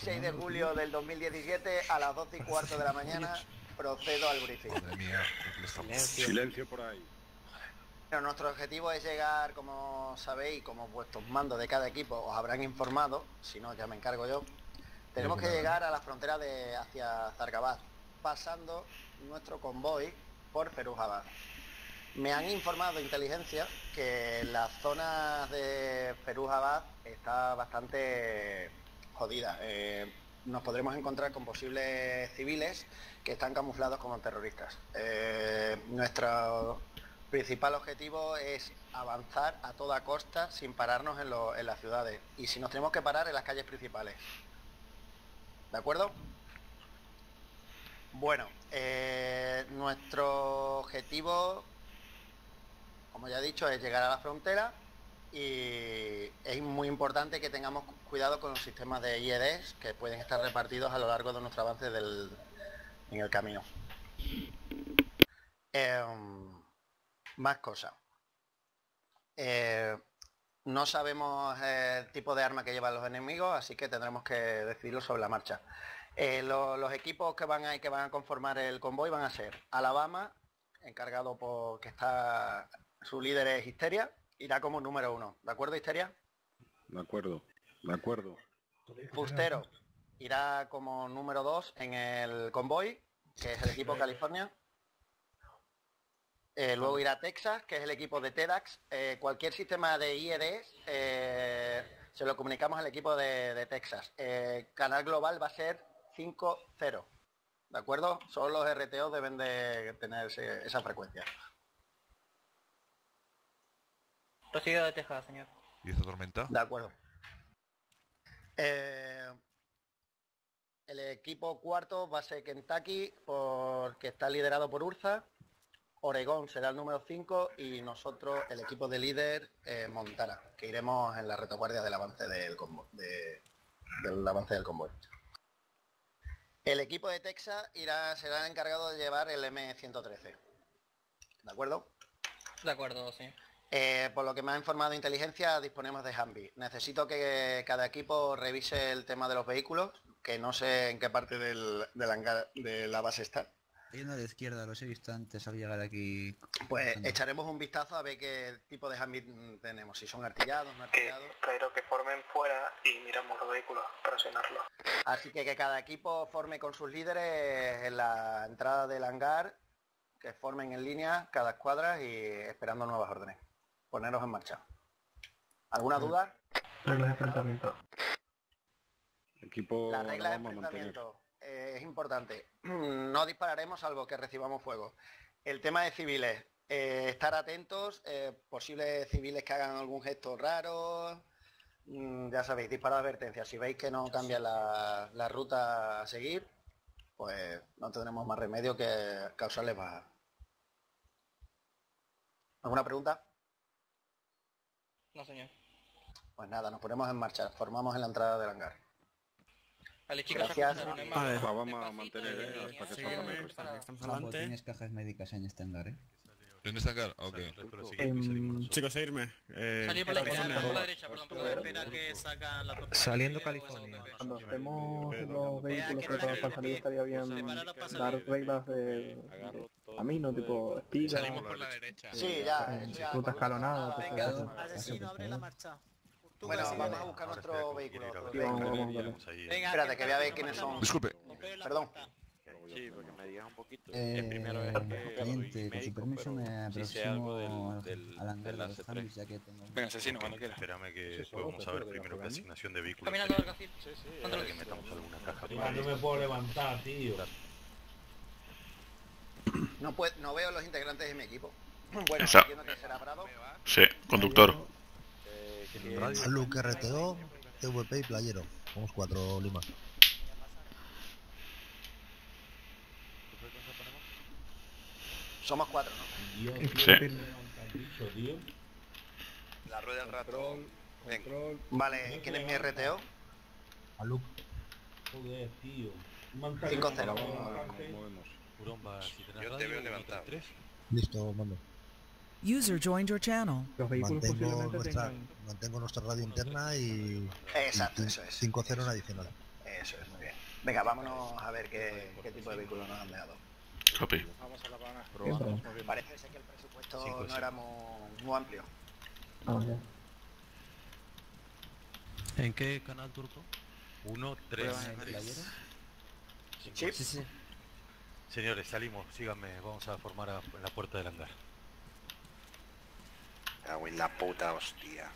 16 de julio del 2017 a las 12:15 de la mañana procedo al briefing. Madre mía, Silencio por ahí. Bueno, nuestro objetivo es llegar, como sabéis, como vuestros mandos de cada equipo os habrán informado, si no ya me encargo yo. Tenemos que llegar a la frontera hacia Zargabad, pasando nuestro convoy por Ferujabad. Me han informado de inteligencia que la zona de Ferujabad está bastante jodida. Nos podremos encontrar con posibles civiles que están camuflados como terroristas. Nuestro principal objetivo es avanzar a toda costa sin pararnos en las ciudades. Y si nos tenemos que parar, en las calles principales. ¿De acuerdo? Bueno, nuestro objetivo, como ya he dicho, es llegar a la frontera y es muy importante que tengamos cuidado con los sistemas de IEDs que pueden estar repartidos a lo largo de nuestro avance en el camino. Más cosas. No sabemos el tipo de arma que llevan los enemigos, así que tendremos que decidirlo sobre la marcha. Los equipos que van a conformar el convoy van a ser Alabama, encargado por que está su líder es Histeria, irá como número 1. ¿De acuerdo, Histeria? De acuerdo, de acuerdo. Fustero irá como número 2 en el convoy, que es el equipo California. Luego irá Texas, que es el equipo de TEDAX. Cualquier sistema de IEDs se lo comunicamos al equipo de Texas. Canal global va a ser 5-0. ¿De acuerdo? Solo los RTO deben de tener esa frecuencia. Recibido de Texas, señor. ¿Y esta tormenta? De acuerdo. El equipo cuarto va a ser Kentucky, porque está liderado por Urza. Oregón será el número 5 y nosotros, el equipo de líder, Montana, que iremos en la retaguardia del avance del convoy. El equipo de Texas será el encargado de llevar el M113. ¿De acuerdo? De acuerdo, señor. Por lo que me ha informado inteligencia, disponemos de Humvee. Necesito que cada equipo revise el tema de los vehículos, que no sé en qué parte del hangar de la base está. Hay uno a la izquierda, los he visto antes al llegar aquí. Pues echaremos un vistazo a ver qué tipo de Humvee tenemos, si son artillados, no artillados. Claro, que formen fuera y miramos los vehículos para accionarlos. Así que cada equipo forme con sus líderes en la entrada del hangar, que formen en línea cada escuadra y esperando nuevas órdenes. Poneros en marcha. ¿Alguna duda? Reglas de enfrentamiento. Equipo La regla de vamos a mantener. enfrentamiento es importante. No dispararemos salvo que recibamos fuego. El tema de civiles, estar atentos, posibles civiles que hagan algún gesto raro, ya sabéis, disparar advertencia. Si veis que no cambia la ruta a seguir, pues no tendremos más remedio que causarles baja. ¿Alguna pregunta? No, señor. Pues nada, nos ponemos en marcha, formamos en la entrada del hangar. Vale, chicos, Gracias. Vamos a mantener hasta que salgan el resto. Estamos Juanjo, adelante. tienes cajas médicas en este hangar, ¿eh? ¿En este hangar? Ok. Chicos, seguirme. Salir por la izquierda, por la California. derecha, perdón, perdón. Espera que sacan la Saliendo California. Cuando estemos en los vehículos preparados para salir, estaría bien dar reglas de camino, tipo espigas, Salimos por la derecha. Sí, ya. ruta escalonada, todo eso. Asesino, abre la marcha. Bueno, vamos a buscar nuestro vehículo. Sí, vamos a verlo. Venga, Espérate, que voy a ver quiénes son. Disculpe. Perdón. Sí, porque me digas un poquito. Es primera vez que Teniente, soy con su médico, permiso me pero si sé algo aproximo del al hangar de la los C3. Humvees, ya que tengo... Venga, asesino, cuando quieras. Espérame que podemos saber primero qué asignación de vehículos. caminando al García. Para que metamos alguna caja. No me puedo levantar, tío. No veo los integrantes de mi equipo. Bueno, Esa. entiendo que será Bravo. Sí, conductor. Luke RTO, TVP y Playero. Somos 4 Lima. Somos 4, ¿no? Dios, Sí. La rueda del ratón. Vale, ¿quién es mi RTO? A Luke. Joder, tío. 5-0. Yo te veo levantar. Listo, mando. User joined your channel. Los vehículos posiblemente tengan... Mantengo nuestra radio interna y... Exacto, eso es. 5-0 en adicional. Eso es, muy bien. Venga, vámonos a ver qué tipo de vehículo nos han dejado. Copy. Vamos a La Habana. Parece ser que el presupuesto no era muy amplio. ¿En qué canal turco? 1, 3. Sí. Señores, salimos, síganme, vamos a formar en la puerta del hangar. Cago en la puta hostia.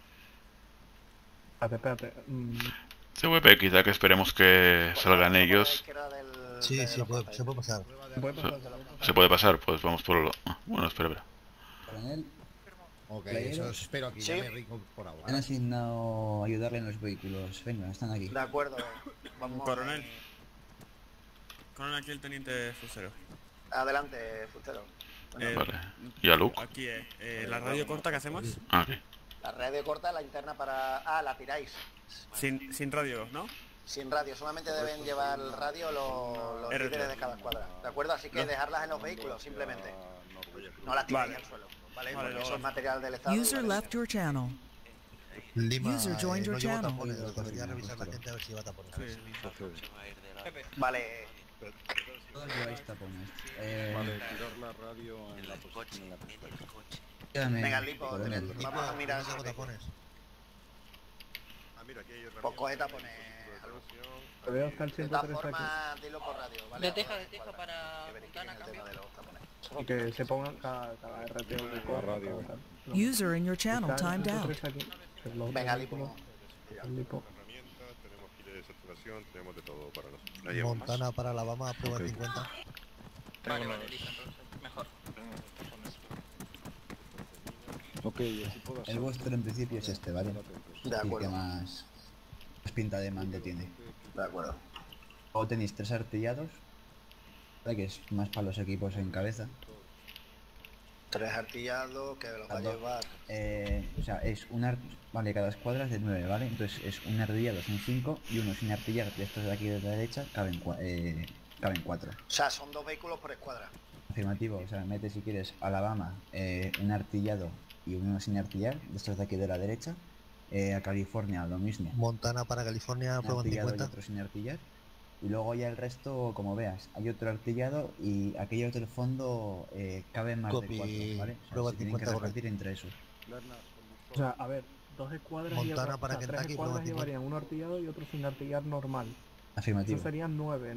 Espérate. CVP, quizá que esperemos que salgan ellos. Sí, se puede pasar. ¿Se puede pasar? Pues vamos por lo... Bueno, espera. Coronel. Ok, eso espero aquí, ya me rico por ahora. Han asignado ayudarle en los vehículos. Venga, están aquí. De acuerdo. Vamos. Coronel. Coronel, aquí el teniente Fusero. Adelante, Fustero. Vale. ¿Y a Luke? Aquí la radio corta, ¿qué hacemos? Ah, ok. La radio corta, la interna para... Ah, la tiráis. Sin radio, ¿no? Sin radio, solamente deben llevar radio los líderes de cada escuadra. ¿De acuerdo? Así que dejarlas en los vehículos, simplemente. No las tiréis al suelo, ¿vale? Porque eso es material del Estado. User left your channel. Lima, User joined your no llevo channel. tapones, debería revisar la gente a ver si lleva tapones. Vale. Todos lleváis tapones. Vale, tirar la radio en la posición en la que está. Venga, Lipo, vamos a mirar. No llevo tapones. Pues coge tapones. Te veo hasta el De todas 103 aquí. formas, dilo por radio, ¿vale? Deteja para Fontana, cambio. Y que se pongan cada RTO de La radio. User in your channel timed out. Venga, Lipo. Lipo. Tenemos kit de saturación, tenemos de todo para nosotros. Montana para Alabama, prueba 50. Vale, listo, entonces, mejor. Ok, así puedo hacer. El vuestro en principio es este, ¿vale? De acuerdo. El que más pinta de mando tiene. De acuerdo. Luego tenéis 3 artillados, ¿vale? Que es más para los equipos en cabeza. 3 artillados que los va a llevar. O sea, es vale, cada escuadra es de 9, ¿vale? Entonces es un artillado, son 5, y uno sin artillar, de estos de aquí de la derecha, caben 4. O sea, son 2 vehículos por escuadra. Afirmativo, o sea, mete si quieres Alabama, un artillado y uno sin artillar, de estos de aquí de la derecha. A California lo mismo. Montana para California, prueba Artillado y 50. otro sin artillar. Y luego ya el resto, como veas, hay otro artillado y aquellos del fondo caben más Copy, de 4, ¿vale? O sea, prueba se tienen que 50 repartir entre esos. O sea, a ver, 2 escuadras Montana para tres Kentucky, escuadras prueba 50. llevarían un artillado y otro sin artillar normal. Afirmativo. Eso serían 9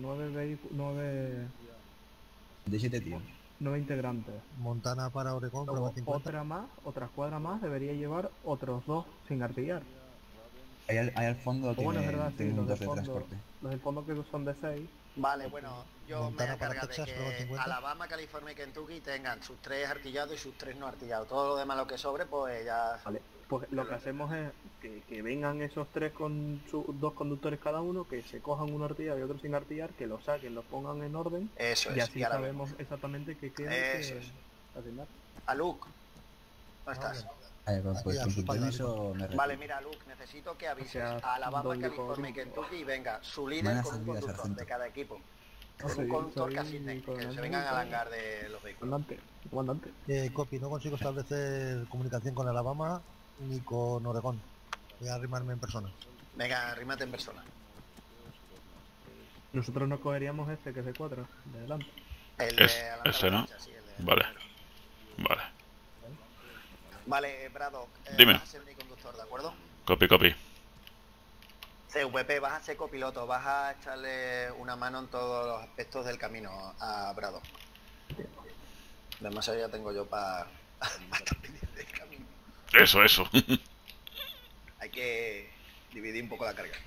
De 7 tíos. integrantes. Montana para Oregón, prueba Luego, 50. otra escuadra más debería llevar otros 2 sin artillar. Ahí al fondo Bueno, es verdad, sí, tienen los 2 del de fondo, transporte. los del fondo que son de 6. Vale, bueno, yo me voy Montana a para encargar Texas, de prueba que 50. Alabama, California y Kentucky tengan sus 3 artillados y sus 3 no artillados. Todo lo demás lo que sobre, pues ya... Vale, pues lo que hacemos es que vengan esos 3 con sus 2 conductores cada uno, que se cojan un artillado y otro sin artillar, que lo saquen, lo pongan en orden. Eso es. Y así y ahora sabemos exactamente qué queda Eso que es. asignar. A Luke, ¿dónde estás? Pues con su permiso me retiro. Vale, mira, Luke, necesito que avises O sea, a Alabama, doble California y código. Kentucky y venga su líder Buenas con un salidas, conductor sargento. de cada equipo. Ah, Con soy- un conductor soy que asisten, que coronel, se vengan al soy- hangar de los vehículos. Comandante. Copy, no consigo establecer comunicación con Alabama ni con Oregón. Voy a arrimarme en persona. Venga, arrímate en persona. Nosotros nos cogeríamos este que es de 4, de adelante. El Es de adelante a ese, la ¿no? derecha, sí, el de- Vale. Vale. Vale, Brado, Dime. vas a ser mi conductor, ¿de acuerdo? Copy, copy. CVP, vas a ser copiloto, vas a echarle una mano en todos los aspectos del camino a Brado. Demasiado ya tengo yo para el camino. Eso. Hay que dividir un poco la carga.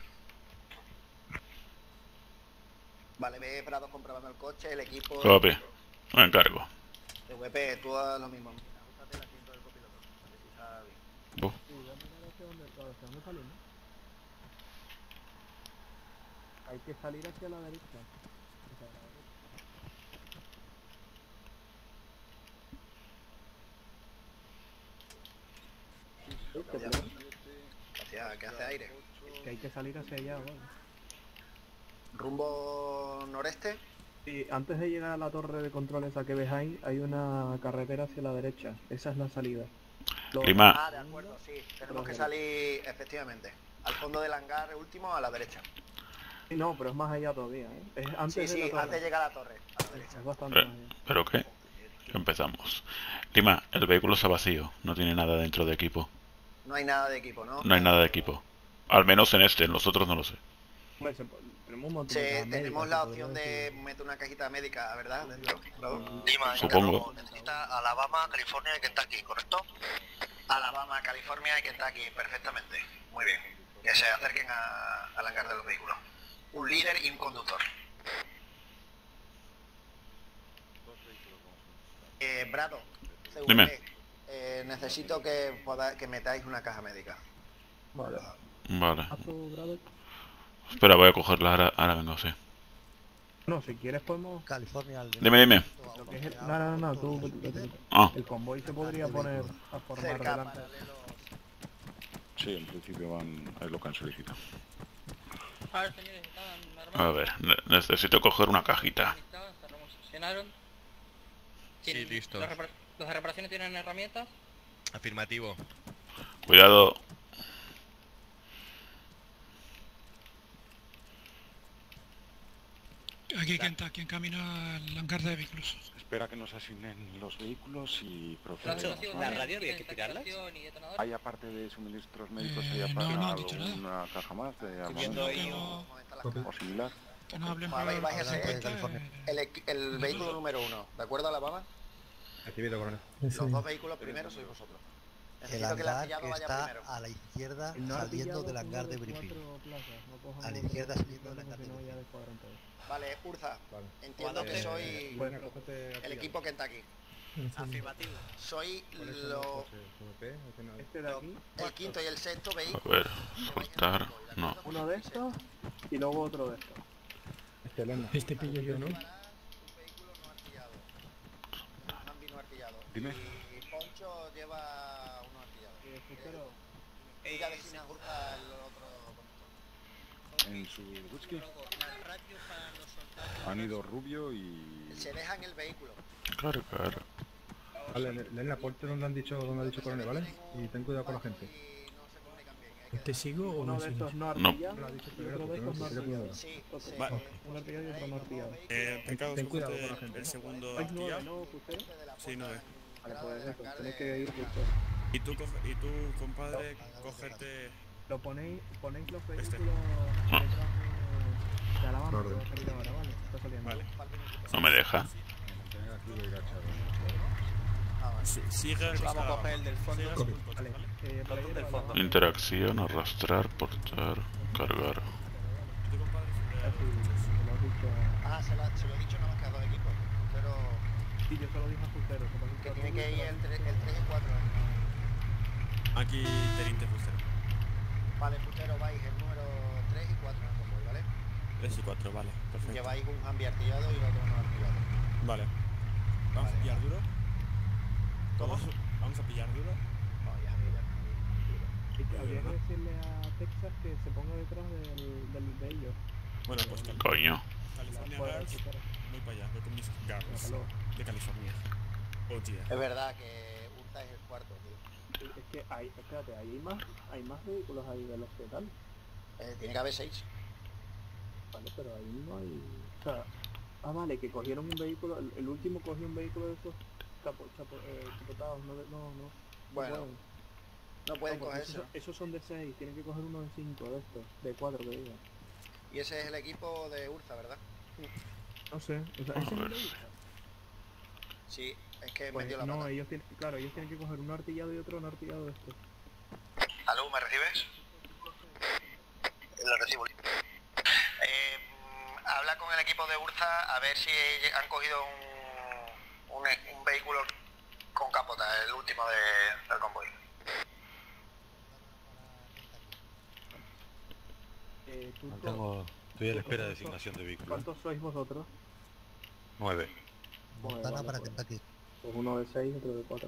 Vale, ve Brado comprobando el coche, el equipo... Copy. Me encargo. CVP, tú haz lo mismo. Ajustate el asiento del copiloto. A ver si está bien. Bu. Hay que salir hacia la derecha. Que hace aire. Que hay que salir hacia allá, ¿vale? Rumbo noreste. Sí, antes de llegar a la torre de control esa que ves ahí, hay una carretera hacia la derecha. Esa es la salida. Lima. Ah, de acuerdo, sí. Tenemos que salir, efectivamente, al fondo del hangar último a la derecha. No, pero es más allá todavía, ¿eh? Es antes Sí, de la torre. antes de llegar a la torre. A la derecha. Es bastante más allá. ¿Pero qué? Empezamos. Lima, el vehículo está vacío. No tiene nada dentro de equipo. No hay nada de equipo, ¿no? No hay nada de equipo. Al menos en este, en los otros no lo sé. Hombre, tenemos un montón Sí, de cajas tenemos médicas, la se opción podría de decir. meter una cajita médica, ¿verdad? Dentro. Lima, Supongo. necesita Alabama, California y Kentucky, ¿correcto? Alabama, California y Kentucky, perfectamente. Muy bien. Que se acerquen al hangar de los vehículos. Un líder y un conductor. Brado, CVP, Dime. necesito que metáis una caja médica. Vale. Vale. ¿A tu brother? Espera, voy a cogerla. Ahora vengo, sí. No, si quieres podemos... California al Dime. Lo que es no, tú. Ah. El convoy se podría poner a formar Cerca, delante. Sí, en principio es lo que han solicitado. A ver, señores, estaban armados. A ver, necesito coger una cajita. Se reposicionaron. Sí, listo. Las reparaciones tienen herramientas. Afirmativo. Cuidado. Aquí Kentucky, en camino al hangar de vehículos. Espera que nos asignen los vehículos y Nacho, procedemos. ¿la radio había que tirarlas? Hay aparte de suministros médicos, hay no, aparte no han dicho nada. una caja más de Entiendo armamento o similar. Que no hablen Vale, vais a por ser cuenta, el vehículo número 1, ¿de acuerdo, Alabama? Activito, coronel. Los dos vehículos primero sois vosotros. El Necesito que el hangar artillado que vaya está primero. a la izquierda No saliendo del artillado hangar de solo briefing. 4 plazas, no cojan A la otro, izquierda porque saliendo del hangar de si no, briefing. ya descuadran todo. Vale, Urza, entiendo que soy Bueno, el equipo Kentucky. Afirmativo. Soy Este de aquí, el quinto y el sexto A vehículo. ver, soltar. No. uno de estos y luego otro de estos. Este pillo yo, ¿no? Un vehículo no artillado. Un Humvee no artillado. Dime. Y Poncho lleva uno artillado. Fucero, Diga de sin Urza el otro conductor. En su whisky han ido Rubio y... Se deja en el vehículo. Claro. Vale, leen la puerta donde ha dicho coronel, ¿vale? Y ten cuidado con la gente. ¿Te sigo o uno no de sigo? estos no No. artillado Lo ha dicho y primero, otro de porque estos no no se artillado. Sí, Entonces, Vale. un artillado y otro no artillado. Pecado, Ten cuidado con la cógete gente. el segundo ¿Hay 9, artillado. no, Fucero? Sí, 9. Vale, pues eso, tenéis que ir justo. Y tú, compadre, cógete... Lo ponéis los Este. vehículos Ah. detrás de Alabama, que Orden. va a salir ahora, ¿vale? Está saliendo. Vale. No me deja. Sigue el Vamos a coger el del fondo. Vale, para ir del a fondo. Interacción, arrastrar, portar, cargar. Tú, compadre, se lo has dicho a... Se lo he dicho nada más que a dos equipos. Pero Sí, yo se lo dije a Fucero, que tiene que ir el 3 y 4. aquí teniente Fustero. Vale, Putero, vais el número 3 y 4 en el convoy, ¿vale? 3 y 4, vale, perfecto. Lleváis un Humvee artillado y el otro no artillado. Vale. ¿Vamos a pillar duro? ¿Cómo? ¿Vamos a pillar duro? No, ya. Habría que decirle a Texas que se ponga detrás de ellos. Bueno, pues Coño. California Joder, Girls, Fucero. voy para allá, voy con mis Hasta girls luego. de California. Oh, tía. Es verdad que Urza es el cuarto, tío. Es que hay, espérate, hay más vehículos ahí de los que tal. Tiene que haber 6. Vale, pero ahí no hay... O sea, vale, que cogieron un vehículo, el último cogió un vehículo de esos chapotados, no. Bueno, pueden. no pueden porque cogerse. esos son de 6, tienen que coger uno de 5 de estos, de 4 que diga. Y ese es el equipo de Urza, ¿verdad? No sé, o sea, A ese ver. no Sí, es que pues metió la no, pata. ellos tienen que coger un artillado y otro no artillado de estos. ¿Aló, me recibes? Lo recibo. Habla con el equipo de Urza a ver si han cogido un vehículo con capota, el último del convoy. Estoy a la espera de designación de vehículos. ¿Cuántos sois vosotros? 9. Montana Vale, para pues. Kentucky. Pues uno de 6 y otro de 4.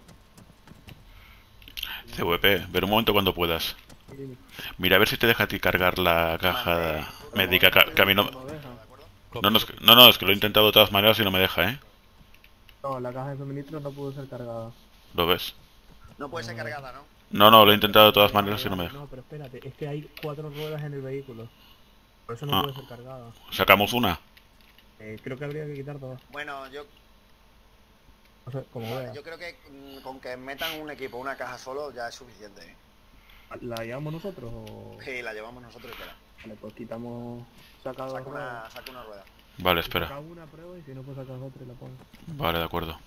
CVP, ver un momento cuando puedas. Mira a ver si te deja a ti cargar la caja médica que a mí no... No, es que lo he intentado de todas maneras y no me deja, ¿eh? No, la caja de suministros no pudo ser cargada. ¿Lo ves? No puede ser cargada, ¿no? No, lo he intentado de todas maneras y no me deja. No, pero espérate, es que hay 4 ruedas en el vehículo. Por eso no puede ser cargada. ¿Sacamos una? Creo que habría que quitar todas. Bueno, yo... O sea, como Vale, veas. yo creo que con que metan un equipo, una caja solo, ya es suficiente. ¿Eh? ¿La llevamos nosotros o...? Sí, la llevamos nosotros y espera. Vale, pues quitamos... Saca una rueda. Vale, espera. Saca una prueba y si no, pues sacas otra y la pones. Vale, de acuerdo.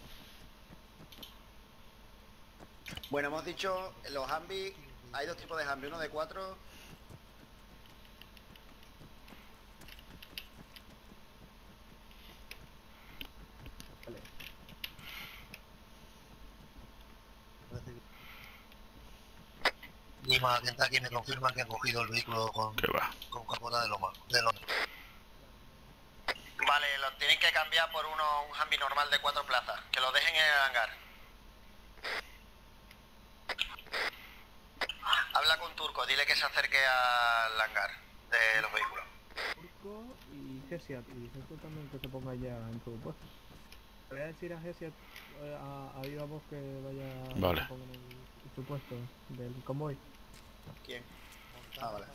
Bueno, hemos dicho los Humvee, hay dos tipos de Humvee, uno de 4. Lima, aquí me confirman que han cogido el vehículo con capota de loma. Vale, lo tienen que cambiar por un Humvee normal de 4 plazas. Que lo dejen en el hangar. Habla con Turco, dile que se acerque al hangar de los vehículos. Turco y Hesiat. Y Hesiat también que se ponga ya en su puesto. Le voy a decir a Hesiat, a viva voz que vaya Vale. a poner en su puesto del convoy. ¿Quién? Ah, vale.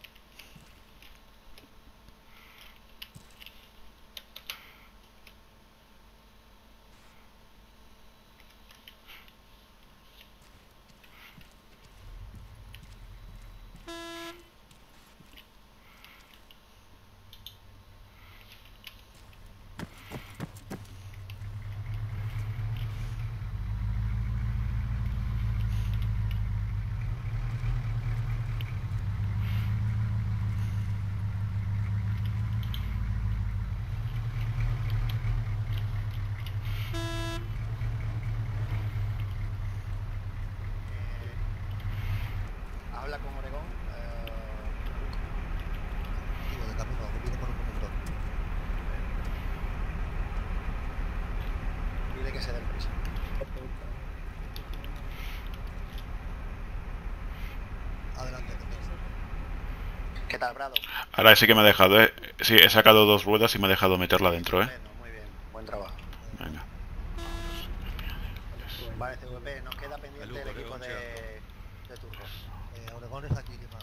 Habla con Oregón. Digo, de camino, que viene con un conductor. Dile que se den prisa. Adelante, ¿Qué tal, Brado? Ahora sí que me ha dejado, Sí, he sacado 2 ruedas y me ha dejado meterla dentro, Muy bien, buen trabajo. Venga. Vale, CVP, nos queda pendiente el equipo de Turco. Oregón está aquí, Lima.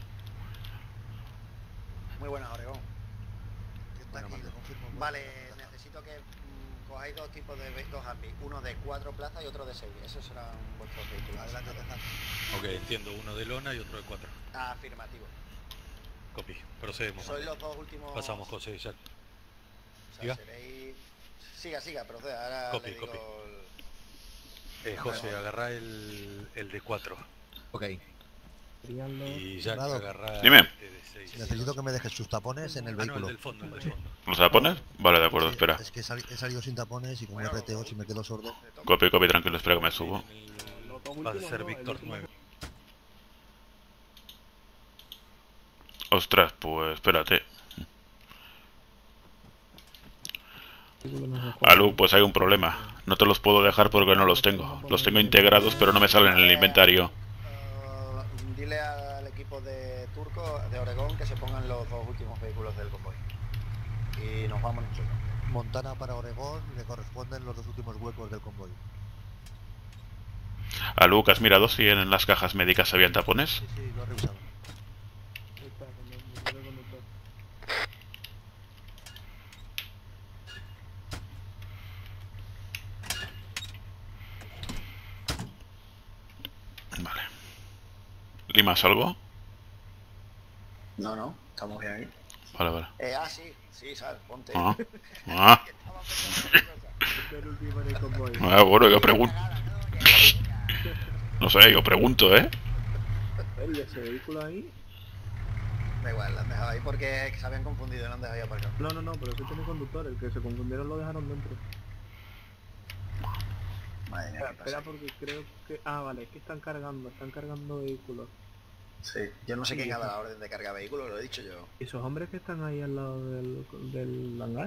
Muy buenas, Oregón. Está aquí, le confirmo. Vale, necesito que cojáis dos tipos de dos Humvee, uno de 4 plazas y otro de 6. Esos serán vuestros vehículos. Adelante, Alejandro. Ok, entiendo, uno de lona y otro de 4. Afirmativo. Copy, procedemos. Sois los dos últimos... Pasamos, José, ya. O sea, seréis... Siga, proceda. Ahora Copy, le digo copy. el... José, agarra el de 4. Ok. Y ya Brado. agarra Dime. el de 6. Necesito que me dejes sus tapones en el Ah, no, vehículo. el del fondo, el del fondo. ¿Los tapones? Vale, de acuerdo, Sí, espera. Es que he salido sin tapones y como RTO, si me quedo sordo. Copy, tranquilo, espera que me subo. Va a ser Víctor 9. Ostras, pues espérate. Alu, pues hay un problema. No te los puedo dejar porque no los tengo. Los tengo integrados, pero no me salen en el inventario. Dile al equipo de Turco, de Oregón, que se pongan los dos últimos vehículos del convoy. Y nos vamos nosotros. Montana para Oregón, le corresponden los dos últimos huecos del convoy. Alu, ¿has mirado si en las cajas médicas habían tapones? Sí, lo he revisado. Vale. ¿Limas algo? No, estamos bien ahí. Vale. Sí, sal, ponte. Bueno, yo pregunto. No sé, yo pregunto, ¿El de ese vehículo ahí? Da igual, lo han dejado ahí porque se habían confundido y lo han dejado ahí aparcado. No, pero ese tiene conductor, el que se confundieron lo dejaron dentro. Madre mía, ¿qué Espera, pasa? porque creo que... Ah, vale, es que están cargando vehículos. Sí, yo no sé quién ha dado la orden de cargar vehículos, lo he dicho yo. ¿Y esos hombres que están ahí al lado del hangar?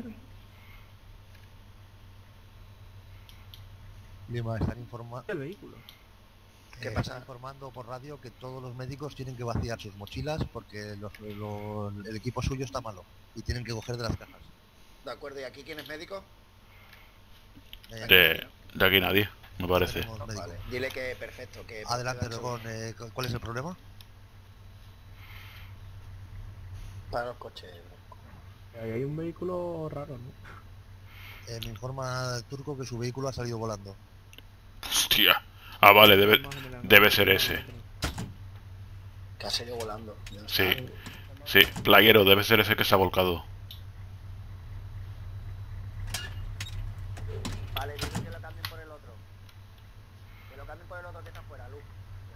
Lima, están informando. El vehículo. ¿Qué pasa? Están informando por radio que todos los médicos tienen que vaciar sus mochilas porque el equipo suyo está malo y tienen que coger de las cajas. De acuerdo, ¿y aquí quién es médico? De aquí nadie, me parece. Vale, dile que perfecto, que... Adelante, Oregón, ¿cuál es el problema? Para los coches, Ahí hay un vehículo raro, ¿no? Me informa el turco que su vehículo ha salido volando. Hostia. Ah, vale, debe ser ese. Que ha salido volando. Sí. Sí, playero, debe ser ese que se ha volcado. Vale, dile que lo cambien por el otro. Que lo cambien por el otro que está afuera, Luke.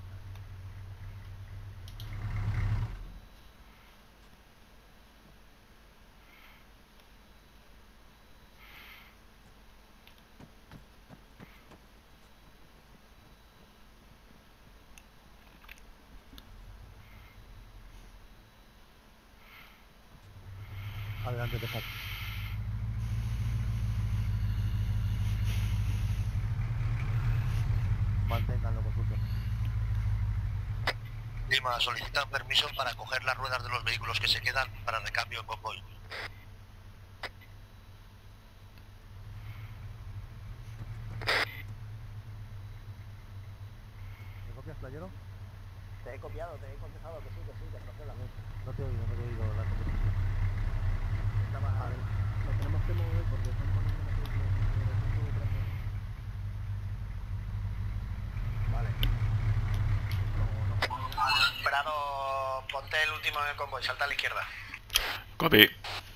Adelante, Tejac. Manténganlo, consultor. Lima, solicitan permiso para coger las ruedas de los vehículos que se quedan para recambio en convoy. ¿Me copias, playero? Te he copiado, te he contestado que procede la misma. No te he oído la conversación. Estaba a ver. Lo tenemos que mover porque están poniendo la película Vale. Prado, ponte el último en el convoy, salta a la izquierda. Copy.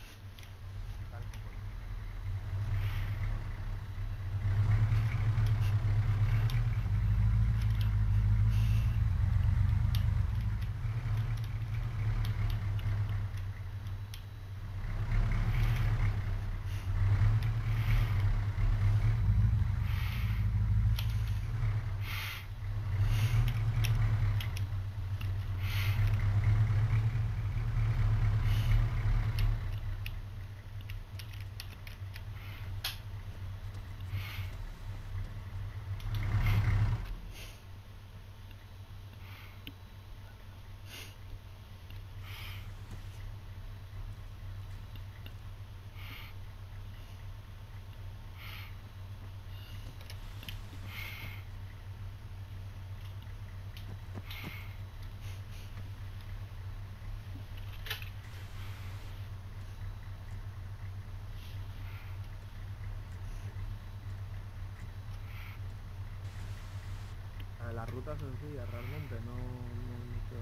La ruta sencilla, realmente, no mucho.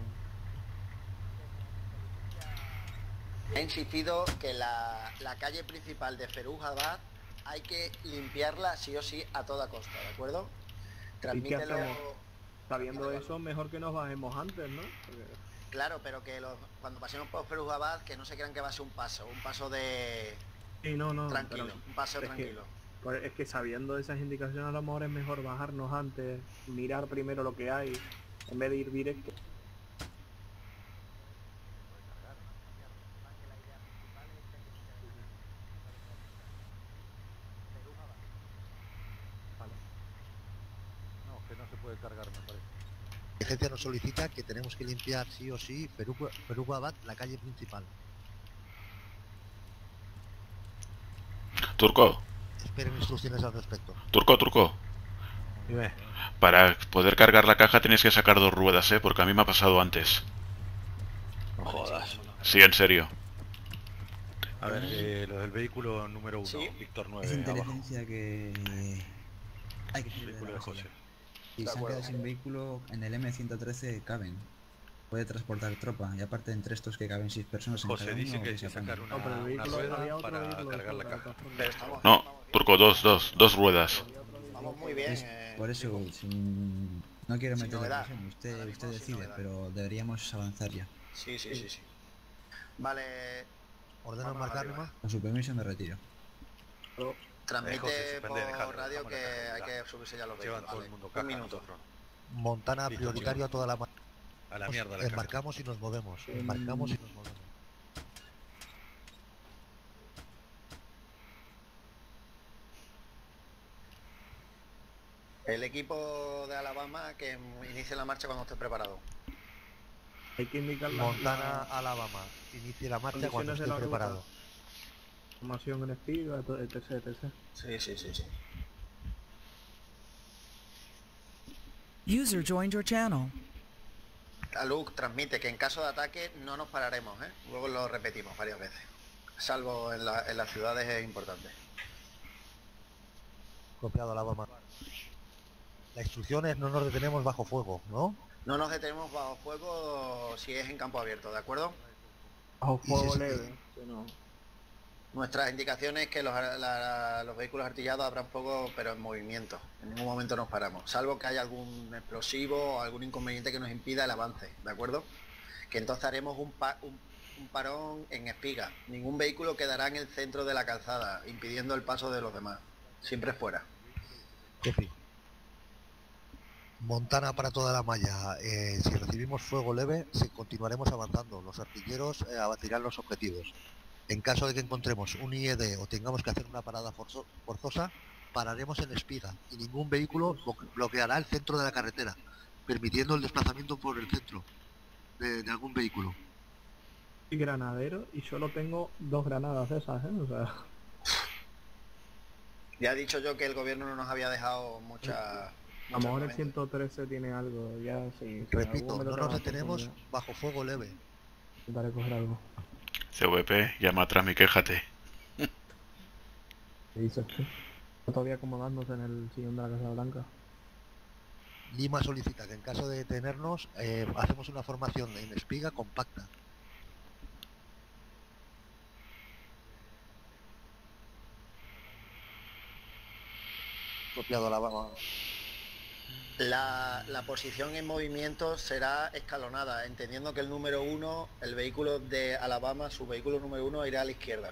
He insistido que la calle principal de Ferujabad hay que limpiarla sí o sí a toda costa, ¿de acuerdo? ¿Y qué Transmítelo. hacemos? Sabiendo eso, mejor que nos bajemos antes, ¿no? Porque... Claro, pero que cuando pasemos por Ferujabad, que no se crean que va a ser un paso de... Sí, no, tranquilo, pero un paseo tranquilo. Es que sabiendo esas indicaciones a lo mejor es mejor bajarnos antes, mirar primero lo que hay, en vez de ir directo. No, que no se puede cargar, me parece. La agencia nos solicita que tenemos que limpiar sí o sí Ferujabad, la calle principal. Turco. Esperen instrucciones al respecto. Turco. Dime. Para poder cargar la caja tenéis que sacar 2 ruedas, porque a mí me ha pasado antes. No jodas. Sí, en serio. A ver, lo del vehículo número 1, Víctor 9. Es inteligencia que hay que subir de la José. Y se han quedado sin vehículo, en el M113 caben. Puede transportar tropa, y aparte entre estos que caben 6 personas en José cada uno, dice que hay se que sacar apañan. una rueda para cargar la caja. No, Turco, dos ruedas. Vamos muy bien. Por eso, no quiero sin meter la novedad. presión, usted Ahora mismo sin decide, novedad. pero deberíamos avanzar ya. Sí. Vale, ¿Ordeno vamos a embarcar, arriba. Lima? Con su permiso me retiro. Transmite José, por suspende, déjalo, radio déjame que dejarlo, hay ya. que subirse ya los Llevan vehículos. todo Vale, el mundo un caja, minuto. nosotros no. Montana Listo, prioritario a toda la A la mierda la caja. Embarcamos y nos movemos. Embarcamos y nos movemos. El equipo de Alabama que inicie la marcha cuando esté preparado. Hay que indicar Montana, Alabama. Inicie la marcha cuando condiciones de esté la ruta. preparado. Formación en espiga, etc. Sí. User joined your channel. A Luke transmite que en caso de ataque no nos pararemos, ¿eh? Luego lo repetimos varias veces. salvo en las ciudades es importante. Copiado Alabama. La instrucción es no nos detenemos bajo fuego, ¿no? No nos detenemos bajo fuego si es en campo abierto, ¿de acuerdo? Bajo fuego leve. Que no. Nuestras indicaciones es que los vehículos artillados abran fuego, pero en movimiento. En ningún momento nos paramos, salvo que haya algún explosivo o algún inconveniente que nos impida el avance, ¿de acuerdo? Que entonces haremos un parón en espiga. Ningún vehículo quedará en el centro de la calzada, impidiendo el paso de los demás. Siempre fuera. Copy. Montana para toda la malla. Si recibimos fuego leve, continuaremos avanzando. Los artilleros abatirán los objetivos. En caso de que encontremos un IED o tengamos que hacer una parada forzosa, pararemos en espiga y ningún vehículo bloqueará el centro de la carretera, permitiendo el desplazamiento por el centro de algún vehículo. Y granadero, y solo tengo 2 granadas de esas, o sea... Ya he dicho yo que el gobierno no nos había dejado mucha... A lo mejor el 113 tiene algo, ya sí. Repito, no nos detenemos bajo fuego leve. Intentaré coger algo. CVP, llama atrás y quéjate. ¿Qué dices tú? Todavía acomodándose en el sillón de la Casa Blanca. Lima solicita que en caso de detenernos, hacemos una formación en espiga compacta. Copiado Alabama. La posición en movimiento será escalonada, entendiendo que el número 1, el vehículo de Alabama, su vehículo número 1 irá a la izquierda.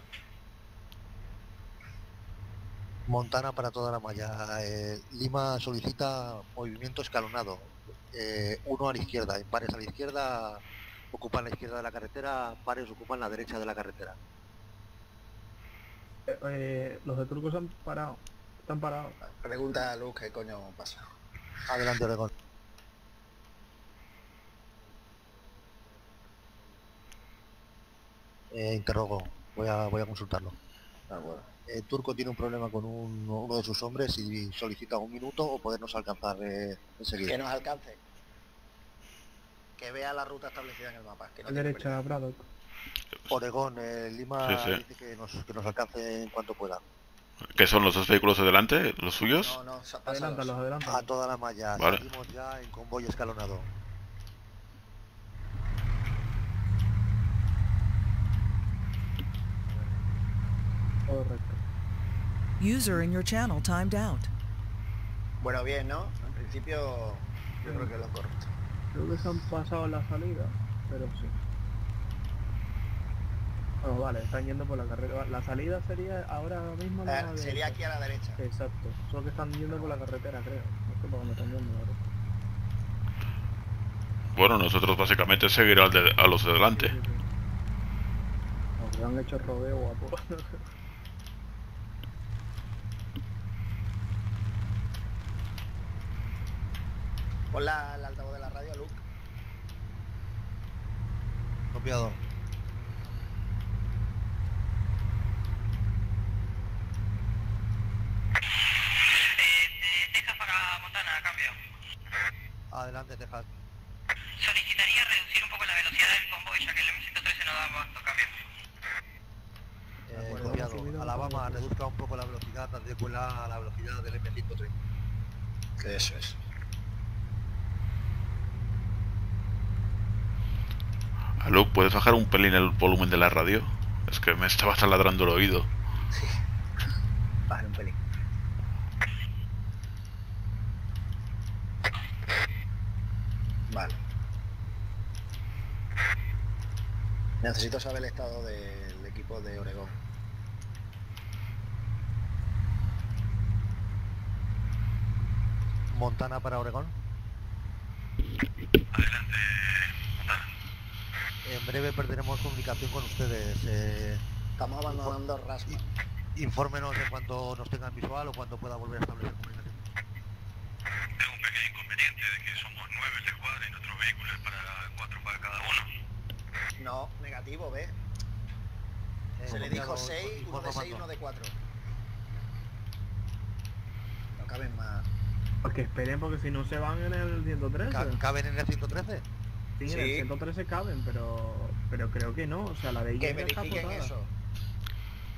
Montana para toda la malla. Lima solicita movimiento escalonado. 1 a la izquierda, pares a la izquierda ocupan la izquierda de la carretera, pares ocupan la derecha de la carretera. Los de Turcos han parado. Están parados. Pregunta a Luz qué coño pasa. Adelante, Oregón. Interrogo. Voy a consultarlo. Turco tiene un problema con uno de sus hombres y solicita 1 minuto o podernos alcanzar enseguida. Que nos alcance. Que vea la ruta establecida en el mapa. Que no derecha, Braddock. Oregón, Lima dice que nos alcance en cuanto pueda. ¿Qué son los 2 vehículos de delante? ¿Los suyos? No, adelántalos. A toda la malla. Vale. Salimos ya en convoy escalonado. Correcto. User in your channel timed out. Bueno, bien, ¿no? En principio yo creo que es lo correcto. Creo que se han pasado la salida, pero sí. Bueno, vale, están yendo por la carretera. La salida sería ahora mismo la sería aquí a la derecha. Exacto. Solo que están yendo por la carretera, creo. No sé por dónde están yendo ahora. Bueno, nosotros básicamente seguir a los de delante. Nos han hecho rodeo guapo. Pon el altavoz de la radio, Luke. Copiado. Texas para Montana, cambio. Adelante, Texas. Solicitaría reducir un poco la velocidad del convoy, ya que el M113 no da abasto, cambio. Copiado. Alabama reduzca un poco la velocidad, adecuela a la velocidad del M130. Eso es. Luke, ¿puedes bajar un pelín el volumen de la radio? Es que me estaba taladrando el oído. Sí. Bajar un pelín. Vale. Necesito saber el estado del equipo de Oregón. Montana para Oregón. Adelante, Montana. En breve perderemos comunicación con ustedes. Estamos abandonando Rasman. Infórmenos en cuanto nos tengan visual o cuando pueda volver a establecer comunicación. Tengo un pequeño inconveniente de que somos 9 el de escuadra y nuestros vehículos es para 4 para cada uno. No, negativo, ¿ves? Se le dijo 6, uno de 6 y uno de 4. No caben más. Porque esperen, porque si no se van en el 113. ¿Caben en el 113? Sí, en el 113 caben, pero creo que no. O sea, la de que verifiquen eso.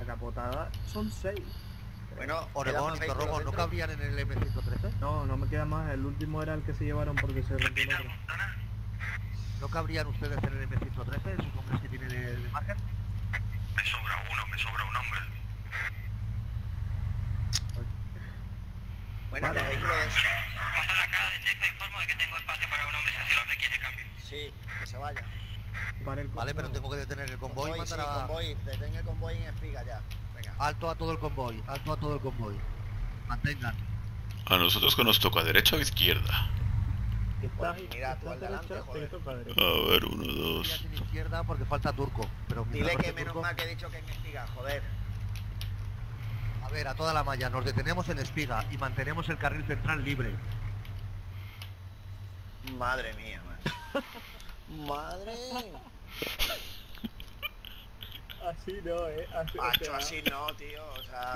La capotada son 6. Bueno, Oregón y Torrobo, ¿no cabrían en el M113? No, no me queda más. El último era el que se llevaron porque se rompió el otro. ¿No cabrían ustedes en el M113, esos hombres que tienen de margen? Me sobra un hombre. Bueno, el vehículo de... Pasa la cara de Teco, informo de que tengo espacio para un hombre si así lo requiere cambio. Sí, que se vaya. Vale, pero tengo que detener el convoy y mandar a... convoy, detén el convoy en espiga ya. Venga. Alto a todo el convoy, alto a todo el convoy. Mantengan. A nosotros que nos toca, ¿derecha o izquierda? Pues mira, tú al delante, joder. A ver, 1, 2. En izquierda porque falta turco. Pero Dile que menos mal que he dicho que en espiga, joder. A ver, a toda la malla, nos detenemos en espiga y mantenemos el carril central libre. Madre mía, man. Madre. Así no, así, Macho, así no, tío, o sea...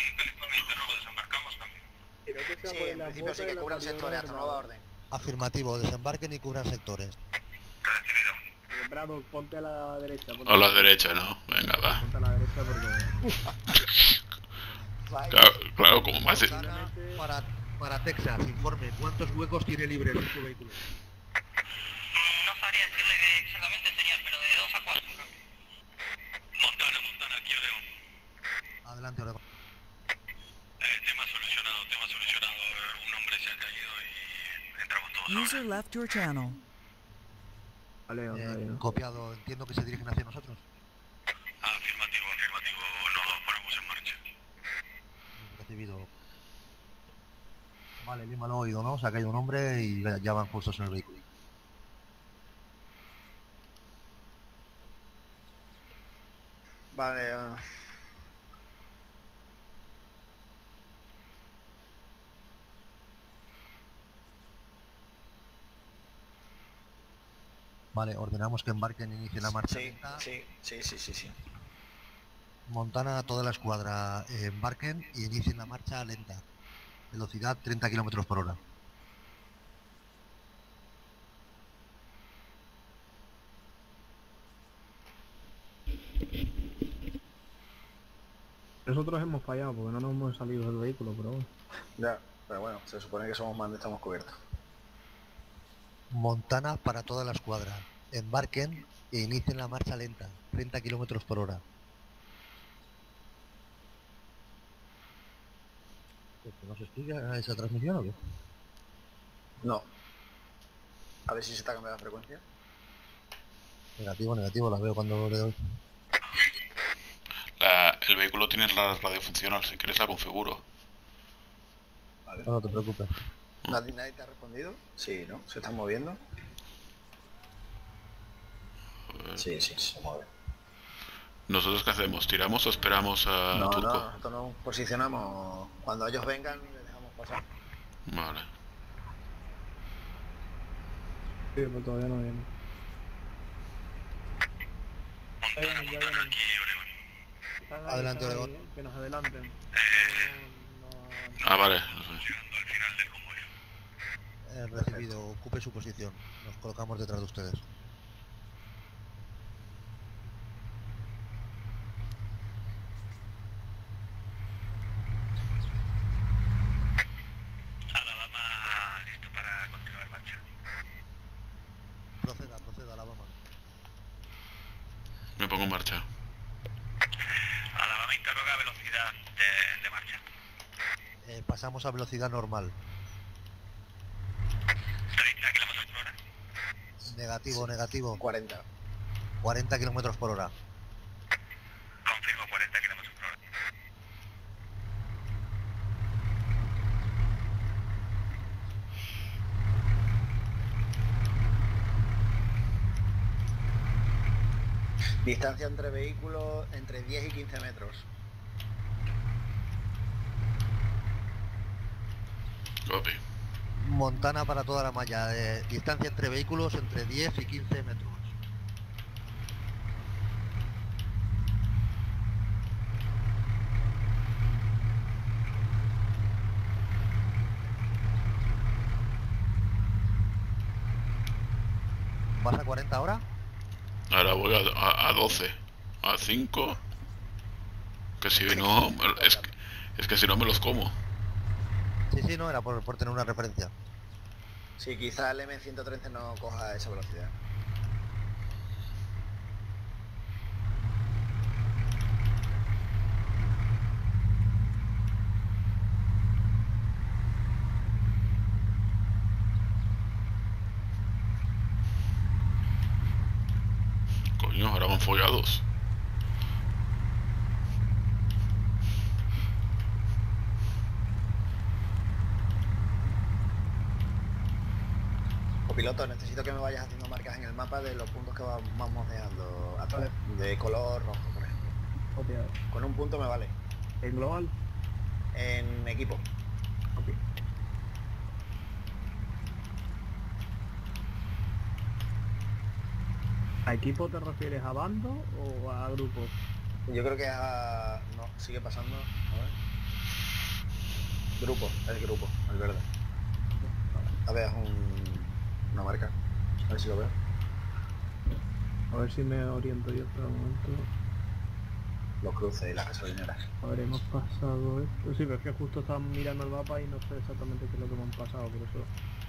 Sí, en principio sí que cubran sectores, hasta nueva orden. Afirmativo, desembarquen y cubran sectores. Bravo, ponte a la derecha. A la derecha, ¿no? Venga, va. Ponte a la derecha porque... Claro, como más... Para Texas, informe, ¿cuántos huecos tiene libre en su vehículo? No sabría decirle exactamente, señor, pero de 2 a 4. Montana, aquí Oregón. Adelante, Oregón. Tema solucionado. Un hombre se ha caído y entramos todos. User left your channel. Vale, Copiado, entiendo que se dirigen hacia nosotros. Afirmativo, nos ponemos en marcha. Recibido. Vale, Lima lo he oído, ¿no? Se ha caído un hombre y ya van justos en el vehículo. Vale, Vale, ordenamos que embarquen e inicien la marcha. Sí. Montana a toda la escuadra, embarquen y inicien la marcha lenta. Velocidad 30 km por hora. Nosotros hemos fallado porque no nos hemos salido del vehículo, pero bueno. Ya, pero bueno, se supone que somos más, estamos cubiertos. Montana para toda la escuadra, embarquen e inicien la marcha lenta, 30 km por hora. ¿Nos explica esa transmisión o qué? No. A ver si se está cambiando la frecuencia. Negativo, la veo cuando le doy. El vehículo tiene la radio funcional, si quieres la configuro. Vale. No te preocupes. ¿Nadie te ha respondido? Sí, ¿no? ¿Se están moviendo? Sí, se mueve. ¿Nosotros qué hacemos? ¿Tiramos o esperamos a Turco? No, nosotros nos posicionamos. Cuando ellos vengan, les dejamos pasar. Vale. Sí, pero todavía no viene. Adelante, Oregón. Que nos adelanten. Vale. Recibido, ocupe su posición. Nos colocamos detrás de ustedes. Alabama, listo para continuar marcha. Proceda, Alabama. Me pongo en marcha. Alabama interroga velocidad de marcha. Pasamos a velocidad normal. 30 km por hora. Negativo. 40. 40 km por hora. Confirmo 40 km por hora. Distancia entre vehículos entre 10 y 15 metros. Copy. Montana para toda la malla. Distancia entre vehículos entre 10 y 15 metros. ¿Vas a 40 ahora? Ahora voy a 12. A 5. Que si no, es que si no me los como. Sí, no, era por tener una referencia. Sí, quizá el M113 no coja esa velocidad. Coño, ahora van follados. Copiloto, necesito que me vayas haciendo marcas en el mapa de los puntos que vamos dejando atrás, de color rojo, por ejemplo. Copiado. Con un punto me vale. ¿En global? En equipo. Ok. ¿A equipo te refieres a bando o a grupos? Yo creo que a... No, sigue pasando. A ver. Grupo, el verde. A ver, es una marca. A ver si lo veo. A ver si me oriento yo hasta el momento. Los cruces y las gasolineras. Habremos pasado esto. Sí, pero es que justo estaba mirando el mapa y no sé exactamente qué es lo que me han pasado, por eso.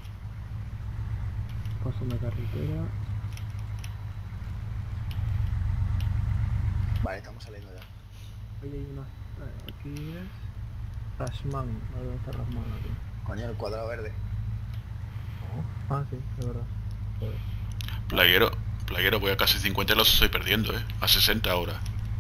Paso una carretera. Vale, estamos saliendo ya. Ahí hay una... Aquí es... Rashman. A ver dónde está Rashman aquí. Coño, el cuadrado verde. Ah, sí, es verdad. Joder. Playero, voy a casi 50 y los estoy perdiendo, a 60 ahora.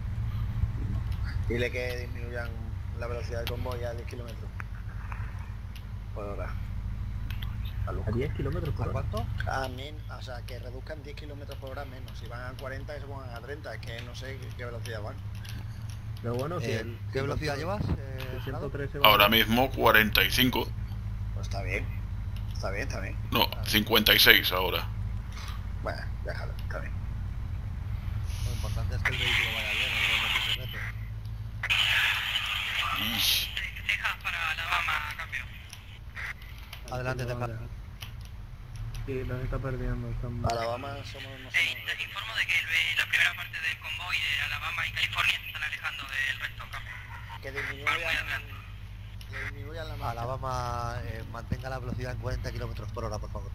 Dile que disminuyan la velocidad del convoy a 10 kilómetros por hora. ¿A 10 kilómetros por hora? ¿Cuánto? O sea, que reduzcan 10 kilómetros por hora menos. Si van a 40, que se pongan a 30. Es que no sé qué velocidad van. Pero bueno, si ¿qué velocidad llevas? 113 Ahora mismo 45. Pues está bien. Está bien. No, 56 ahora. Bueno, déjalo, está bien. Lo importante es que el vehículo vaya bien, no se rete. Deja para Alabama, cambio. Adelante, deja. Sí, nos está perdiendo. Alabama no somos... Les informo de que la primera parte del convoy de Alabama y California se están alejando del resto, cambio. Que disminuyan la marcha. Alabama, mantenga la velocidad en 40 kilómetros por hora, por favor.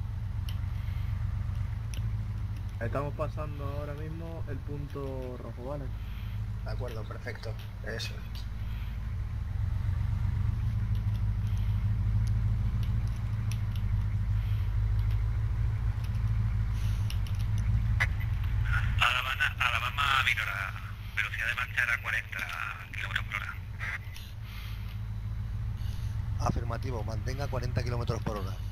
Estamos pasando ahora mismo el punto rojo, ¿vale? De acuerdo, perfecto. Eso es. Alabama, Víctora, velocidad de marcha era 40 km por hora. Afirmativo, mantenga 40 kilómetros por hora.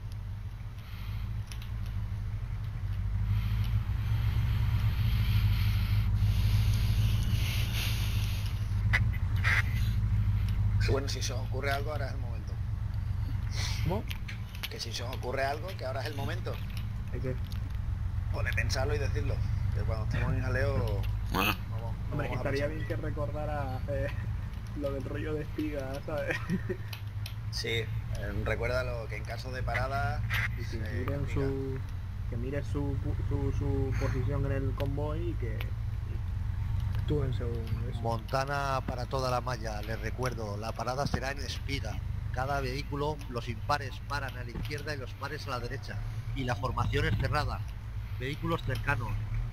Bueno, si se os ocurre algo, ahora es el momento. ¿Cómo? Que si se os ocurre algo, que ahora es el momento. ¿De qué? O de pensarlo y decirlo. Que cuando estemos en jaleo... Hombre, estaría bien que recordara lo del rollo de espiga, ¿sabes? Sí, recuérdalo, que en caso de parada... que mire su posición en el convoy y que actúen según eso. Montana para toda la malla, les recuerdo, la parada será en espiga. Cada vehículo, los impares paran a la izquierda y los pares a la derecha. Y la formación es cerrada. Vehículos cercanos.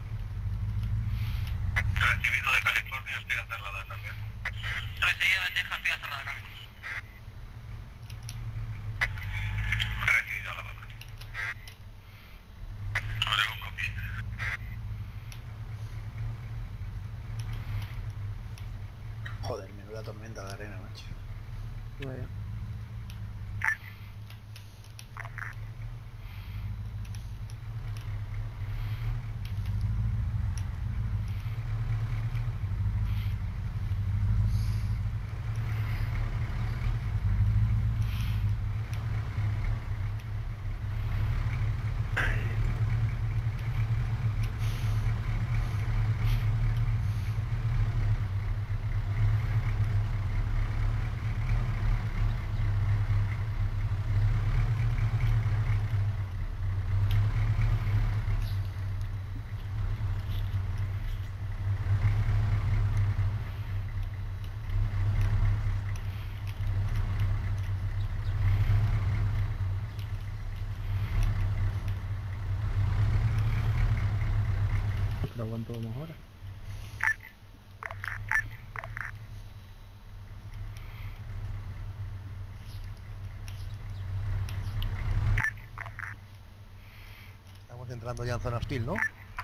Recibido de California, espiga cerrada también. Recibido de Texas, espiga cerrada también. Recibido Alabama. Oregon copy. Joder, menuda tormenta de arena, macho. Vaya. pero ¿cuánto vamos ahora? Estamos entrando ya en zona hostil, ¿no?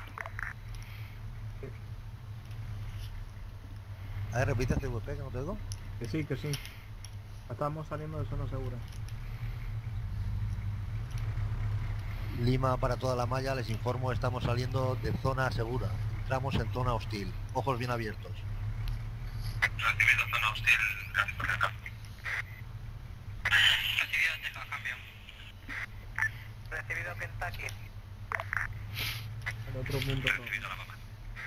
A ver, repite CVP, que no te oigo. Que sí, que sí. Estamos saliendo de zona segura. Lima para toda la malla, les informo, estamos saliendo de zona segura. Entramos en zona hostil. Ojos bien abiertos. Recibido zona hostil, gracias por acá. Recibido Texas, campeón. Recibido Kentucky. En otro punto. Recibido la mamá.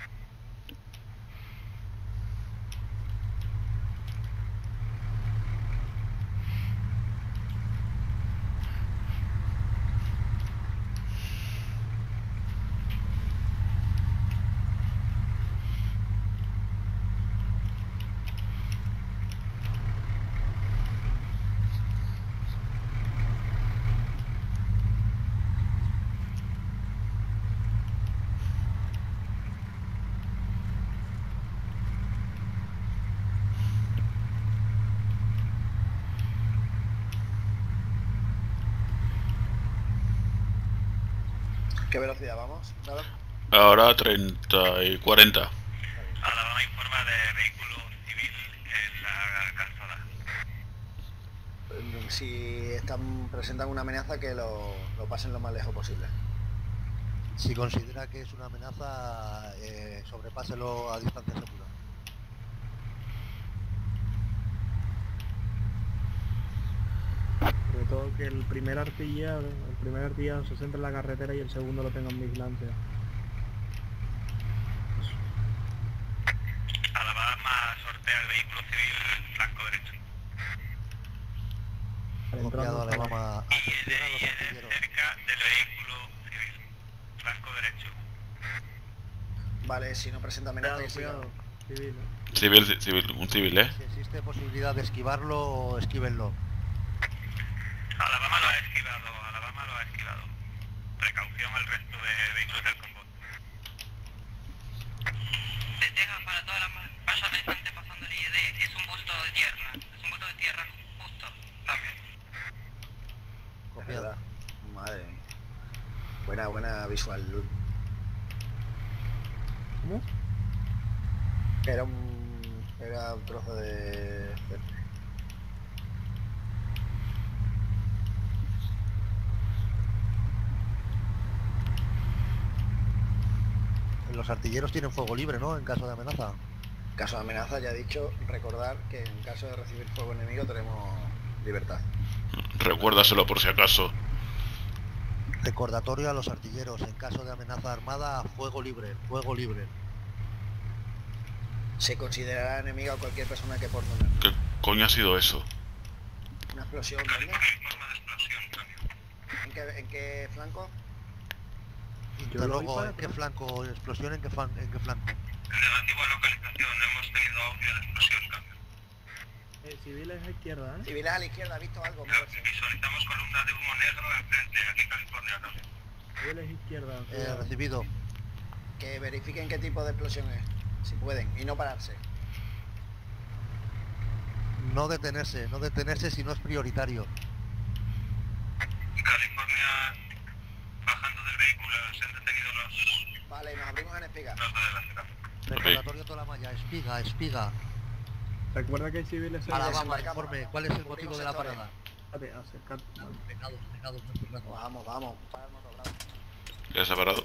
¿Qué velocidad vamos? ¿Nada? Ahora 30 y 40. Alabama informa de vehículo civil en la calzada. Si presentan una amenaza, que lo pasen lo más lejos posible. Si considera que es una amenaza, sobrepáselo a distancia segura. Sobre todo que el primer artillero se centre en la carretera y el segundo lo tenga en vigilancia. Alabama sortea el vehículo civil flanco derecho. Copiado Alabama. Atención a los artilleros. Cerca del vehículo civil flanco derecho. Vale, si no presenta amenaza, que siga. Cuidado, civil. Un civil, ¿eh? Si existe posibilidad de esquivarlo, esquívenlo. Alabama lo ha esquivado. Precaución al resto de vehículos del convoy. De Texas para todas las vallas de frente pasando el IED, es un busto de tierra, justo, también. Copiada. Madre mía. Buena visual. ¿Cómo? Era un trozo de... Los artilleros tienen fuego libre, ¿no? En caso de amenaza. En caso de amenaza, ya he dicho, recordar que en caso de recibir fuego enemigo tenemos libertad. Recuérdaselo por si acaso. Recordatorio a los artilleros, en caso de amenaza armada, fuego libre, fuego libre. Se considerará enemigo a cualquier persona que porte una... ¿Qué coño ha sido eso? Una explosión, ¿dónde? ¿En qué flanco? Interrogo, ¿en qué flanco? ¿Explosión en qué flanco? Relativo a localización, hemos tenido audio de explosión, cambio. Civiles a izquierda, ¿eh? Civiles a la izquierda, ¿ha visto algo? Moverse. Visualizamos columna de humo negro enfrente, aquí en California también. Civiles izquierda. Recibido. Que verifiquen qué tipo de explosión es, si pueden, y no pararse. No detenerse si no es prioritario. California, bajando del vehículo, se han detenido los... Vale, nos abrimos en espiga. Los de delantera. Recordatorio toda la malla, espiga. Recuerda que hay civiles en Alabama, informe, ¿cuál es el motivo de la parada? Acercate. Pecados, Vamos. Pararnos doblados. ¿Ya se ha parado?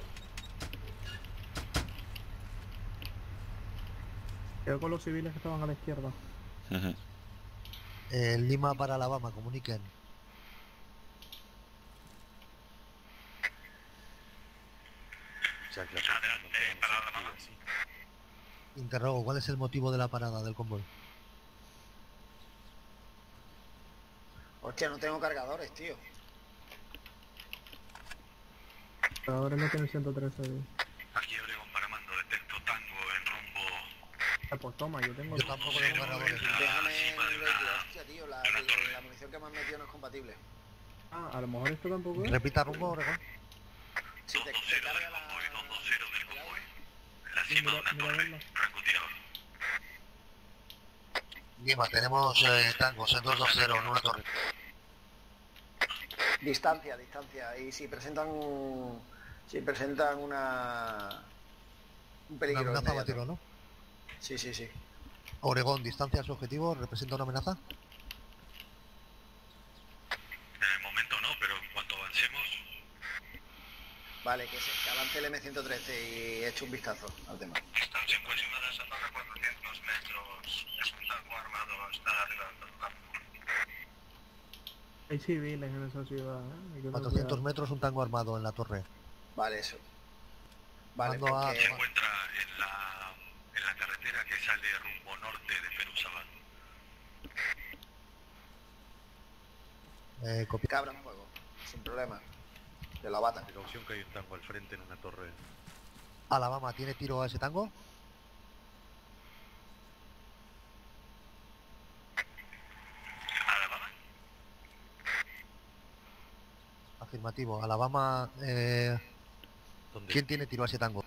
Quedo con los civiles que estaban a la izquierda. Lima para Alabama, comuniquen. Interrogo, ¿cuál es el motivo de la parada del convoy? Hostia, no tengo cargadores, tío. Cargadores no tienen 113. Aquí Obregón para mando, detecto tango en rumbo... Pues toma, yo tengo... Yo tampoco tengo cargadores. Déjame en el vehículo. Hostia, tío, la munición que me han metido no es compatible. Ah, a lo mejor esto tampoco es. Repita rumbo, Obregón. Si te carga la... encima de una torre, francotirador. Lima, tenemos tangos en 220 en una torre. Distancia. Y si presentan un peligro. Una amenaza inmediato. batirlo, ¿no? Sí. Oregón, distancia a su objetivo, ¿representa una amenaza? En el momento no, pero en cuanto avancemos... Vale, que avance el M113 y eche un vistazo al tema. Distancia aproximada a esa torre, 400 metros. Es un tango armado, está arriba del lugar. Hay civiles en esa ciudad, ¿eh? Hay que 400 cuidar. metros, un tango armado en la torre. Vale, eso. Vale, Mando a- porque... Se encuentra en la carretera que sale rumbo norte de Perú-Sabán. Que abran fuego, sin problema. De la bata. Precaución que hay un tango al frente en una torre. Alabama, ¿tiene tiro a ese tango? ¿Alabama? Afirmativo. Alabama, ¿Dónde? ¿quién tiene tiro a ese tango?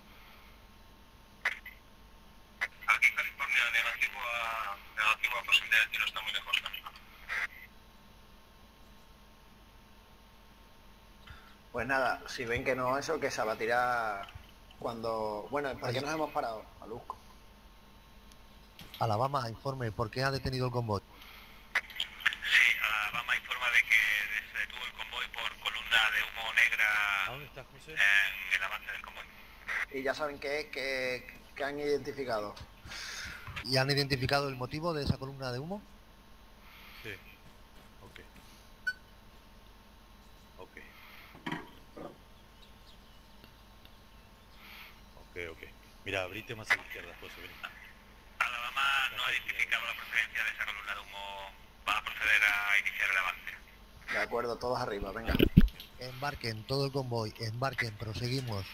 Aquí California, negativo a posibilidad de tiro, está muy lejos. Pues nada, si ven que no eso, que se abatirá cuando... Bueno, ¿por qué nos hemos parado? Alusco. Alabama, informe, ¿por qué ha detenido el convoy? Sí, Alabama informa de que se detuvo el convoy por columna de humo negra. ¿Dónde está José? En el avance del convoy. Y ya saben qué es, que han identificado. ¿Y han identificado el motivo de esa columna de humo? Sí. Ok. Mira, abrite más a la izquierda, José, ven. Alabama no ha identificado la procedencia de esa columna de humo. Va a proceder a iniciar el avance. De acuerdo, todos arriba, venga. Embarquen, todo el convoy, embarquen, proseguimos.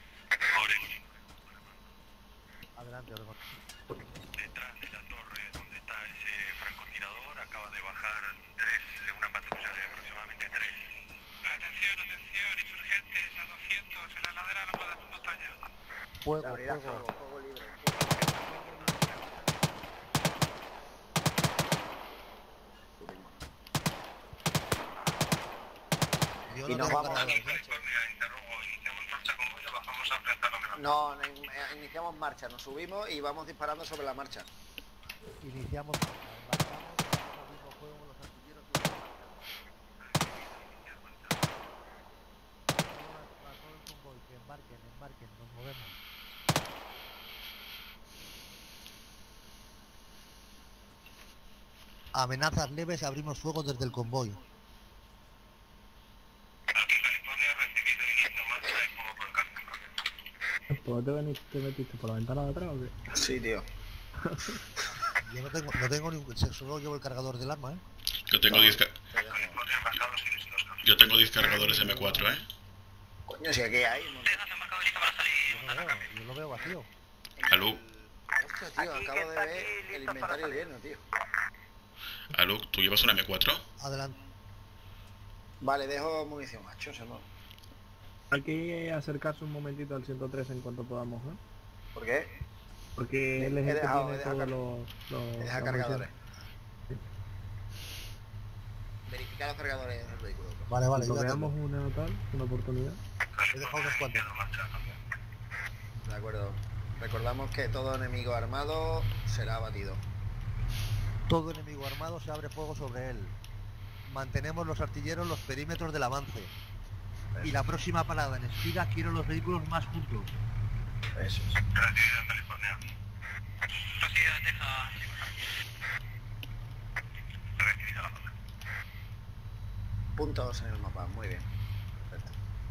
Adelante, Oregón. Detrás de la torre donde está ese francotirador acaba de bajar una patrulla de aproximadamente 3. Atención, insurgentes a 200 en la ladera de la montaña. Fuego, Se abrirá fuego. fuego libre. Yo Y no nos tengo vamos. cargadores, ¿eh? California, interrogo, iniciamos marcha con vuelo, bajamos a enfrentar amenaza. No, iniciamos marcha, nos subimos y vamos disparando sobre la marcha. Iniciamos. Embarcamos, abrimos fuego con los artilleros y a todo el convoy, que embarquen, nos movemos. Amenazas leves, abrimos fuego desde el convoy. Aquí California, recibido inicio marcha y fuego por el casco. ¿Por qué te metiste por la ventana de atrás o qué? Sí, tío. Yo no tengo ningún... Solo llevo el cargador del arma, ¿eh? Yo tengo 10 California, embarcados y listos. yo tengo 10 cargadores M4, ¿eh? Coño, si aquí hay... Yo lo veo vacío. Alú, Hostia, tío, acabo de ver el inventario lleno, tío. Alú, ¿tú llevas una M4? Adelante. Vale, dejo munición, macho, se no. Hay que acercarse un momentito al 103 en cuanto podamos, ¿eh? ¿Por qué? Porque él es He el que dejado- tiene he dejado todos los... Deja la cargadores. munición. Verificar los cargadores del vehículo. Vale, vale, Cuando yo veamos una oportunidad. he dejado unos cuantos. De acuerdo. Recordamos que todo enemigo armado será abatido. Todo enemigo armado se abre fuego sobre él. Mantenemos los artilleros los perímetros del avance. Y la próxima parada en espiga quiero los vehículos más juntos. Eso es. Recibido California. Proceda, deja... Recibido la zona. Puntos en el mapa, muy bien. Perfecto.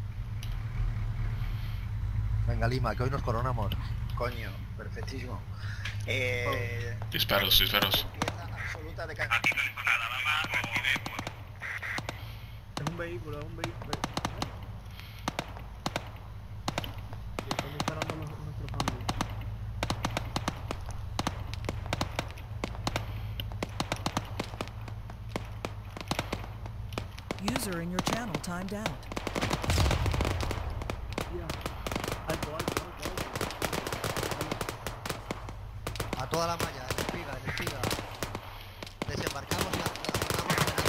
Venga, Lima, que hoy nos coronamos. Coño, perfectísimo. Disparos. Pieza absoluta de caja. Es un vehículo, Y están disparando nuestros ambos. User in your channel timed out. Alto. toda la malla, en espiga. Desembarcamos y lanzamos amenaza.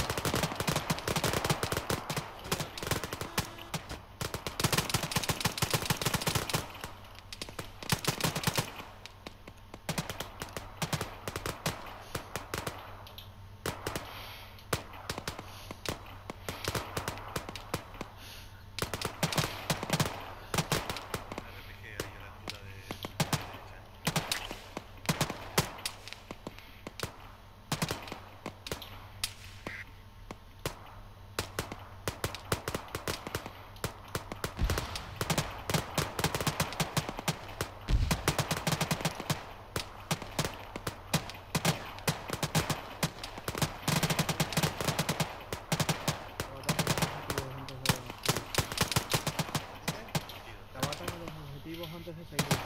Antes de seguir.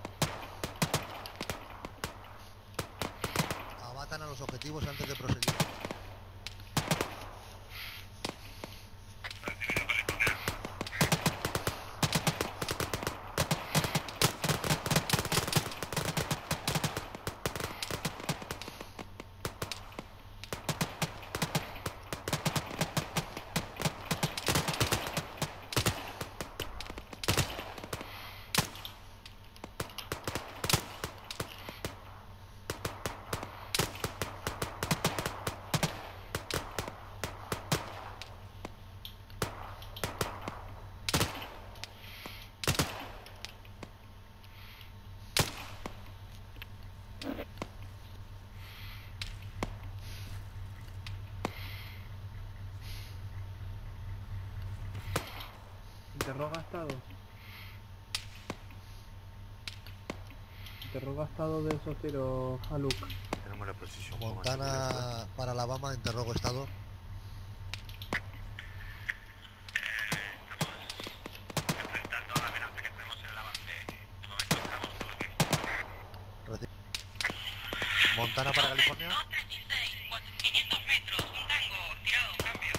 Abatan a los objetivos antes de proseguir. Interroga estado. Interroga estado de esos tiros a Luke. Tenemos la precisión. Montana para Alabama, interrogo estado. Enfrentando a la amenaza que tenemos en el avance. De momento estamos todos bien. Montana para California. 500 metros, un tango, tirado, cambio.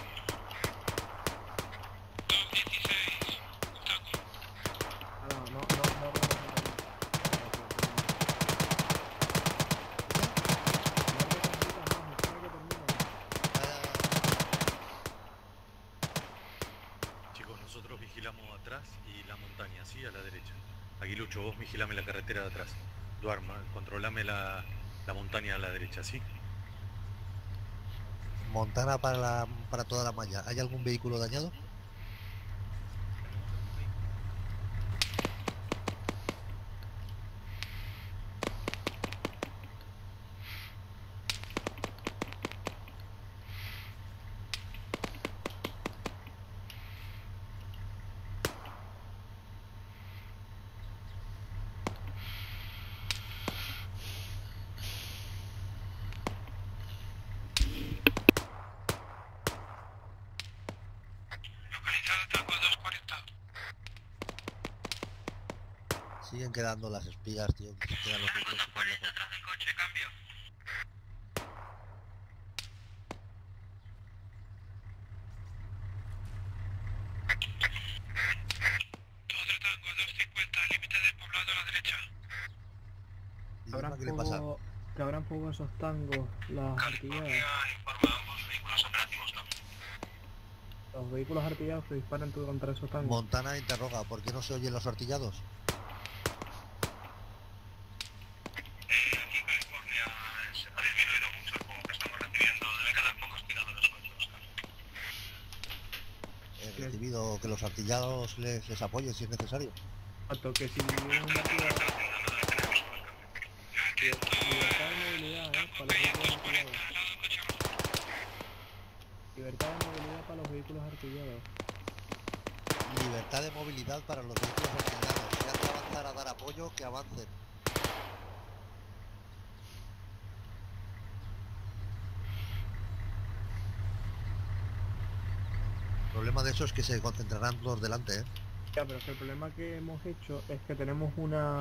216, un tango. No. Chicos, nosotros vigilamos atrás y la montaña, sí, a la derecha. Aguilucho, vos vigilame la carretera de atrás. Duarma, controlame la montaña a la derecha, ¿sí? Montana para toda la malla. ¿Hay algún vehículo dañado? Localizado tango 240. Siguen quedando las espigas, tío. Que se quedan los vehículos súper lejos. Atrás del coche, cambio. Otro tango 250, límite del poblado a la derecha. ¿Y Duarma qué le pasa? Que abran fuego esos tangos, las artilladas. Informa a ambos vehículos operativos, ¿no? Los vehículos artillados que disparan tú contra esos tangos. Montana interroga. ¿Por qué no se oyen los artillados? Aquí en California ha disminuido mucho el fuego que estamos recibiendo. Deben quedar pocos tiradores sueltos. He recibido que los artillados les apoyen si es necesario. Exacto, que si viene una artillada... Libertad de movilidad, para los vehículos artillados. Libertad de movilidad para los vehículos artillados. Libertad de movilidad para los vehículos artillados. Si hay que avanzar a dar apoyo, que avancen. El problema de eso es que se concentrarán todos delante, ¿eh? Ya, pero es que el problema que hemos hecho es que tenemos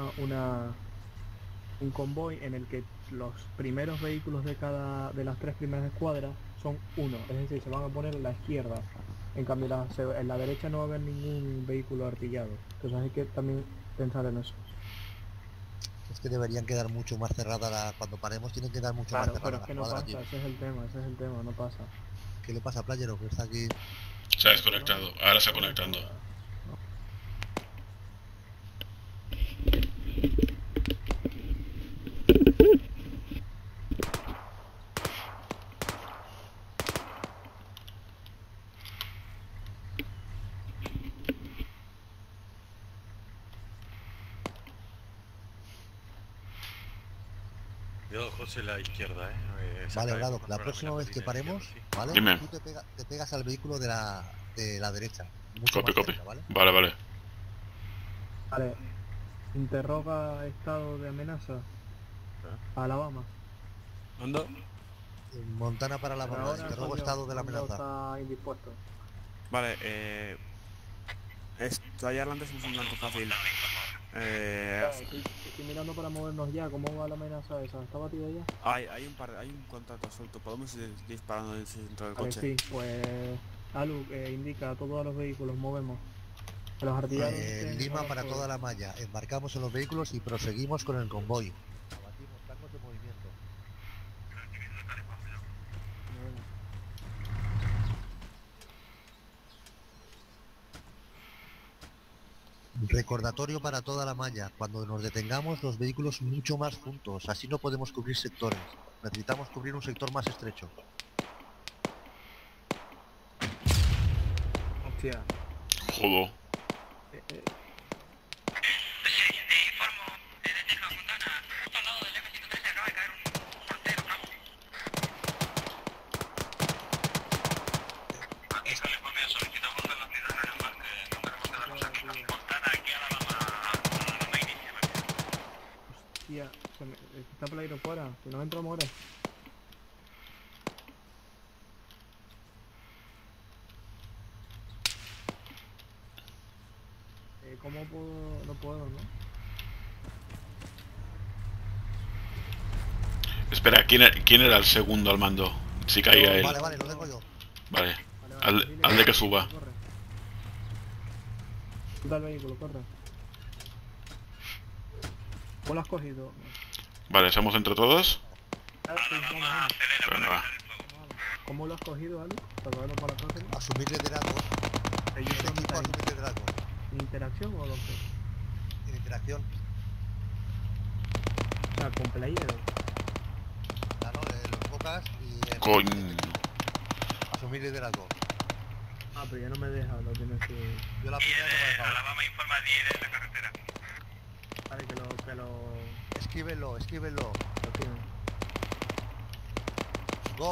un convoy en el que los primeros vehículos de las tres primeras escuadras son uno, es decir, se van a poner a la izquierda. En cambio, en la derecha no va a haber ningún vehículo artillado. Entonces hay que también pensar en eso. Es que deberían quedar mucho más cerrada cuando paremos, tienen que quedar mucho más cerrada. Pero es que no pasa, ese es el tema, no pasa. ¿Qué le pasa a Playero? Que está aquí. Se ha desconectado, ahora se está conectando. Cuidado, José, la izquierda, Vale, Brado, la próxima vez que paremos, ¿vale? Dime. Tú te pegas al vehículo de la derecha. Mucho Copy, más copy. cerca, ¿vale? Vale. Vale. Interroga estado de amenaza. Alabama. ¿Dónde? Montana para Alabama. Interrogo estado de la amenaza. Está indispuesto. Vale, allá adelante es un blanco fácil. Estoy mirando para movernos ya. ¿Cómo va la amenaza esa? ¿Está batida ya? Hay un contacto suelto. Podemos ir disparando dentro del coche. Sí, pues Alu indica a todos los vehículos, movemos. A los artilleros. Lima para toda la malla. Embarcamos en los vehículos y proseguimos con el convoy. Abatimos flancos de movimiento. Recordatorio para toda la malla. Cuando nos detengamos, los vehículos mucho más juntos. Así no podemos cubrir sectores. Necesitamos cubrir un sector más estrecho. Hostia. Jodo. Informo desde Texas, Montana, justo al lado del F-113 acaba de caer un mortero, ¿no? Aquí California, solicitamos velocidad en el embarque, no queremos quedarnos aquí. Montana, aquí Alabama, no me inicie. Hostia, está Playero fuera, si no entramos ahora. ¿Cómo puedo? No puedo, ¿no? Espera, ¿quién era el segundo al mando? Si caía él. Vale, lo tengo yo. Vale. Al de que suba. Suelta el vehículo, corre. ¿Cómo lo has cogido? Vale, ¿estamos entre todos? Bueno, va. ¿Cómo lo has cogido, Ali? Para verlo para la próxima. Asumir liderazgo. El equipo asumir liderazgo. ¿En interacción o dónde? En interacción. O sea, con Playero. Claro, los bocas y... Coño. Asumir liderazgo. Ah, pero ya no me deja, lo tienes que... Yo la primera no me he dejado. Alabama informa 10 en la carretera. Vale, que lo... Esquívenlo. Lo tienen. Go.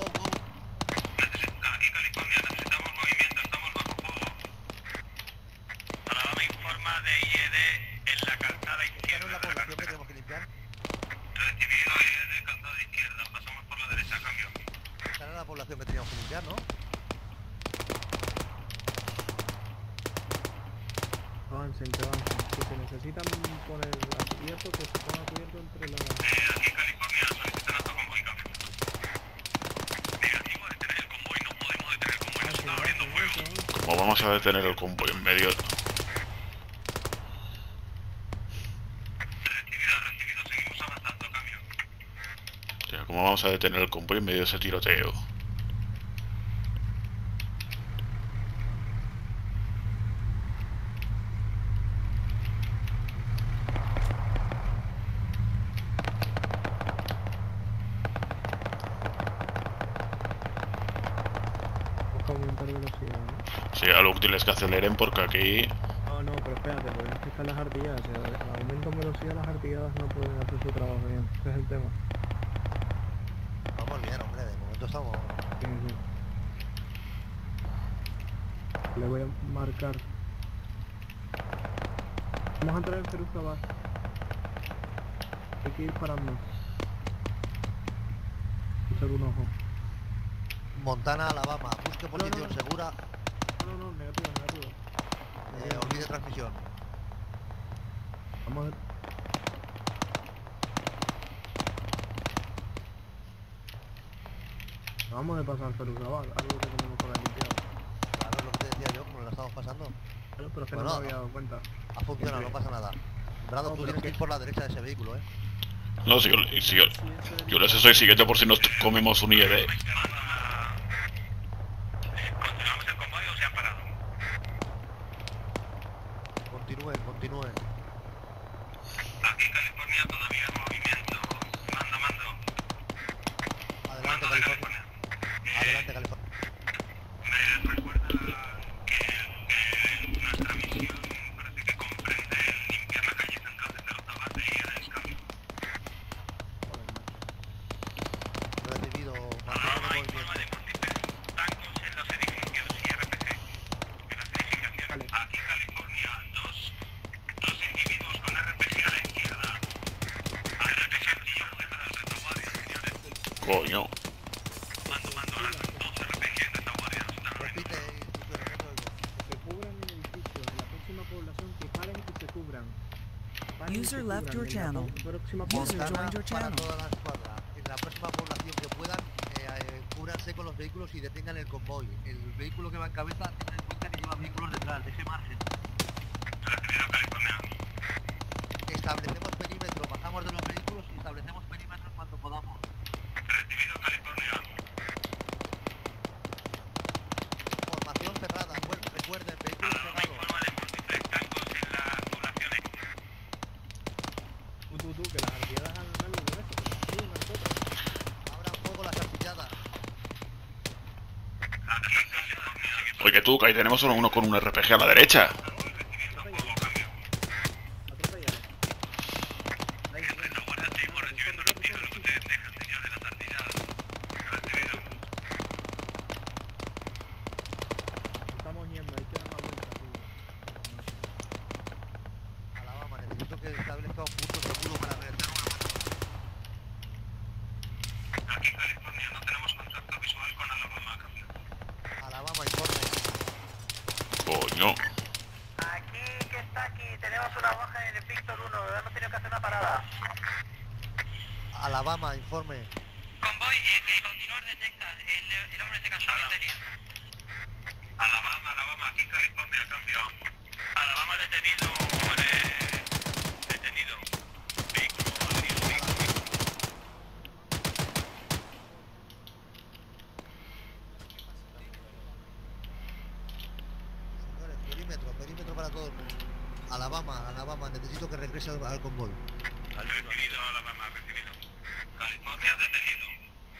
Aquí California, necesitamos movimiento, estamos bajo fuego. Alabama informa de IED en la calzada izquierda de la carretera. ¿Qué tenemos que limpiar? Recibido IED, calzada izquierda, pasamos por la derecha, cambio. Esta era la población que teníamos que limpiar, ¿no? Avancen. Si se necesitan poner cubierto, que se ponga cubierto entre los... Aquí California, solicitan alto convoy, cambio. Negativo, detener el convoy, no podemos detener el convoy, nos está abriendo fuego. ¿Cómo vamos a detener el convoy en medio? Recibido, seguimos avanzando, cambio. O sea, ¿cómo vamos a detener el convoy en medio de ese tiroteo? Aumentar velocidad, ¿no? Sí, a lo útil es que aceleren porque aquí... No, pero espérate, porque es que están las artilladas. Si aumentan velocidad, las artilladas no pueden hacer su trabajo bien. Ese es el tema. Vamos bien, hombre, de momento estamos... Sí. Le voy a marcar. Vamos a entrar en Feruzabad. Hay que ir parando. Echar un ojo. Montana, Alabama, busque posición segura. No, negativo. Olvide transmisión. Vamos a ver. Vamos de pasar Feruzabad, algo que tenemos que haber limpiado. Claro, es lo que te decía yo, como lo estamos pasando. Pero es que Bueno, no me había dado cuenta. Ha funcionado, no pasa nada. Brado, tú tienes que ir por la derecha de ese vehículo, ¿eh? No, si yo les estoy siguiendo por si nos comemos un IED. ¿Continuamos el convoy o se han parado? Continúen. Aquí California todavía en movimiento. Mando. Adelante, California. Me recuerda que nuestra misión parece que comprende limpiar la calle central desde la base y el escambio. Recibido. Alabama informa de múltiples tangos en los edificios y RPG. En las edificaciones. Aquí California, dos individuos con RPG a la izquierda. RPG artillero de la retaguardia, señores. Coño. Mando, ahora son dos RPG en retaguardia. Repite, Se cubran en edificios de la próxima población, que paren y se cubran. Paren y User se left cubran your en la channel. próxima User población. joined your Para channel. toda la escuadra. En la próxima población que puedan, cúbranse con los vehículos y detengan el convoy. El vehículo que va en cabeza, tengan en cuenta que lleva vehículos detrás, de ese margen. Recibido California. Establecemos perímetro, bajamos de los vehículos y establecemos perímetros cuando podamos. Recibido California. Formación cerrada, recuerden, vehículos cerrados. Informa de múltiples tangos en las poblaciones. Tú, que las artilladas hagan algo con eso, que nos ayuden a nosotros. Abran fuego las artilladas. Oye, tú, que ahí tenemos solo uno con un RPG a la derecha. Estamos yendo, hay que dar una vuelta. Alabama, necesito que establezca un punto seguro para realizar una Aquí California no tenemos contacto visual con Alabama. Alabama, informe. Coño. Aquí, que está aquí, tenemos una baja en el Víctor 1, hemos tenido que hacer una parada. Alabama, informe. Convoy, continuar de Texas, el hombre se cayó en batería. Alabama, aquí California cambió. Alabama detenido, detenido. Vehículo averiado, Señores, perímetro para todo el mundo. Alabama, necesito que regrese al convoy. Recibido, Alabama, recibido. California detenido.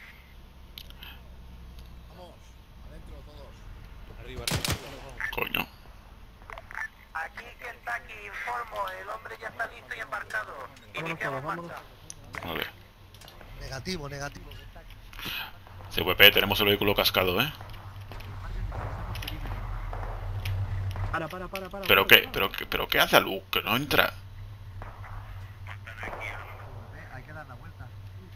Vamos, adentro todos. Arriba. Coño. Aquí, Kentucky, informo, el hombre ya está listo y embarcado. Vámonos, vámonos. Vale. Negativo. CVP, tenemos el vehículo cascado, ¿eh? Para. ¿Pero qué hace Luke? Que no entra. Hay que dar la vuelta.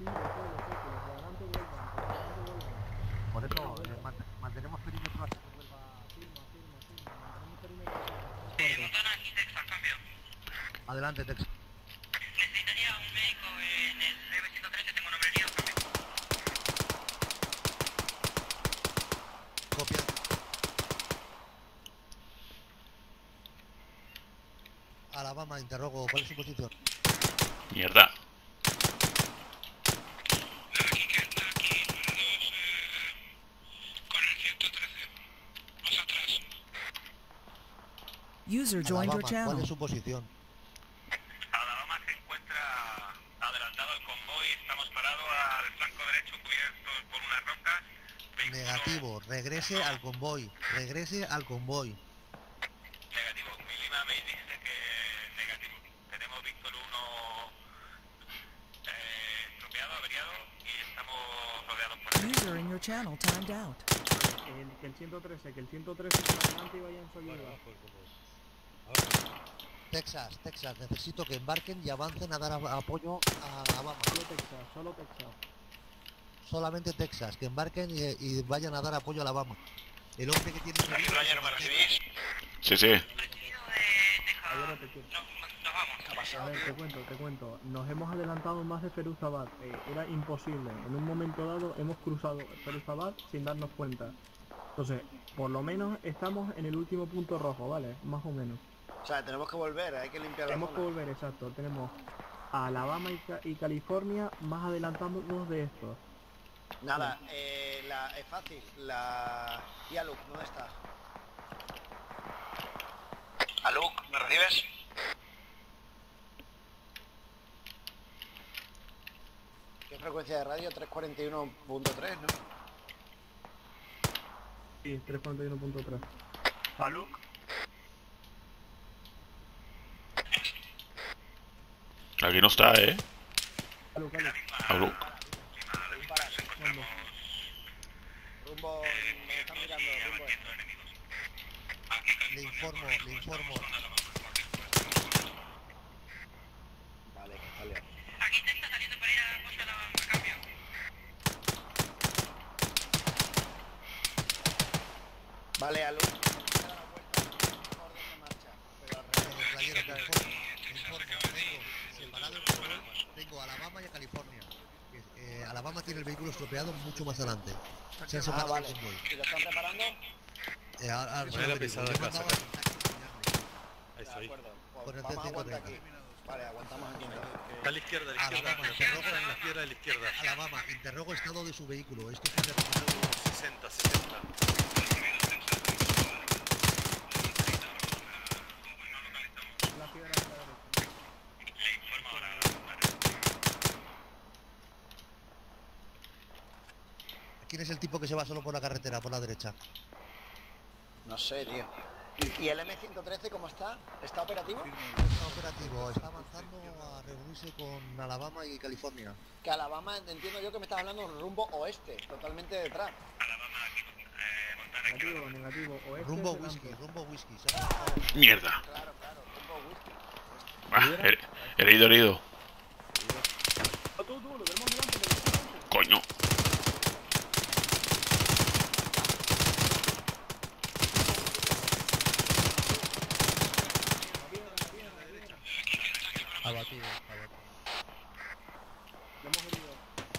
Por eso, mantenemos perímetro hasta que vuelva. Montana, aquí Texas, cambio. Adelante, Tex. Necesitaría un médico en el DB113, tengo un hombre herido, cambio. Copia. Alabama, interrogo, ¿cuál es su posición? Mierda. Aquí Kentucky, para dos, con el 113. Más atrás. User joined your Alabama, ¿cuál channel. es su posición? Alabama se encuentra adelantado al convoy. Estamos parados al flanco derecho, cubiertos por unas rocas. Negativo, regrese al convoy. Negativo. Milima me dice que negativo. Tenemos Víctor 1 estropeado, averiado y estamos rodeados por él. User in your channel timed out. Que el 113 para adelante y vaya en su ayuda. Texas, necesito que embarquen y avancen a dar apoyo a Alabama. Solo Texas. Solamente Texas, que embarquen y vayan a dar apoyo a Alabama. El hombre que tiene... Flyer, ¿me recibís? Sí, sí. A ver, te cuento. Nos hemos adelantado más de Feruzabad. Era imposible. En un momento dado hemos cruzado Feruzabad sin darnos cuenta. Entonces, por lo menos estamos en el último punto rojo, ¿vale? Más o menos. O sea, tenemos que volver, hay que limpiar la Tenemos que zona. volver, exacto. Tenemos a Alabama y California más adelantándonos de esto. Nada, es fácil. ¿Y a Luke, dónde está? ¿A Luke, me recibes? ¿Qué frecuencia de radio? 341.3, ¿no? Sí, 341.3. ¿A Luke? Aquí no está, ¿eh? A Luke, a Luke. A Luke. Rumbo, me están mirando, rumbo este. Le informo. Vale, que está liado. Aquí te está saliendo para ir a Costa Alabama, cambio. Vale, a Luke, da la vuelta, orden de marcha, pero al revés. Playero, te informo. Tengo separado el control, tengo a Alabama y a California. Alabama tiene el vehículo estropeado mucho más adelante. Se han separado vale. el convoy. ¿Y lo están reparando? Poné la pesada acá, saca. Ahí De soy. acuerdo, Con pues el vamos a aguantar C130. aquí. Vale, aguantamos aquí entonces. A la izquierda, a la izquierda. Alabama, Interrogo en la izquierda, a la izquierda. Alabama, interrogo estado de su vehículo. Esto es interrogado. 60, 60. La piedra está a la derecha. ¿Quién es el tipo que se va solo por la carretera, por la derecha? No sé, tío. ¿Y el M113 cómo está? ¿Está operativo? Está operativo, está avanzando a reunirse con Alabama y California. Que Alabama, entiendo yo que me estás hablando rumbo oeste, totalmente detrás. Negativo, negativo. Oeste, Rumbo delante. whisky, ¿sabes? Mierda. Claro, rumbo whisky. Herido. Tú, lo tenemos delante. Coño. Abatido. Lo hemos herido.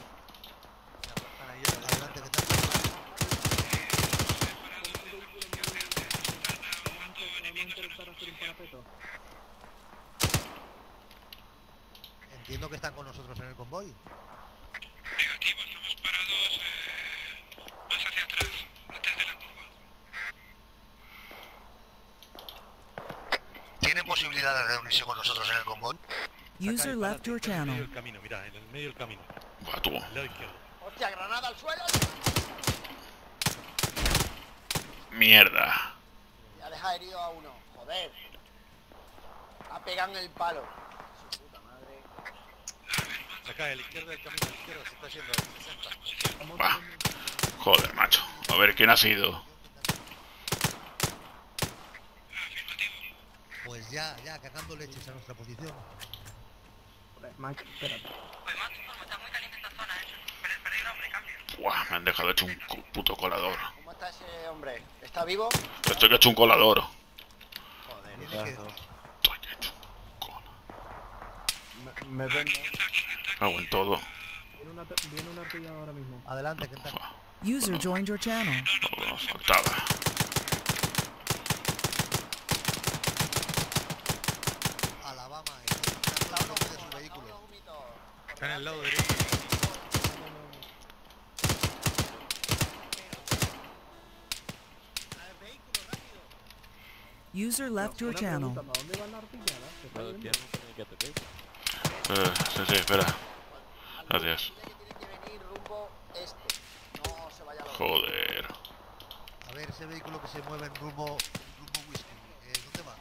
Adelante, ¿qué tal? Vamos a intentar hacer un parapeto. Entiendo que están con nosotros en el convoy. Negativo, estamos parados más hacia atrás, antes de la curva. ¿Tiene posibilidad de reunirse con nosotros en el convoy? User left your En el medio channel. del camino, mirá, en el medio del camino. Va tú. Al lado izquierdo. ¡Hostia, granada al suelo! Mierda. Ya deja herido a uno, joder. Ha pegado en el palo. Su puta madre. Acá, a la izquierda del camino, a la izquierda, se está yendo a 60. Va. Joder, macho. A ver quién ha sido. Pues ya, cagando leches a nuestra posición. Joder, Mike, espérate. Pues más, está muy caliente esta zona, Perdí un hombre, cambio. Buah, me han dejado hecho un puto colador. ¿Cómo está ese hombre? ¿Está vivo? Estoy que he hecho un colador. Joder, Tiene que- Estoy hecho un colador. Me ven, Cago en todo. Viene una artillada ahora mismo. Adelante, ¿qué tal? User joined your channel. Todo saltada. Alabama, está en de su vehículo. Está en el lado derecho. User left your Una channel. pregunta, ¿para dónde va la artillada? ¿Se está yendo? Sí, espera. Gracias. tiene que venir rumbo este. No se vaya a la Joder. A ver, ese vehículo que se mueve en rumbo whisky. ¿Dónde va?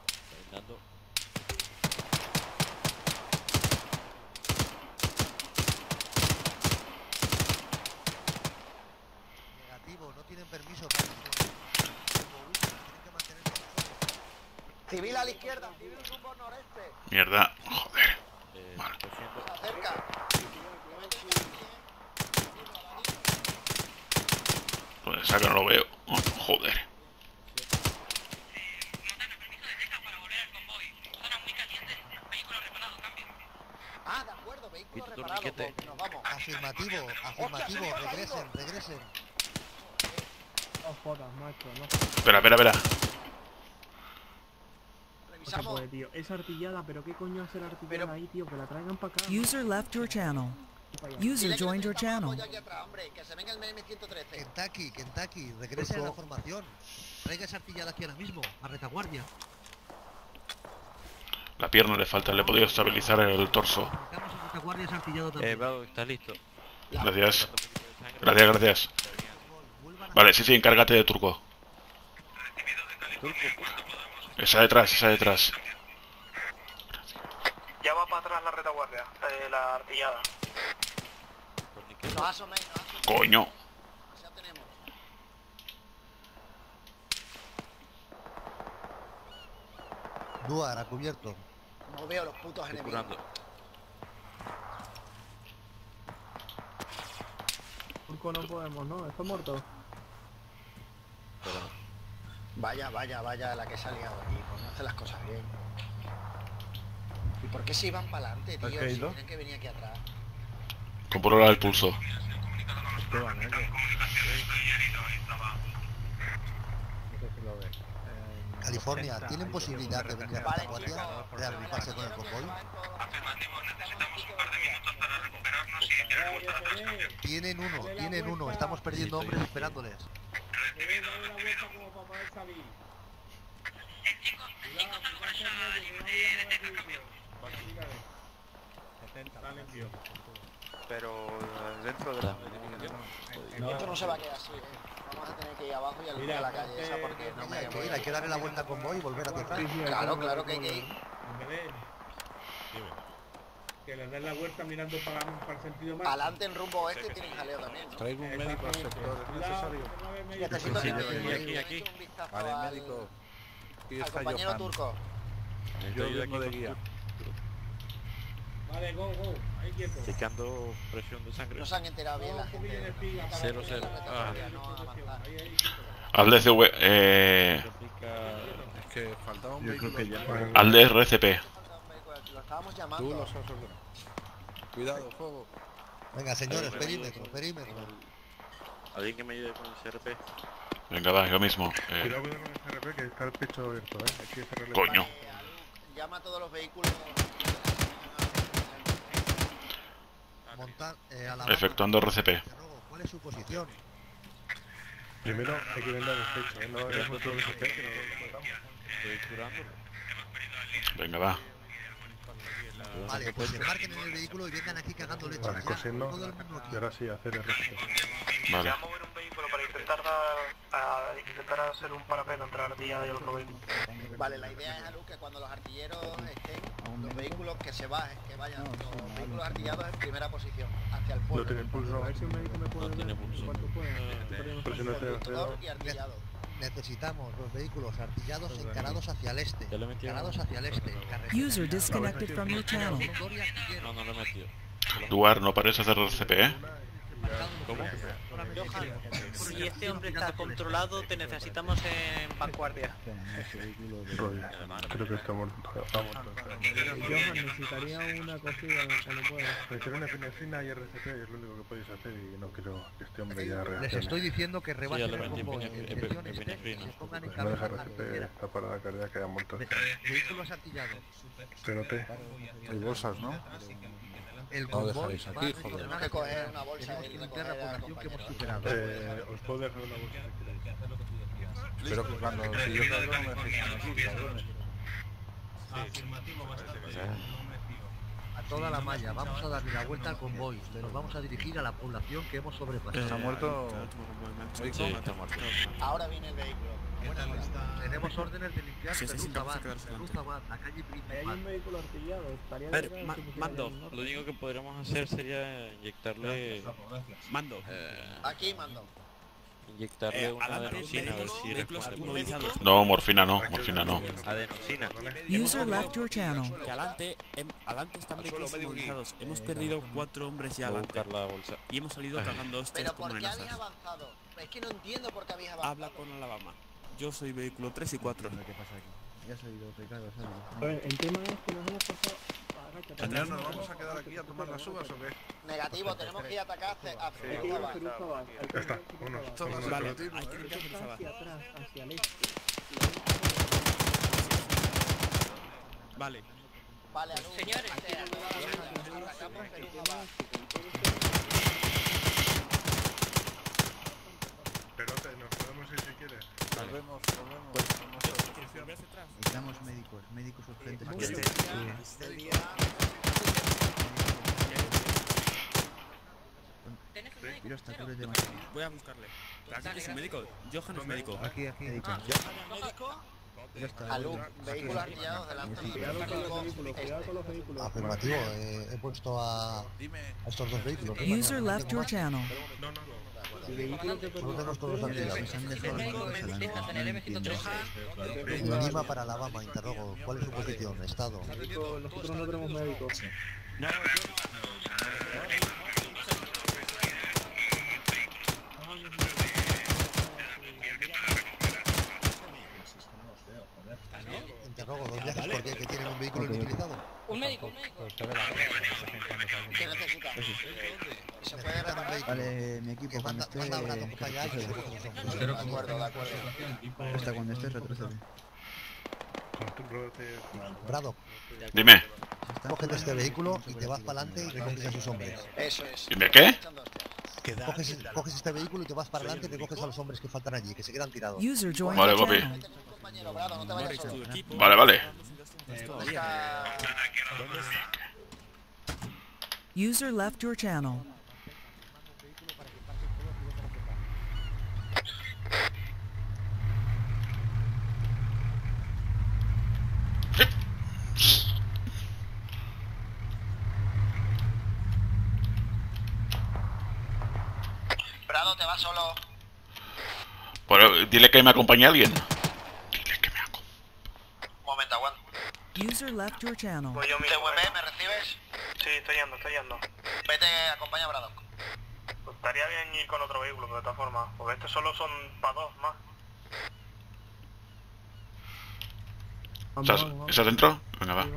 Negativo, no tienen permiso para rumbo whisky. Tienen que mantenerse nosotros. Civil a la izquierda, civil rumbo noreste. Mierda. Joder. Vale. Se acerca. Pues saca, no lo veo. Oh, joder. Ah, de acuerdo, vehículo reparado. Pues nos vamos. Afirmativo, regresen. No jodas, macho, no. Espera. Pisamos. puede, tío. Es artillada, pero ¿qué coño hace la artillada ahí, tío? Que la traigan para acá. User left your channel. User joined your channel. Aquí atrás, hombre, que se venga el MM-113. Kentucky, regrese a la formación. Traiga esa artillada aquí ahora mismo, a retaguardia. La pierna le falta, le he podido estabilizar el torso. Retaguardia es artillado también. Bravo, ¿estás listo? Gracias. Gracias. Vale, sí, encárgate de Turco. Esa detrás. Ya va para atrás la retaguardia, la artillada. Nos asoméis. Coño. Ya tenemos. Duar, a cubierto. No veo los putos enemigos. Turco no podemos, ¿no? ¿Está muerto? Vaya la que se ha liado aquí, pues no hace las cosas bien. ¿Y por qué se iban para adelante, tío? Si tienen que venir aquí atrás. Controla el pulso. California, ¿tienen posibilidad de venir a retaguardia? ¿Reagruparse con el convoy? Tienen uno, estamos perdiendo hombres esperándoles. Pero dentro de la... Esto no se va a quedar así, Vamos a tener que ir abajo y alumbrar la calle esa porque no me... Hay que darle la vuelta al convoy y volver hacia atrás. Claro que hay que ir. Que le den la vuelta mirando para el sentido más. Adelante en rumbo oeste tienen jaleo también, ¿no? Traigo un médico al sector, ¿es necesario? Necesito que aquí. Vale, médico. Al compañero turco. Yo vengo de guía. Vale, go. Ahí quieto. Checando presión de sangre. No se han enterado bien la gente. 0-0. Al DCV, Es que faltaba un vehículo. al DRCP. Lo estábamos llamando. Tú los has ordenado. Cuidado, fuego. Venga, señores, perímetro. ¿Alguien que me ayude con el CRP? Venga, va, yo mismo. Cuidado con el CRP que está el pecho abierto, Hay que cerrarle. Coño. Llama a todos los vehículos. Montar a la Efectuando RCP. ¿Cuál es su posición? Primero hay que vender el pecho, No es mucho el CP, que no lo matamos. Estoy curando. Venga, va. Vale, pues embarquen en el vehículo y vengan aquí cagando leche. Vale, cosiendo. Y ahora sí, hacer RCP. Vale. a mover un vehículo para intentar hacer un parapeto entre la artillada y el otro vehículo. Vale, la idea es, Alu, que cuando los artilleros estén, los vehículos que se bajen, que vayan los vehículos artillados en primera posición, hacia el pueblo. No tiene pulso. A ver si un médico me puede ver cuánto puede. Conductor y artillado. Necesitamos los vehículos artillados encarados hacia el este. User disconnected from your channel. No lo he metido. Duar, no pares hacer RCP, ¿Cómo? Johan, si este hombre está controlado, te necesitamos en vanguardia. Creo que está muerto. Johan, necesitaría una cosilla cuando pueda. Prefiero una epinefrina y RCP, es lo único que podéis hacer y no quiero que este hombre ya reaccione. Les estoy diciendo que rebasen el metí convoy. En direcciones que se pongan en No deja cabeza a la RCP, carretera. está parada cardíaca, ya muerto. Vehículos artillados. Espérate. Hay bolsas, ¿no? El No convoy dejaréis aquí, joder. Tenemos que coger una bolsa tenemos y que limpiar recoger la a la población que hemos compañera. superado. Os puedo dejar una bolsa si queréis. Espero que cuando si yo caigo no me dejéis aquí, cabrones. A toda la malla, vamos a darle la vuelta al convoy. Nos vamos a dirigir a la población que hemos sobrepasado. ¿Está muerto? Sí, está muerto. Ahora viene el vehículo. Tenemos órdenes de limpiar Sí, sí, sí, Perruzabat, vamos a quedarse Perruzabat, la calle Hay principal. un vehículo artillado, estaría A ver, bien que pusieran Mando, el norte. lo único que podríamos hacer sería inyectarle... Mando. Aquí mando. Inyectarle una adelante, adenosina, a ver si vehículos responde. inmovilizados. No, morfina no. Adenosina. User left your channel. Que adelante están vehículos inmovilizados. Hemos perdido 4 hombres ya Voy a adelante. buscar la bolsa. Y hemos salido cagando hostias Pero como ¿por qué habéis amenazas. avanzado? Es que no entiendo por qué habéis avanzado. Habla con Alabama. Yo soy vehículo 3 y 4. ¿Qué pasa aquí? Ya soy yo, Ricardo, A ver, el tema es que nos hemos pasado... Señor, ¿nos vamos a quedar aquí a tomar las uvas o qué? Negativo, tenemos que ir a atacar a Hay que ir a Perruzabat. Ya está, uno. Vale, hay que limpiar Perruzabat. Hacia atrás, hacia el este. Vale. Vale, señores, Pero nos podemos ir si quieres. Volvemos. Necesitamos médicos urgentes. Voy a buscarle. ¿Aquí es un médico? Johan es médico. Aquí. ¿Médico? Ya está. Alú, vehículos artillados delante. Cuidado con los vehículos. Afirmativo, he puesto a estos dos vehículos. User left your channel. Solo tenemos todos artillados. Lima para Alabama, interrogo. ¿Cuál es su posición? Estado. Nosotros no tenemos médicos. Interrogo, ¿dos viajes por qué? ¿Que tienen un vehículo inutilizado? Un médico. ¿Qué necesita? ¿Se puede reparar? Vale, mi equipo, cuando esté... De acuerdo. Hasta cuando esté retrocede. Braddock. Dime. Cógete este vehículo y te vas para adelante y recoges a sus hombres. Eso es. ¿Dime qué? Coges este vehículo y te vas para adelante y recoges a los hombres que faltan allí, que se quedan tirados. Vale, papi. Vale. User left your channel. Prado, te vas solo. Bueno, dile que me acompañe alguien. Un momento, aguanta. User left your channel. TVP, ¿me recibes? Sí, estoy yendo. Vete, acompaña a Braddock. Pues estaría bien ir con otro vehículo, de todas formas, porque estos solo son para dos más. ¿Estás dentro? Venga, va.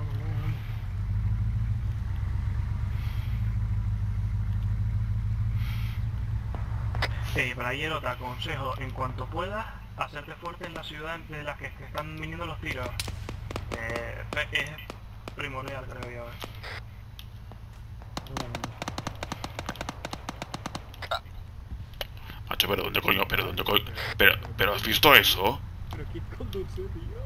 Playero, te aconsejo, en cuanto puedas, hacerte fuerte en la ciudad de la que están viniendo los tiros. Es primordial, creo yo. Macho, pero ¿dónde coño? Pero ¿has visto eso? Pero ¿quién conduce, tío?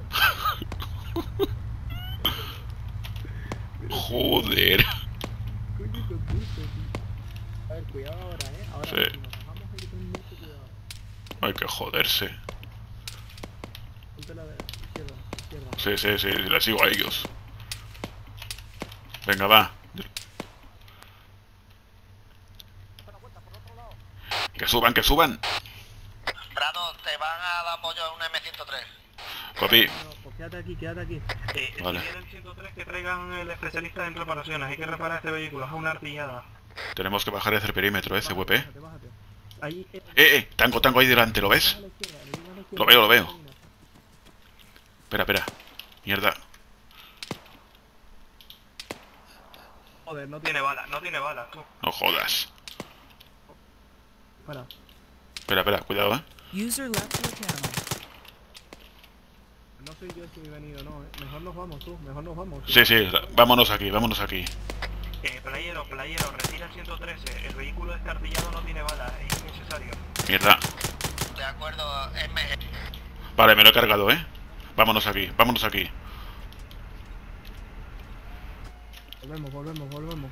Joder. Coño conduce, tío. A ver, cuidado ahora, Ahora Sí. si nos bajamos hay que tener mucho cuidado. Hay que joderse. Ponte la de izquierda. Sí, les sigo a ellos. Venga, va. Que suban. Prado, te van a dar apoyo a un M103. Copy. Pues quédate aquí. Vale. Si viene el 103, que traigan el especialista en reparaciones. Hay que reparar este vehículo, es una artillada. Tenemos que bajar ese perímetro, CWP. Bájate. Ahí, Tango ahí delante, ¿lo ves? Lo veo. Espera. Mierda. Joder, no tiene balas, tú. No jodas. Para. Espera, cuidado, User left your channel. No sé yo si he venido, no, Mejor nos vamos, tú. Sí, vámonos aquí. Playero, retira el 113. El vehículo descartillado no tiene balas, es innecesario. Mierda. De acuerdo, Vale, me lo he cargado, Vámonos aquí. Volvemos.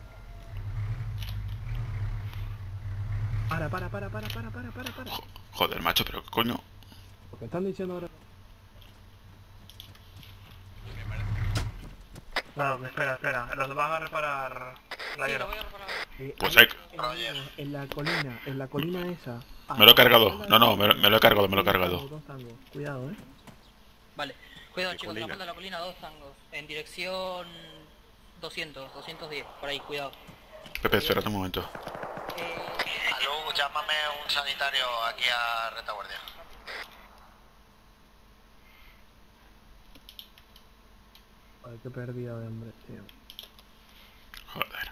Para. Joder, macho, pero ¿qué coño? Lo que están diciendo ahora. No, espera. Los van a reparar. Playero. Pues hay... En la colina esa. Me lo he cargado. No, me lo he cargado. Dos tangos. Cuidado, Vale, cuidado chicos, de la punta de la colina, 2 tangos. En dirección 210, por ahí, cuidado. Pepe, espérate un momento. Alú, llámame un sanitario aquí a retaguardia. Ay, qué pérdida de hombre, tío. Joder.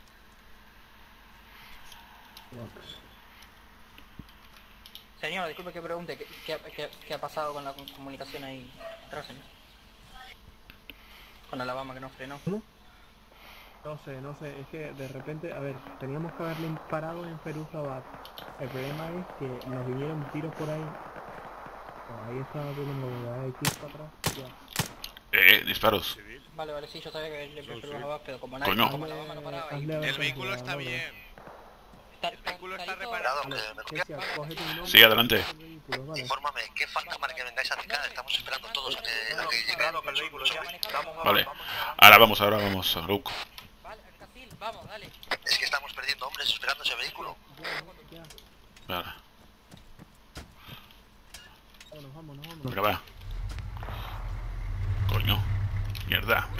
Señor, disculpe que pregunte, ¿qué ha pasado con la comunicación ahí atrás? Con Alabama que no frenó. No sé, es que de repente, a ver, teníamos que haberle parado en Feruzabad. El problema es que nos vinieron tiros por ahí. Oh, ahí estaba teniendo la X para atrás. Ya. Disparos. Vale, sí, yo sabía que le Feruzabad, pero como nadie, Coño. como Alabama no paraba. Y... El vehículo está bien. El vehículo está reparado. Sí, adelante. Infórmame, ¿qué falta para que vengáis a picar? Estamos esperando todos a que llegue. Vale. Ahora vamos, Luke. Vale, Casil, vamos, dale. Es que estamos perdiendo hombres esperando ese vehículo. Vale. Vámonos. Venga, va. Coño. Mierda.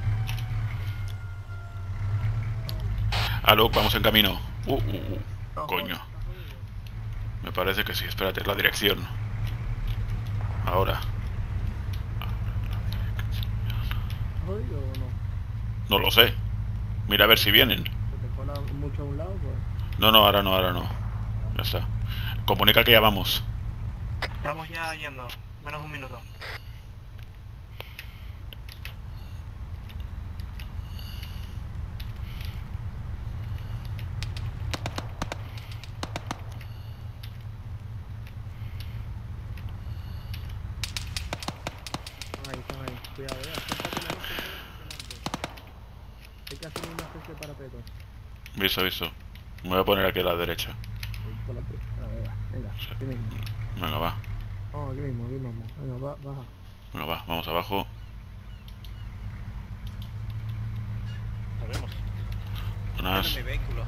Luke, vamos en camino. Coño. Me parece que sí, espérate, es la dirección. Ahora. ¿Hoy o no? No lo sé. Mira a ver si vienen. ¿Se te cola mucho a un lado? Pues... No, ahora no. Ya está. Comunica que ya vamos. Estamos ya yendo, menos un minuto. Ahí, cuidado, hay que hacer una especie de parapeto. Visto. Me voy a poner aquí a la derecha. Venga, aquí mismo. Venga, va. Oh, aquí mismo. Venga, baja. Venga, va, vamos abajo. Sabemos. Unas... mi vehículo.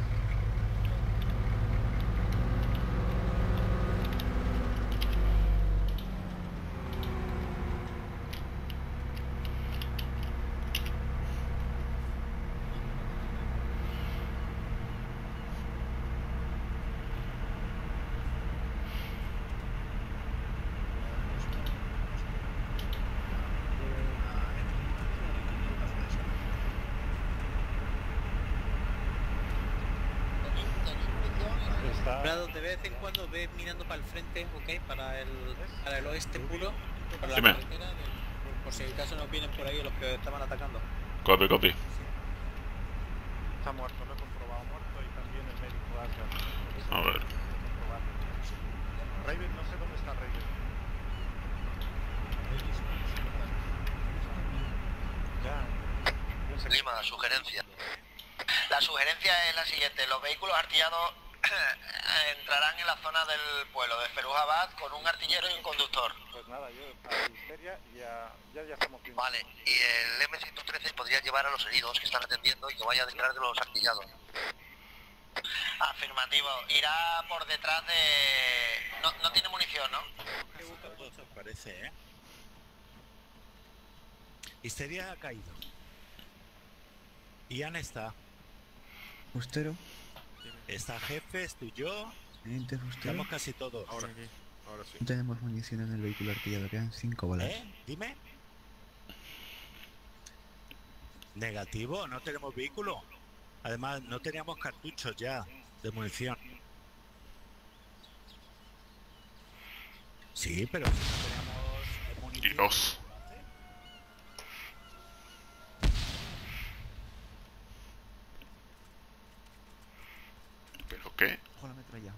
Prado, de vez en cuando ve mirando para el frente, ok, para el oeste puro, para la Dime. carretera, por si en caso nos vienen por ahí los que estaban atacando. Copy. Está muerto, lo he comprobado, muerto y también el médico Asgard. A ver. Raven, no sé dónde está Raven. Ya. Lima, sugerencia. La sugerencia es la siguiente: los vehículos artillados entrarán en la zona del pueblo de Feruzabad con un artillero y un conductor. Pues nada, yo a Histeria y ya estamos bien. Vale, y el M113 podría llevar a los heridos que están atendiendo y que vaya detrás de los artillados. Afirmativo. Irá por detrás de... No tiene munición, ¿no? Parece, ¿eh? Histeria ha caído. Ian está. Fustero. Está jefe, estoy yo. Fustero. Estamos casi todos. Ahora sí. No tenemos munición en el vehículo artillado, quedan 5 balas. Dime. Negativo, no tenemos vehículo. Además, no teníamos cartuchos ya de munición. Sí, pero si no teníamos munición. Dios. ¿Pero qué? Ojo la metralla.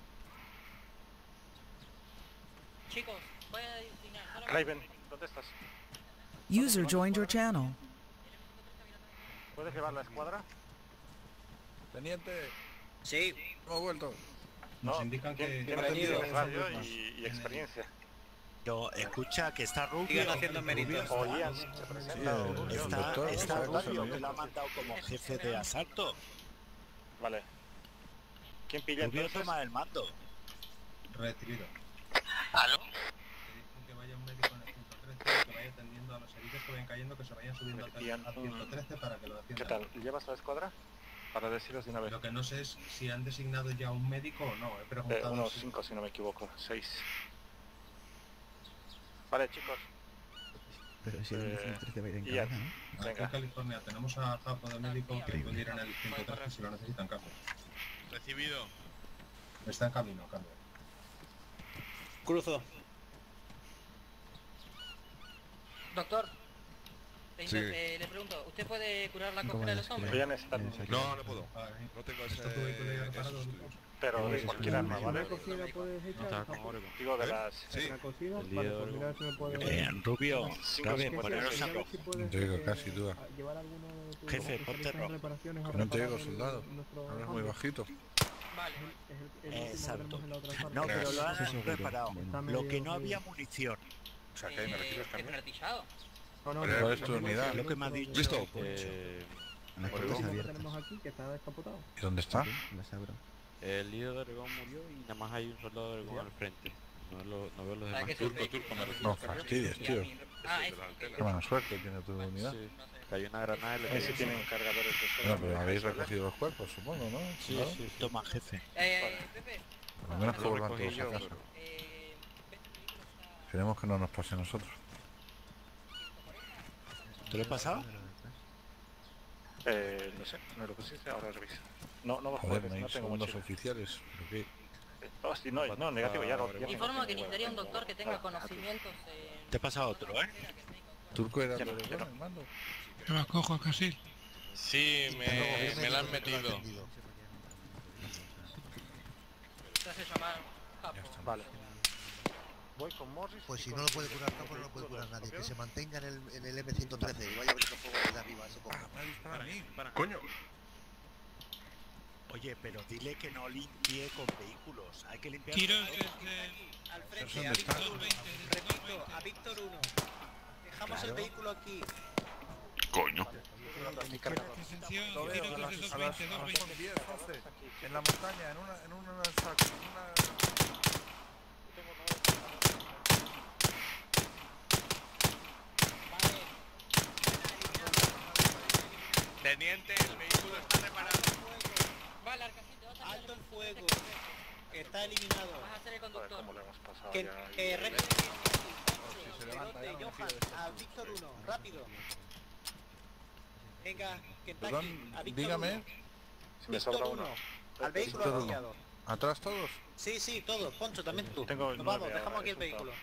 Chicos, voy a designar. Raven, ¿dónde estás? User joined your channel. ¿Puedes llevar la escuadra? Teniente. Sí. Hemos vuelto. Nos indican que radio y experiencia. Yo, escucha que está Rubio. Sigan haciendo méritos. O Ian, se presenta. Está Rubio, que lo ha mandado como jefe de asalto. Vale. ¿Quién pilla Rubio entonces? toma el mando. Recibido. ¿Aló? Que vaya un médico en el 113, que vaya atendiendo a los heridos que vayan cayendo, que se vayan subiendo al 113 para que lo atiendan. ¿Qué tal? ¿Llevas la escuadra? Para deciros de una vez. Lo que no sé es si han designado ya un médico o no. He preguntado. Unos 5 si no me equivoco. 6. Vale, chicos. Pero si el 113 va a ir en Ian, cabeza, ¿no? Aquí en California tenemos a Japo de médico que puede ir en el 113 si lo necesitan, cambio. Recibido. Está en camino, cambio. Cruzo. Doctor, Sí. Le pregunto, ¿usted puede curar la cósfera de los hombres? Voy a necesitar no, no puedo. No tengo ese estudio. Pero de cualquier arma, ¿vale? Digo de las... Sí. Rubio, Gabe, poneros a rojo. No te digo casi, duda. Jefe, ponte rojo. No te digo, soldado. Hablas muy bajito. Exacto. No, pero lo han preparado. Lo que no había munición. O sea, que ahí me refiero también. ¿Desmartillado? Pero es tu unidad. Lo que me ha dicho. ¿Listo? Tenemos aquí que está descapotado. ¿Y dónde está? El líder de Oregón murió y nada más hay un soldado de Oregón al frente. No veo los demás. Turco, me refiero. No fastidies, tío. Qué mala suerte tiene tu unidad. Sí. Cayó una granada y le cayó. Tienen cargadores de suelo. Pero habéis recogido los cuerpos, supongo, ¿no? Sí, sí. Toma, jefe. Pepe. Por lo menos que vuelvan todos a casa. Esperemos que no nos pase a nosotros. ¿Te lo he pasado? No sé, no lo pusiste, ahora reviso. No bajo, no tengo segundos oficiales. No, negativo, ya lo... Informo que necesitaría un doctor que tenga conocimientos en... Te pasa otro, ¿eh? Turco era el mando. Te lo cojo, Casil. Sí, me la han metido. Se hace llamar capo. Vale. Voy con Morris. Pues si no lo puede curar Capo, no lo puede curar nadie. Que se mantenga en el M113 y vaya abriendo fuego desde arriba ese poco. Me ha disparado a mí. Coño. Oye, pero dile que no limpie con vehículos. Hay que limpiar. Tiros al frente, a Víctor 1. Repito, a Víctor 1. Dejamos el vehículo aquí. Coño. Lo veo, a las 10, 11. En la montaña, en una saco, Teniente, el vehículo está reparado. Vale, Arcasito, alto el fuego. Está eliminado. Vas a ser el conductor. ¿Cómo le hemos pasado Que se levanta, Johan, a Víctor 1, rápido. Venga, que está Perdón, aquí. A Víctor dígame. 1. Víctor 1. Al vehículo asociado. ¿Atrás todos? Sí, todos. Poncho, también tú. Nos vamos, dejamos aquí el vehículo.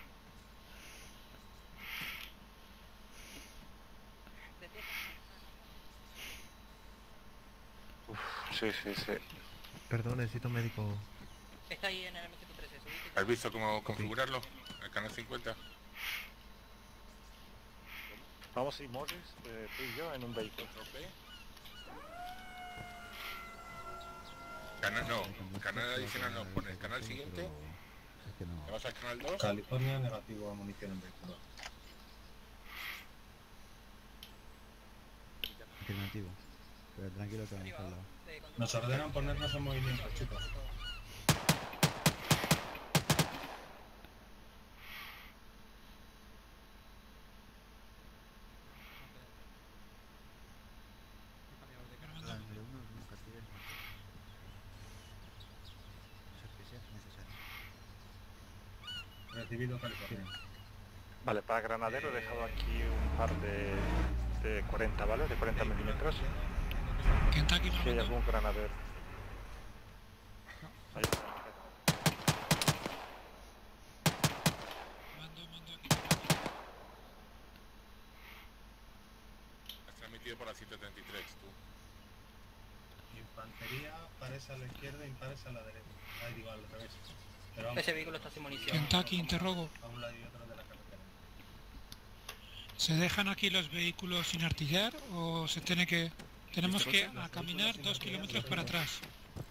Sí. Perdón, necesito médico. Está ahí en el M113. ¿Has visto cómo configurarlo? El canal 50. Vamos y Morris, tú y yo en un vehículo. Canal adicional no, pon el canal siguiente. ¿Te vas al canal 2? California, negativo a munición en vehículo. Alternativo. Pero tranquilo que vamos al lado. Nos ordenan ponernos en movimiento, chicos. Recibido California. Vale, para granadero he dejado aquí un par de 40, ¿vale? De 40 milímetros. Kentucky, si hay algún granadero. Ahí está. Mando aquí. Has transmitido por la 133, tú. Infantería, pares a la izquierda y pares a la derecha. Ahí digo, al revés. Ese vehículo está sin munición. Kentucky, interrogo. A un lado y otro de la carretera. ¿Se dejan aquí los vehículos sin artillar o se tiene que... Tenemos que caminar 2 kilómetros para atrás?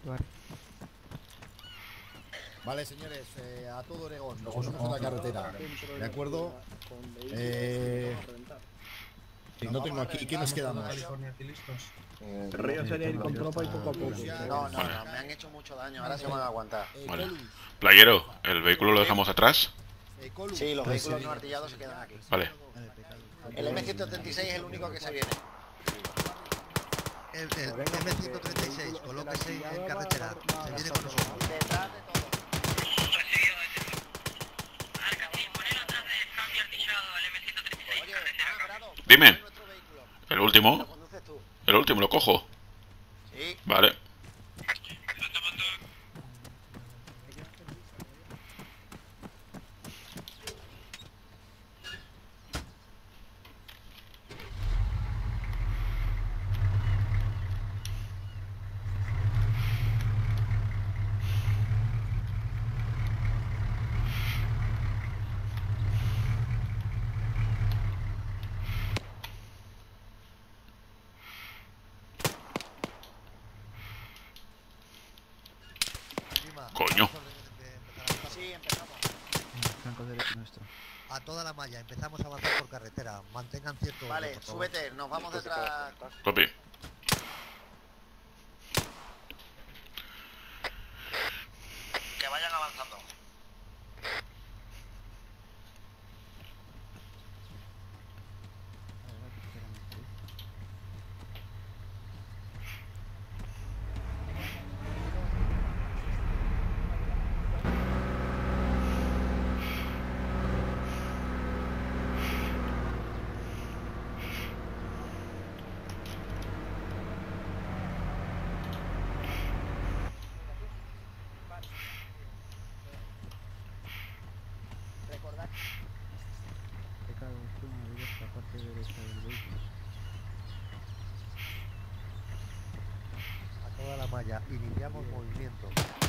Vale, señores, a todo Oregón, nos ponemos en la carretera, ¿de acuerdo? No tengo aquí, ¿qué nos quedamos? El río sería ir con tropa y poco a poco. No, me han hecho mucho daño, ahora se van a aguantar. Vale. Playero, ¿el vehículo lo dejamos atrás? Sí, los vehículos no artillados se quedan aquí. Vale. El M136 es el único que se viene. El M136, colóquese en carretera, se viene con nosotros. Detrás de todo. Recibido ese. Arcasito, ponelo atrás del cambio artillado al M136, carretera acá. Dime. El último. El último, lo cojo. Sí. Vale. flanco derecho nuestro. A toda la malla, empezamos a avanzar por carretera. Mantengan cierto... Vale, súbete, nos vamos detrás. Copy. Que vayan avanzando. Malla, iniciamos movimiento.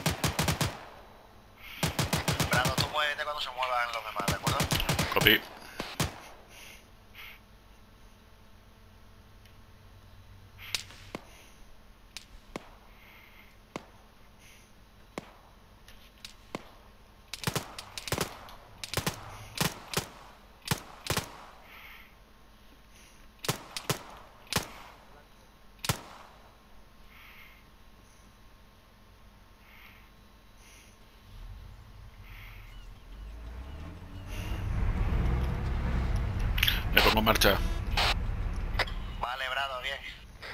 Prado, tú muévete cuando se muevan los demás, ¿de acuerdo? Copy. Me pongo en marcha. Vale, Brado, bien.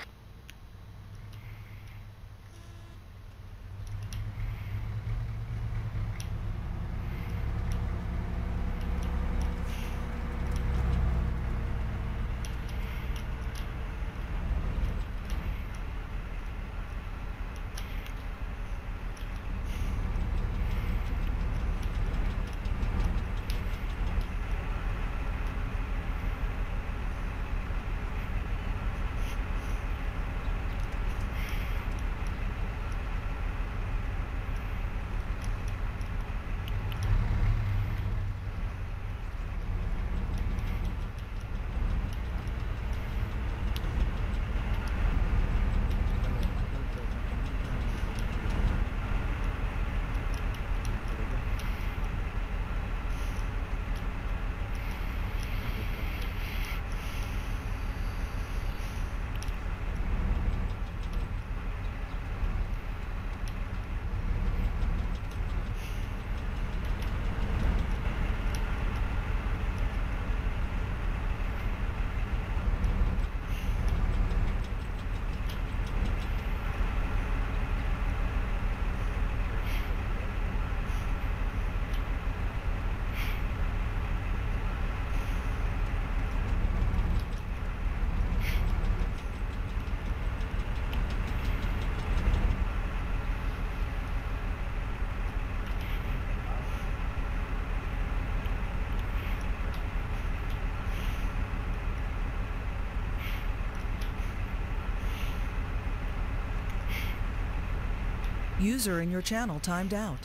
User in your channel timed out.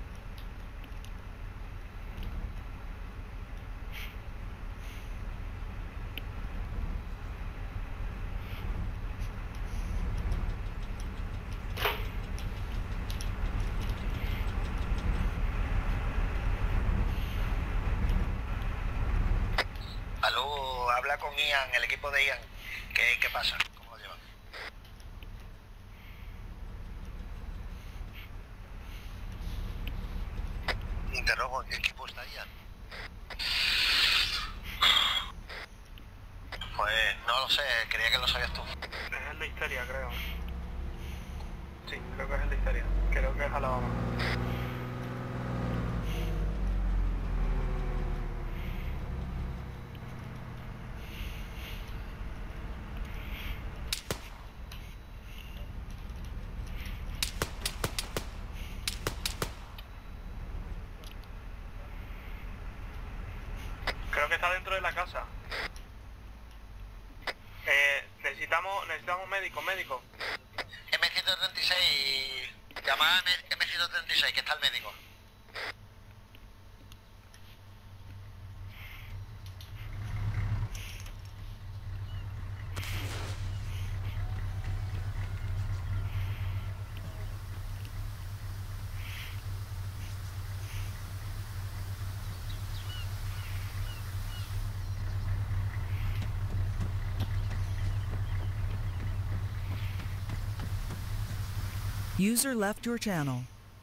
Aló, habla con Ian, el equipo de Ian. ¿Qué pasa? ¿Cómo lo llevan? Interrogo, ¿en qué equipo está Ian? Pues no lo sé, creía que lo sabías tú. Es el de Histeria, creo. Sí, creo que es el de Histeria. Creo que es Alabama. Creo que está dentro de la casa. Necesitamos médico. M136, llamada M136, que está el médico. User left your channel.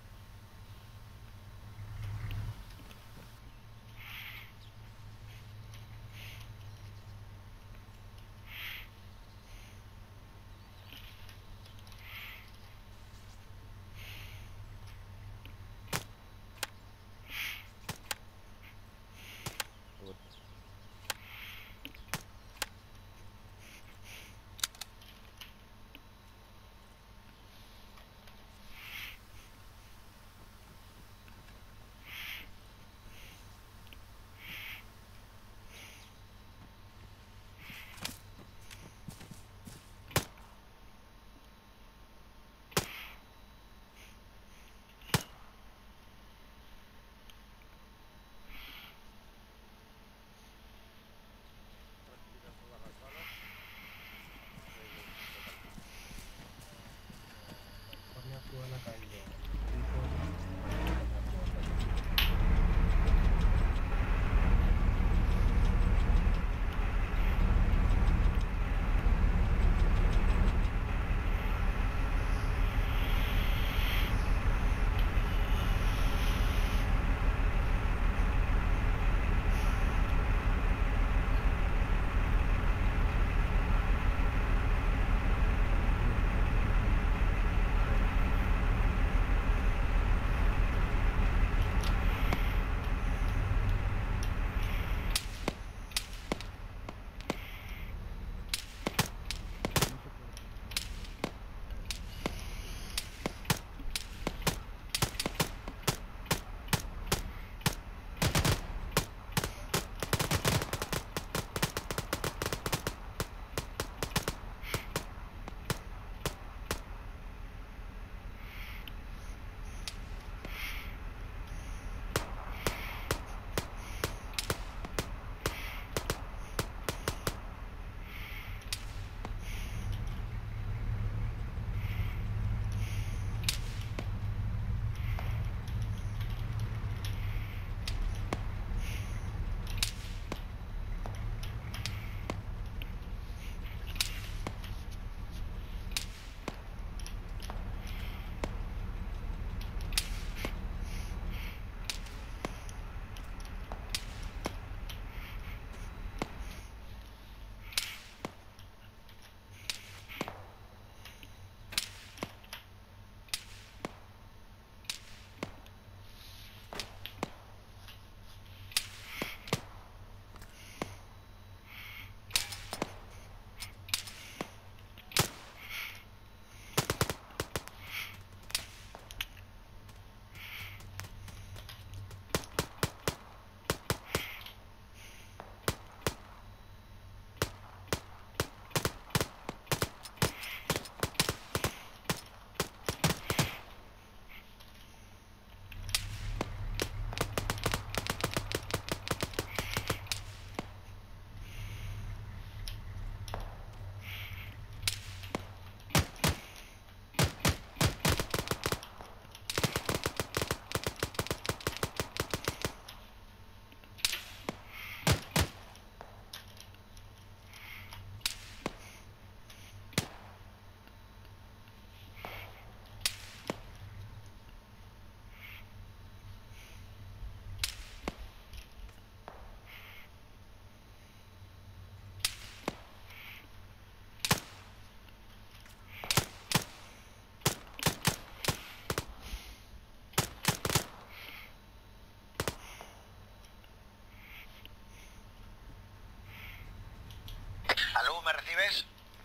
¿Aló, me recibes?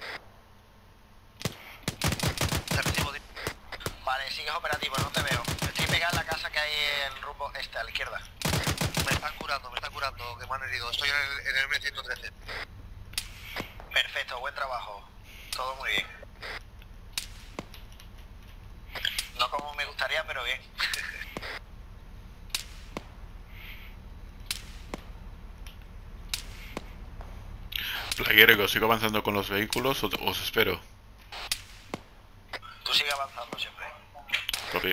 Te recibo. Vale, sigues operativo, no te veo. Estoy pegado en la casa que hay en rumbo este, a la izquierda. Me están curando, que me han herido. Estoy en el M113. Perfecto, buen trabajo. Todo muy bien. No como me gustaría, pero bien. Plaguero, que sigo avanzando con los vehículos o os espero. Tú sigue avanzando siempre. Copy.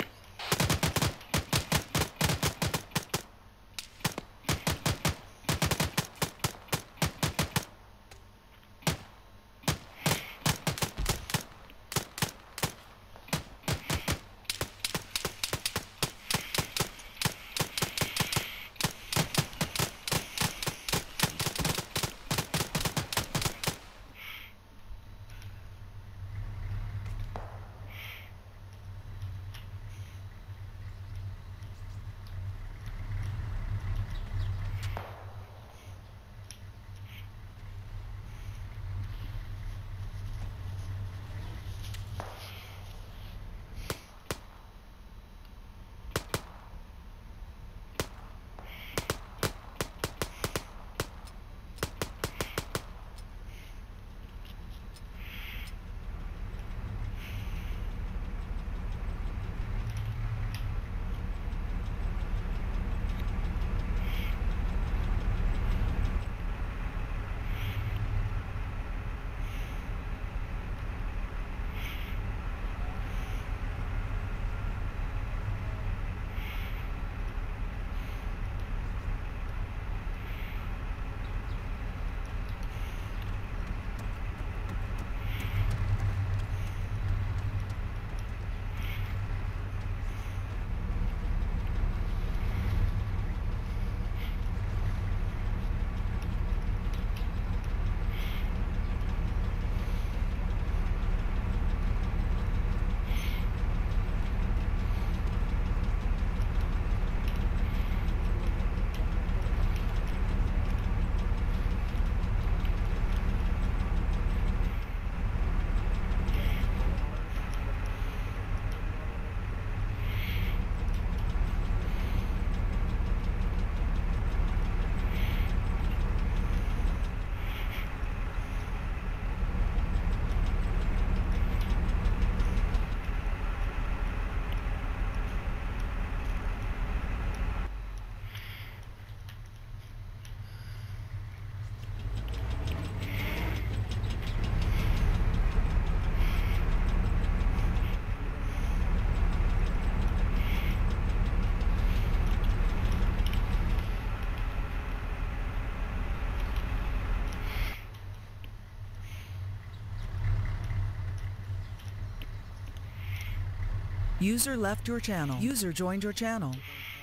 User left your channel. User joined your channel.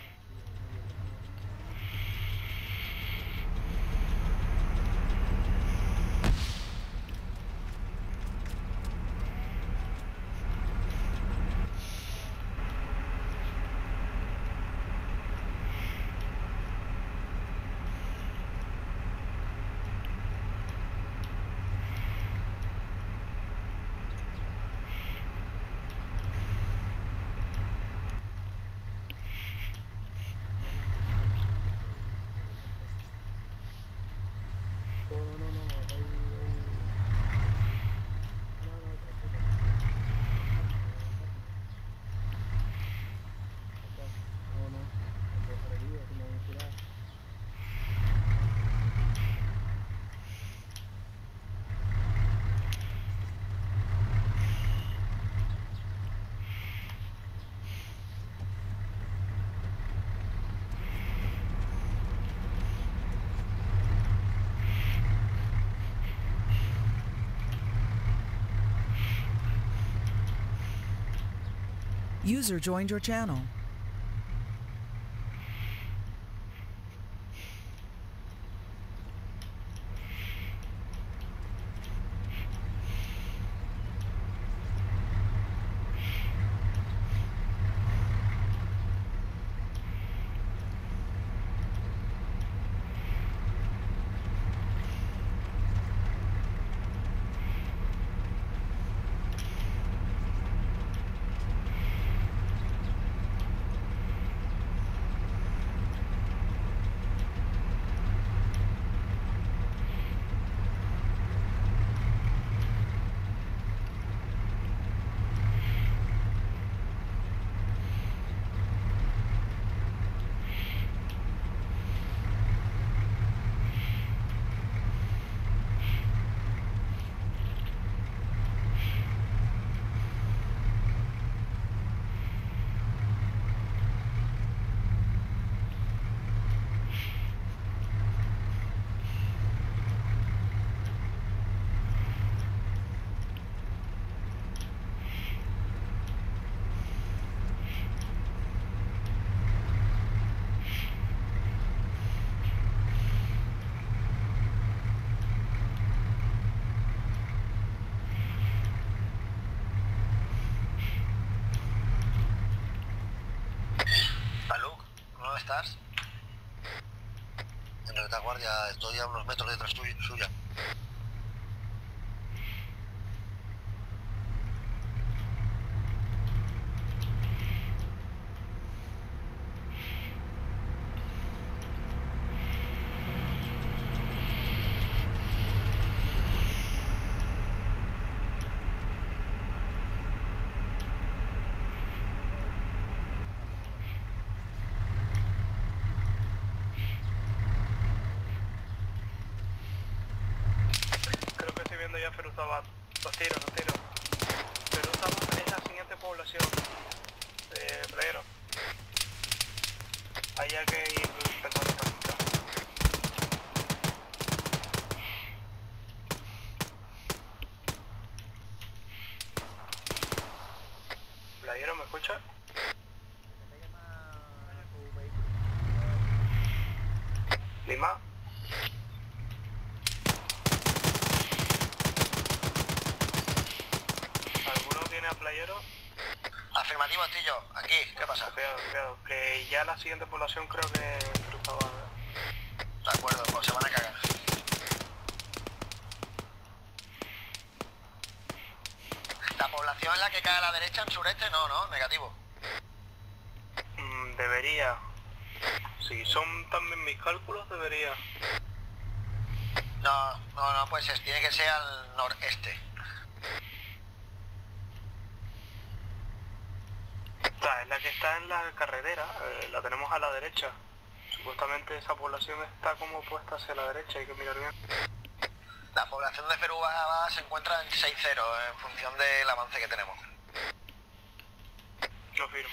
User joined your channel. ¿Estás? En la retaguardia, estoy a unos metros detrás suya. Ya Feruzabad, los tiros. Feruzabad es la siguiente población de playero. Ahí hay que ir pensando táctica. ¿Playero me escucha? Lima. Playero. Afirmativo, Astillo. Aquí, ¿qué pasa? Cuidado. Que ya la siguiente población creo que cruzaba. De acuerdo, pues se van a cagar. La población en la que cae a la derecha, en sureste, no, negativo. Debería. Si son también mis cálculos, debería. No, pues tiene que ser al noreste. Es la que está en la carretera, la tenemos a la derecha. Supuestamente esa población está como puesta hacia la derecha, hay que mirar bien. La población de Feruzabad se encuentra en 6-0 en función del avance que tenemos. Lo firmo.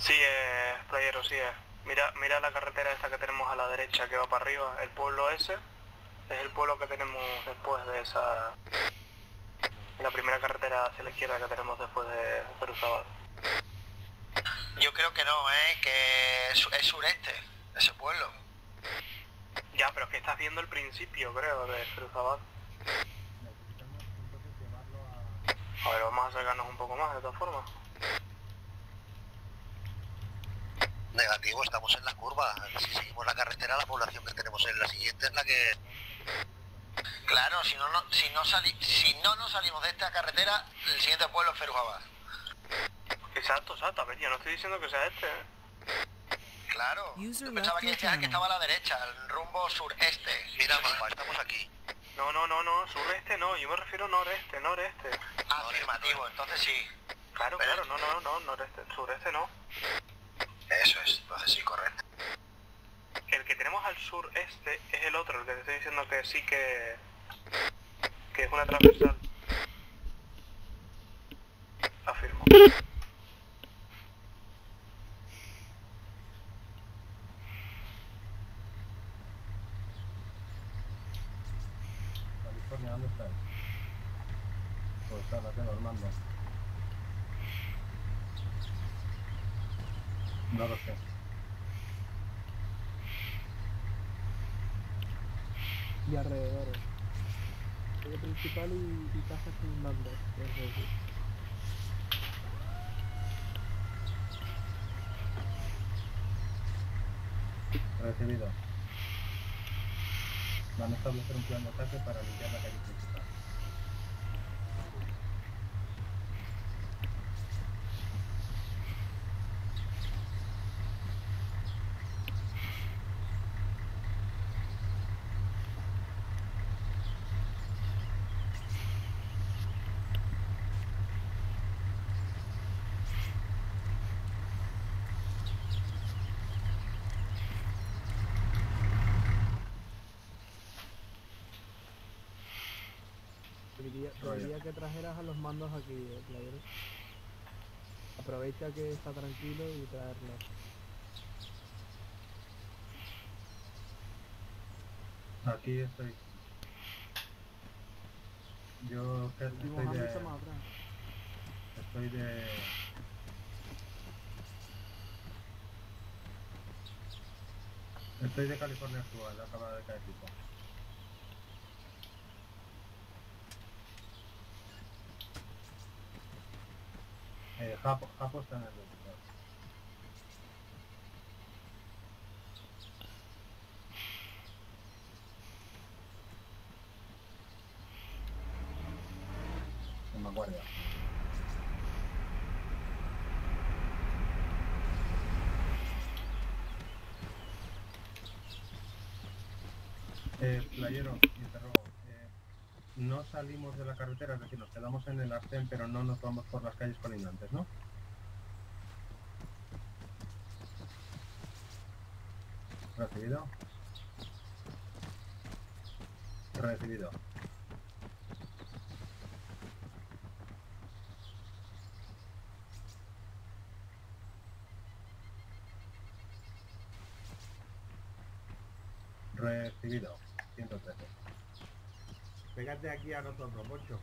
Sí, playero, sí es. Mira la carretera esta que tenemos a la derecha que va para arriba. El pueblo ese es el pueblo que tenemos después de esa... La primera carretera hacia la izquierda que tenemos después de Feruzabad. Yo creo que no, que es sureste, ese pueblo. Ya, pero es que estás viendo el principio, creo, de Feruzabad. A ver, vamos a acercarnos un poco más, de todas formas. Negativo, estamos en la curva. Si seguimos la carretera, la población que tenemos en la siguiente es la que... Claro, si no nos salimos de esta carretera, el siguiente pueblo es Feruzabad. Exacto, a ver, yo no estoy diciendo que sea este, Claro, yo pensaba que este era el que estaba a la derecha, el rumbo sureste. Mira, mamá, estamos aquí. No, sureste no, yo me refiero noreste. Afirmativo, entonces sí. Claro, no, noreste, sureste no. Eso es, entonces sí, correcto. El que tenemos al sureste es el otro, el que te estoy diciendo que sí que es una transversal. Afirmo. California, ¿dónde estás? Pues está, la tengo armando. No lo sé. Y alrededores. Calle principal y casas circundantes. Recibido. Van a establecer un plan de ataque para limpiar la calle principal. Debería que trajeras a los mandos aquí, playero. Aprovecha que está tranquilo y traerlos. Aquí estoy. Yo estoy de California actual, acaba de caer tipo. Japo está en el otro. En vanguardia. Playero, interrogo. No salimos de la carretera, es decir, nos quedamos en el arcén, pero no nos vamos por las calles colindantes, ¿no? Recibido. Recibido. Recibido. 113. Pégate aquí a nosotros, Poncho.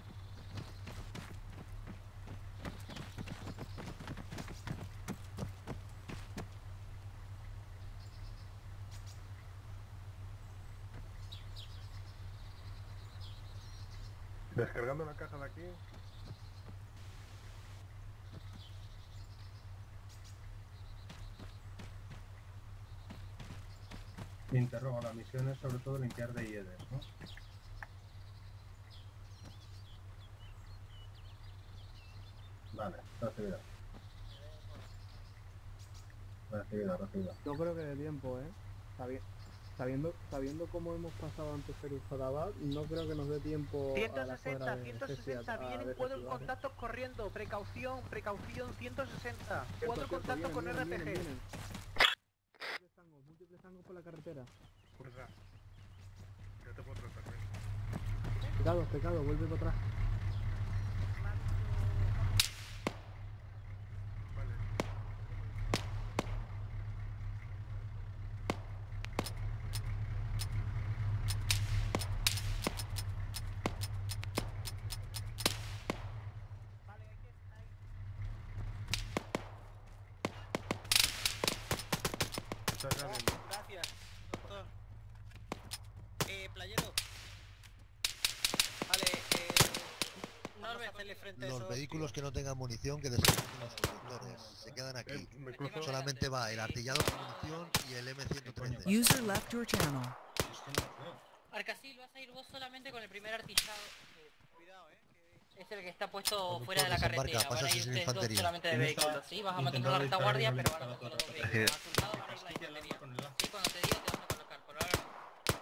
Descargando la caja de aquí. Interrogo, la misión es sobre todo limpiar de IEDs, ¿no? Vale, recibido. Recibido. Yo creo que de tiempo, Sabiendo cómo hemos pasado antes Feruzabad, no creo que nos dé tiempo 160, 160, vienen cuadros contactos corriendo, precaución, 160, cuadro contacto con RPG. Múltiples tangos por la carretera. Fuerza. Ya te puedo tratar. Pecado, vuelve para atrás. los vehículos que no tengan munición que descarten los conductores. Se quedan aquí. Solamente va el artillado con munición y el M113. User left your channel. Arcasil, vas a ir vos solamente con el primer artillado. Cuidado, es el que está puesto fuera de la carretera. Van a ir ustedes dos solamente de vehículos, ¿sí? Vas a mantener la retaguardia, pero van a coger los dos vehículos. A tu lado van a ir la infantería. Sí, cuando te diga te vas a colocar, por ahora no.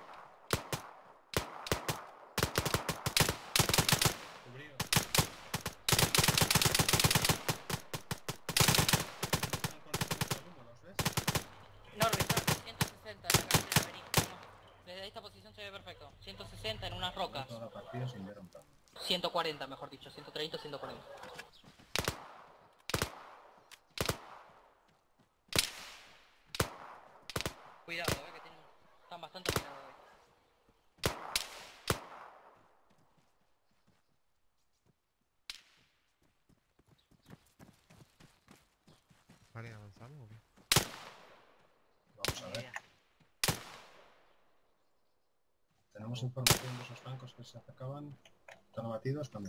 Norby, está 160 en la carretera, vení. Desde esta posición se ve perfecto. 160 en unas rocas. 140, mejor dicho. 130, 140. Cuidado, que están bastante afinados hoy. Vale, ¿avanzamos o qué? Vamos a ver. Tenemos información de esos francos que se acercaban. ¿Están abatidos también?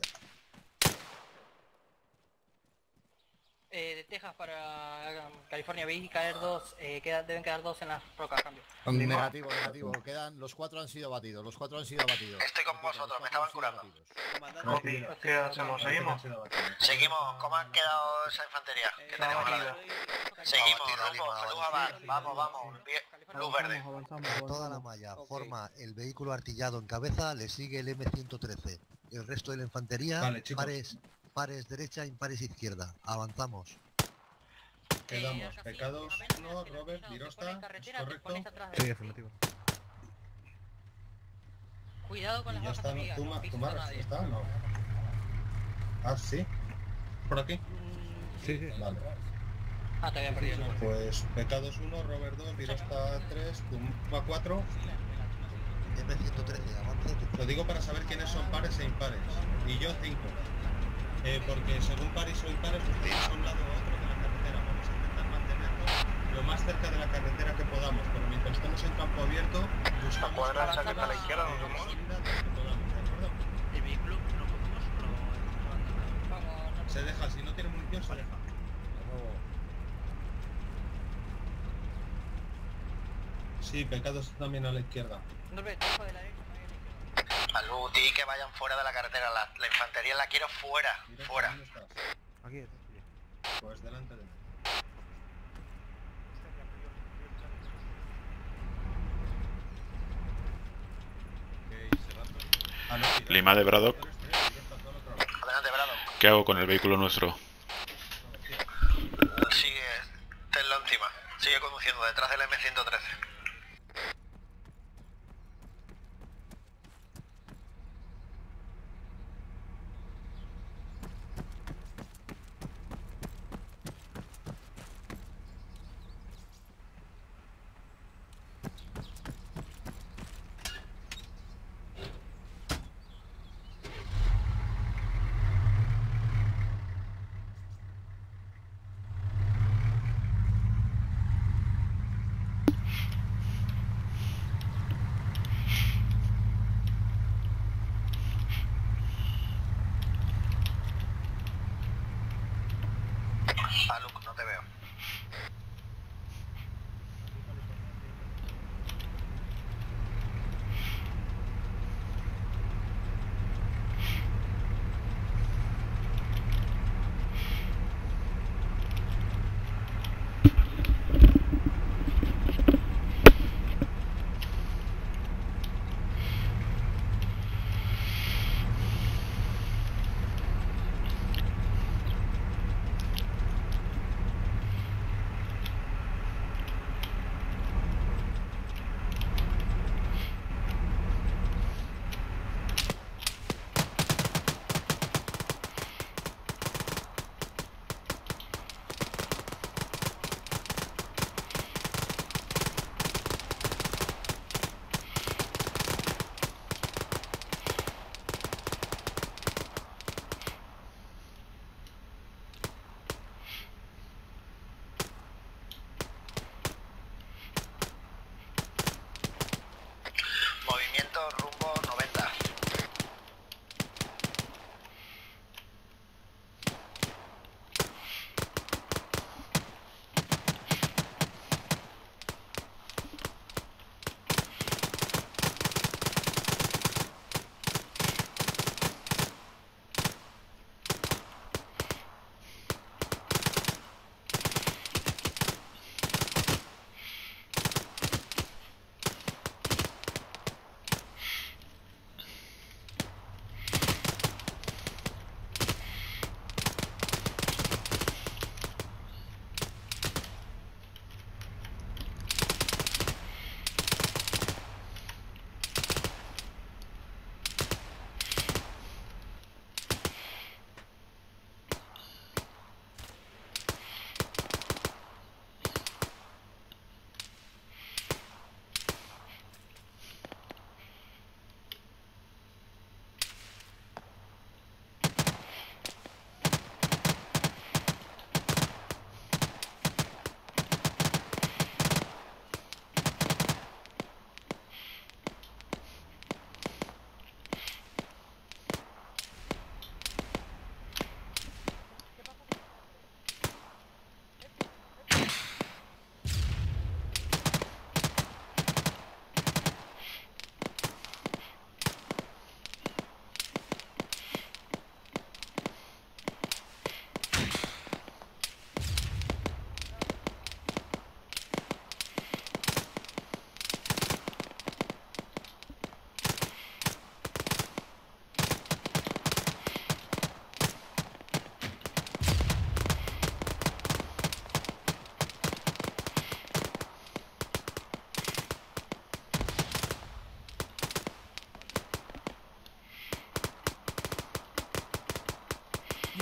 De Texas para California vi caer dos, deben quedar dos en las rocas, cambio. Negativo. Quedan, los 4 han sido abatidos. Estoy con vosotros, me estaban curando. ¿Qué hacemos? ¿Seguimos? Seguimos, ¿cómo ha quedado esa infantería? ¿Qué tenemos que ver? Seguimos, luz abajo, vamos, luz verde. Toda la malla forma el vehículo artillado en cabeza, le sigue el M113. El resto de la infantería, vale, pares derecha, impares izquierda. Avanzamos. Quedamos pecados 1, Robert, Virosta, ¿correcto? Sí, afirmativo. Cuidado con las bajas amigas. ¿Tumar está? No. Ah, sí. ¿Por aquí? Sí. Vale. Ah, te había perdido. Pues pecados 1, Robert 2, Virosta 3, Tumba 4. M113, avance. Lo digo para saber quiénes son pares e impares. Y yo 5. Porque según pares o impares, pues tienes a un lado o otro de la carretera. Vamos a intentar mantenernos lo más cerca de la carretera que podamos. Pero mientras estemos en campo abierto, buscamos cuadra esa que está a la izquierda, ¿no? El vehículo no podemos se deja, si no tiene munición, se deja. Sí, pecados también a la izquierda. Al UTI que vayan fuera de la carretera, la infantería la quiero fuera. ¿Dónde estás? Aquí. Pues delante de mí. Lima de Braddock. Adelante, Braddock. ¿Qué hago con el vehículo nuestro? Sigue, tenlo encima. Sigue conduciendo detrás del M113.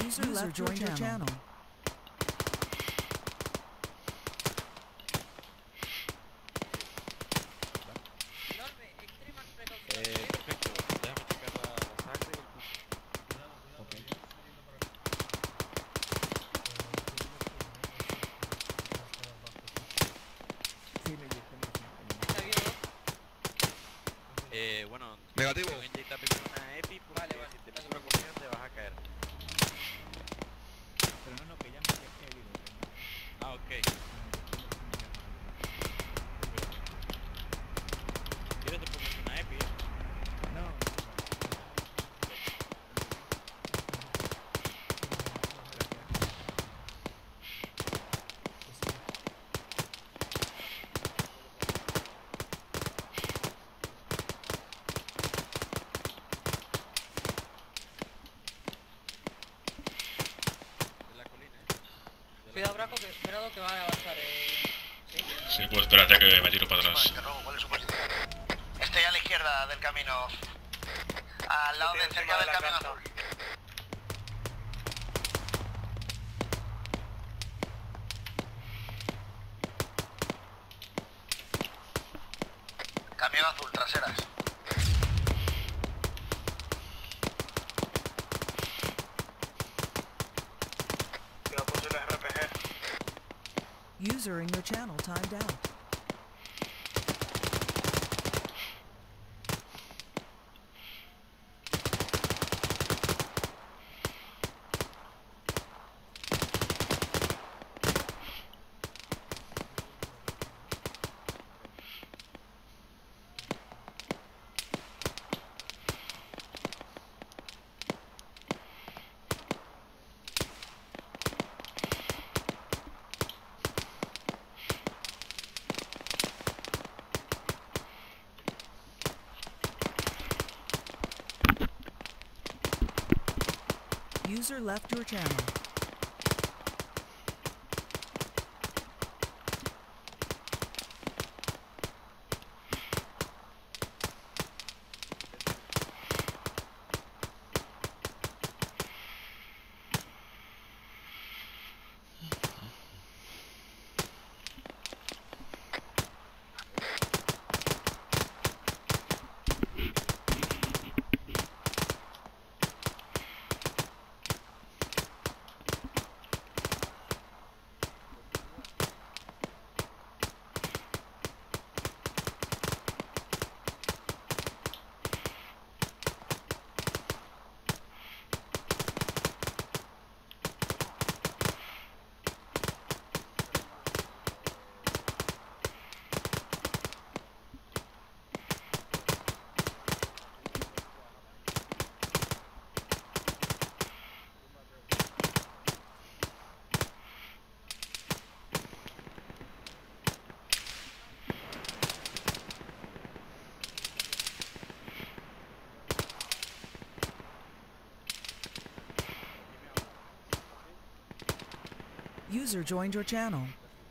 User left your channel. Perfecto, déjame checar la sangre y el pulso. Ok. Bueno, negativo. Tengo que inyectar primero una EPI porque si te metes una corriente te vas a caer. Pero no, que ya me he ido. Ah, ok. ¿Quieres te pongo una EPI? No. Cuidado, Braco, que esperado que va a avanzar. Sí, pues espérate que me tiro para atrás. Estoy a la izquierda del camino. Al lado de cerca del camino azul. Camión azul, traseras. Cuidado, posibles RPG. User in your channel timed out. User left your channel. User joined your channel.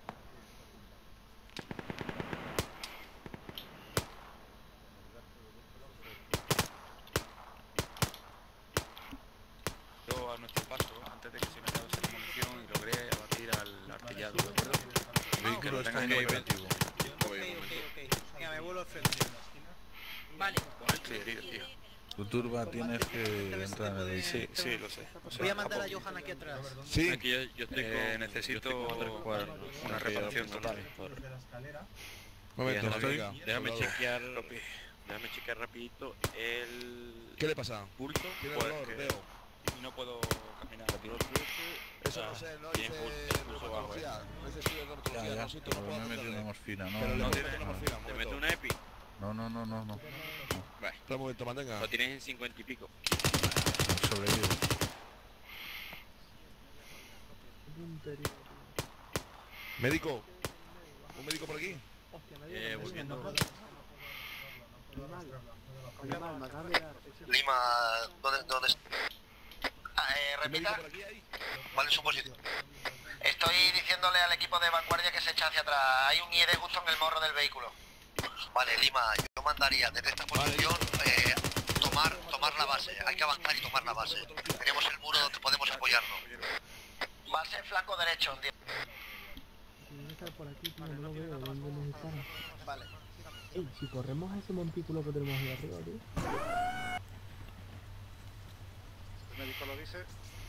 Yo a nuestro paso, antes de que se me acabase la munición y logré abatir al artillado, ¿de acuerdo? Que lo tengan que operativo. Venga, me vuelvo al frente. Vale. Estoy herido, tío. Tu turba tienes que entrar en el vehículo. Sí, lo sé. Voy a mandar a Johan aquí atrás. Sí, aquí yo estoy con, necesito una reparación total. Momento, déjame chequear rapidito el... ¿Qué le pasa? Pulso. Tiene dolor, veo. Y no puedo caminar. Eso no sé, no hice dermatología. No hice estudio de dermatología, no siento, no puedo hacerlo. Morfina, ¿no? Pero no tiene morfina. ¿Te meto una EPI? No. Vale. Un momento, mantenga. Lo tienes en 50 y pico. Sobrevivo. Médico. ¿Un médico por aquí? Volviendo. Lima, ¿dónde está? Repita. ¿Cuál es su posición? Estoy diciéndole al equipo de vanguardia que se echa hacia atrás. Hay un IED justo en el morro del vehículo. Vale, Lima, yo mandaría desde esta posición Tomar la base, hay que avanzar y tomar la base. Tenemos el muro donde podemos apoyarnos. Base flanco derecho, tío. Tiene que estar por aquí, tío, no lo veo, ¿dónde nos disparan? Vale. Ey, si corremos a ese montículo que tenemos ahí arriba, tío. El médico lo dice.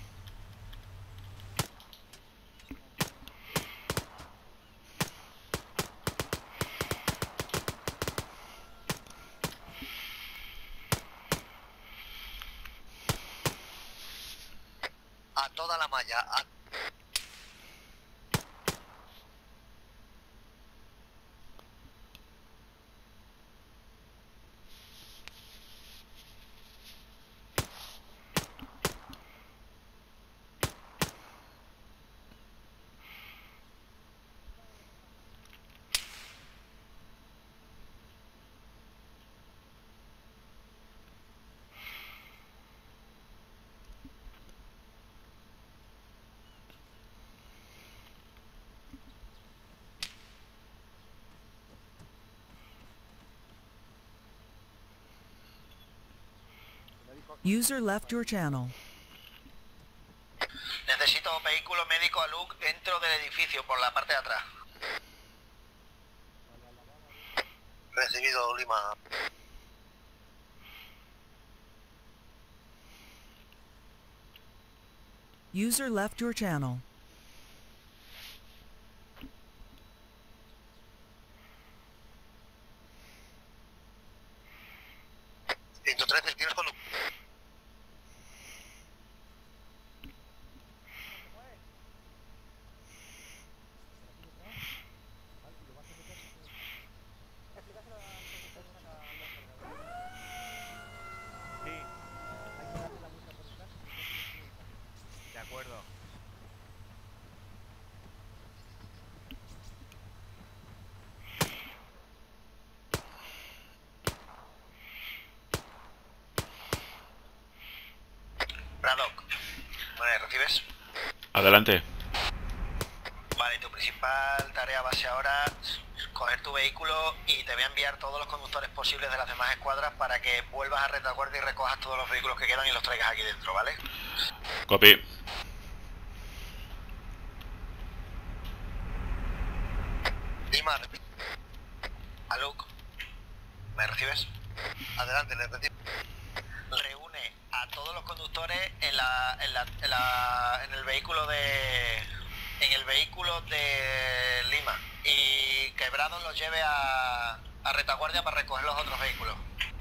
A toda la malla. User left your channel. Necesito vehículo médico a Luke dentro del edificio, por la parte de atrás. Recibido, Lima. User left your channel. ¿Tienes con De acuerdo. Braddock, ¿me recibes? Adelante. Vale, tu principal tarea va a ser ahora coger tu vehículo y te voy a enviar todos los conductores posibles de las demás escuadras para que vuelvas a retaguardia y recojas todos los vehículos que quedan y los traigas aquí dentro, ¿vale? Copy. Lima, A Luke, ¿me recibes? adelante, le recibo. Reúne a todos los conductores en el vehículo de Lima y que Brandon los lleve a retaguardia para recoger los otros vehículos.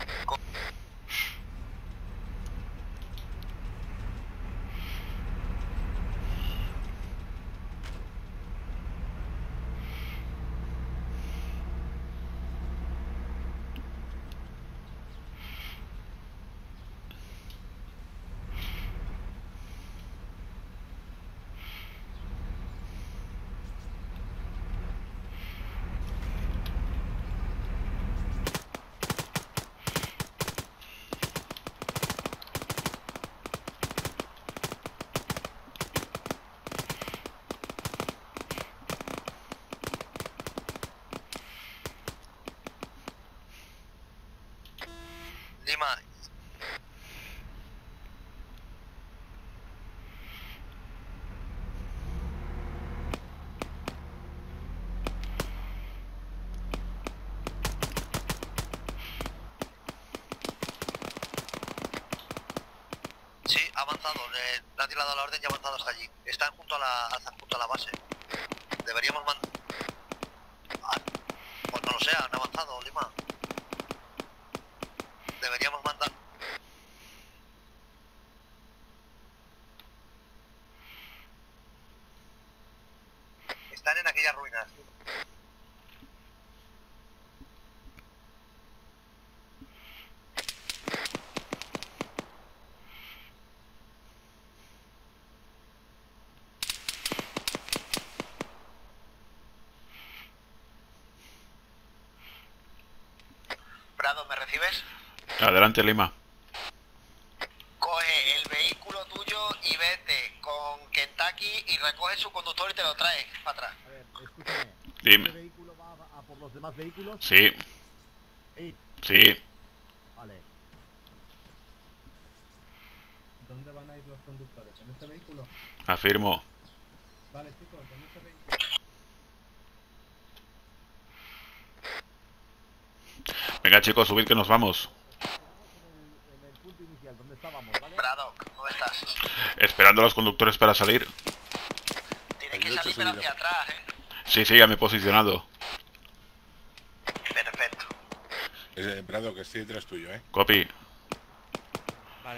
Lima. Sí, ha avanzado, le han tirado la orden y ha avanzado hasta allí. Están junto a la base. Deberíamos mandar... pues no lo sé, han avanzado, Lima. Deberíamos mandar... Están en aquellas ruinas. Brado, ¿me recibes? Adelante, Lima. Coge el vehículo tuyo y vete con Kentucky y recoge su conductor y te lo traes para atrás. A ver, escúchame. Dime. ¿Este vehículo va a por los demás vehículos? Sí. Sí. Sí. Vale. ¿dónde van a ir los conductores? ¿En este vehículo? Afirmo. Vale, chicos, en este vehículo. Venga, chicos, subid que nos vamos. En el punto inicial, ¿dónde estábamos, vale? Braddock, ¿dónde estás? Esperando a los conductores para salir. Tienes que salir pero hacia atrás, Sí, sí, ya me he posicionado. Perfecto. Braddock, que estoy detrás tuyo, Copy. Vale.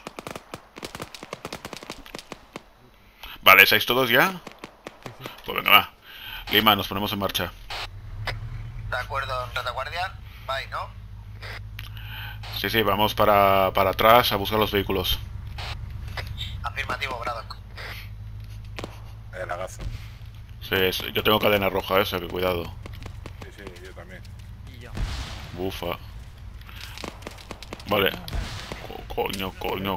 Vale, ¿estáis todos ya? Pues venga, va. Lima, nos ponemos en marcha. De acuerdo, retaguardia. Bye, ¿no? Sí, sí, vamos para atrás a buscar los vehículos. Afirmativo, Braddock. El lagazo. Sí, yo tengo cadena roja, o sea que cuidado. Sí, sí, yo también. Y yo. Bufa. Vale. Coño.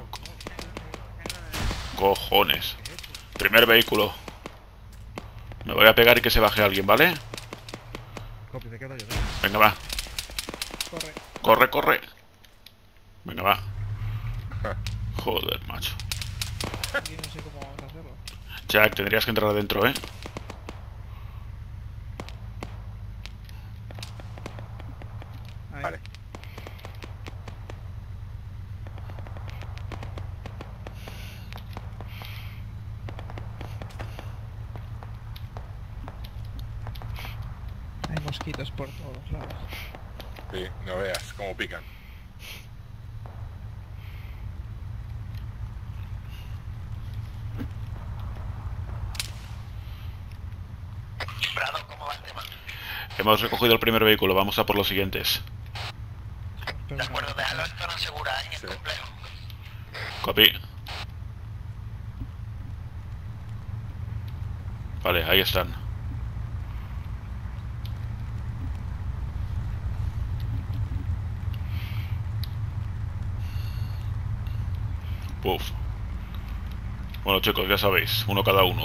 Cojones. Primer vehículo. Me voy a pegar y que se baje alguien, ¿vale? Venga, va. Corre. Venga, va. Joder, macho. Yo no sé cómo vamos a hacerlo. Jack, tendrías que entrar adentro, Vale. Hay mosquitos por todos lados. Sí, no veas cómo pican. Brado, ¿cómo va el tema? Hemos recogido el primer vehículo, vamos a por los siguientes. De acuerdo, déjalo en zona segura, en el complejo. Copy. Vale, ahí están. Puf. Bueno, chicos, ya sabéis, uno cada uno.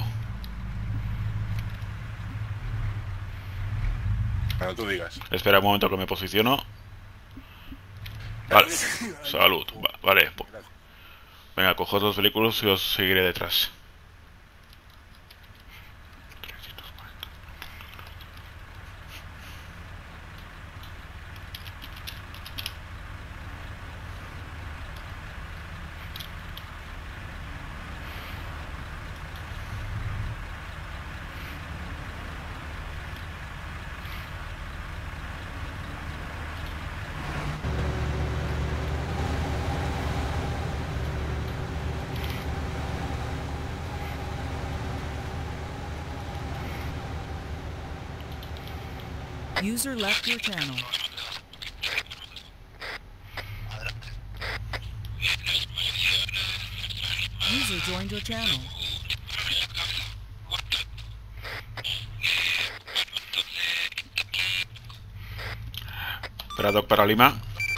Cuando tú digas. Espera un momento que me posiciono. Vale, salud. Vale. Venga, coged los vehículos y os seguiré detrás. User left your channel. User joined your channel. Braddock para Lima.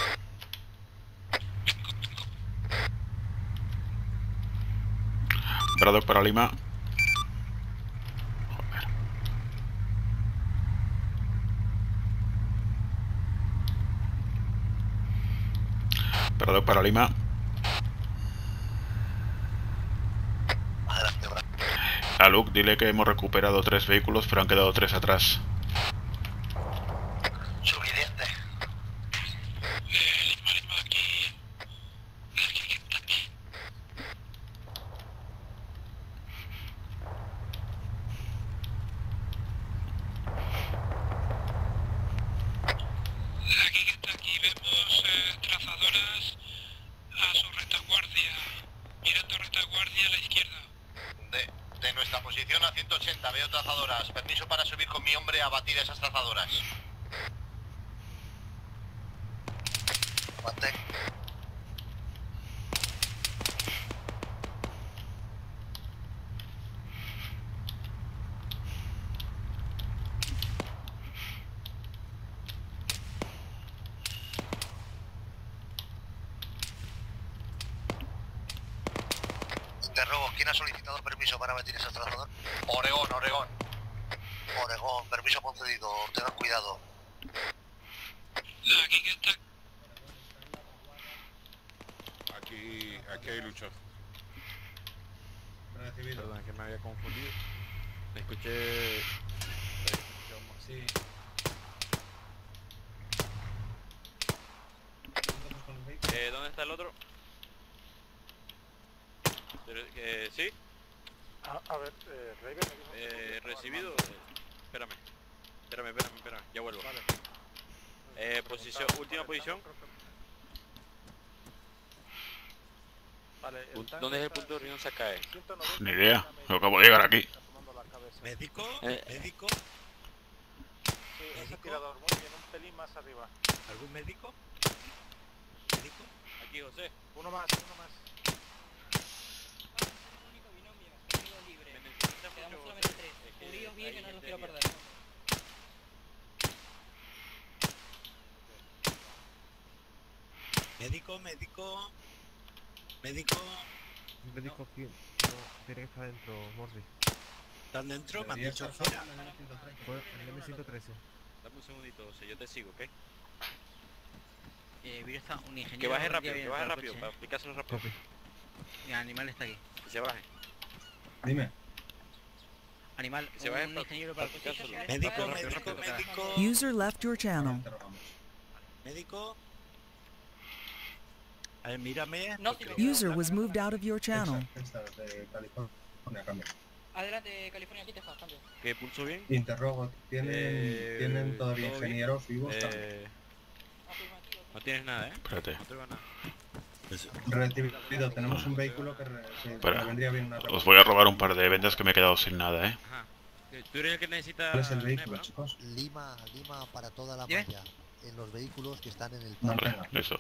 Braddock para Lima. Braddock para Lima. A Luke, dile que hemos recuperado 3 vehículos, pero han quedado 3 atrás. Suficiente. Aquí vemos trazadoras a su retaguardia, mirando retaguardia a la izquierda. De nuestra posición a 180 veo trazadoras. Permiso para subir con mi hombre a batir esas trazadoras. Mantén. Te robo, ¿quién ha solicitado permiso para batir esas trazadoras? Oregón. Oregón, permiso concedido, tengan cuidado. Aquí que está. Aquí hay lucho. Recibido. Perdón, que me había confundido. Escuché... Sí. ¿Dónde está el otro? ¿Sí? A ver, Raven... recibido... Espérame, ya vuelvo. Vale. Posición, última posición. Vale, ¿Dónde es el punto de reunión se cae? Ni idea, yo acabo de llegar aquí. ¿Médico? ¿Médico? Sí, ese tirador, muy bien, un pelín más arriba. ¿Algún médico? ¿Médico? Aquí, José. Uno más. Quedamos solamente 3. Cubríos bien que no los quiero perder. Médico. Un médico aquí. No, tiene que estar dentro, Morsi. ¿Están dentro? ¿Me han dicho fuera? Fue el M113. Dame un segundito, José, yo te sigo, ¿ok? Viro está un ingeniero. Que baje rápido, para explicárselo rápido. Mi animal está aquí. Que se baje. Dime. Animal, que se baje un ingeniero para el coche. Médico. User left your channel. Médico. A ver, mírame. User was moved out of your channel. De California, cambio. Adelante, California, aquí te fas, cambio. ¿Qué pulso bien? Interrogo, ¿tienen todavía ingenieros vivos? No tienes nada, Espérate. No tengo nada. Recibido, tenemos un vehículo que vendría bien una... Os voy a robar un par de vendas que me he quedado sin nada, Ajá. Tú eres el que necesita... ¿Cuál es el vehículo, chicos? Lima para toda la malla. En los vehículos que están en el parque. Vale, eso.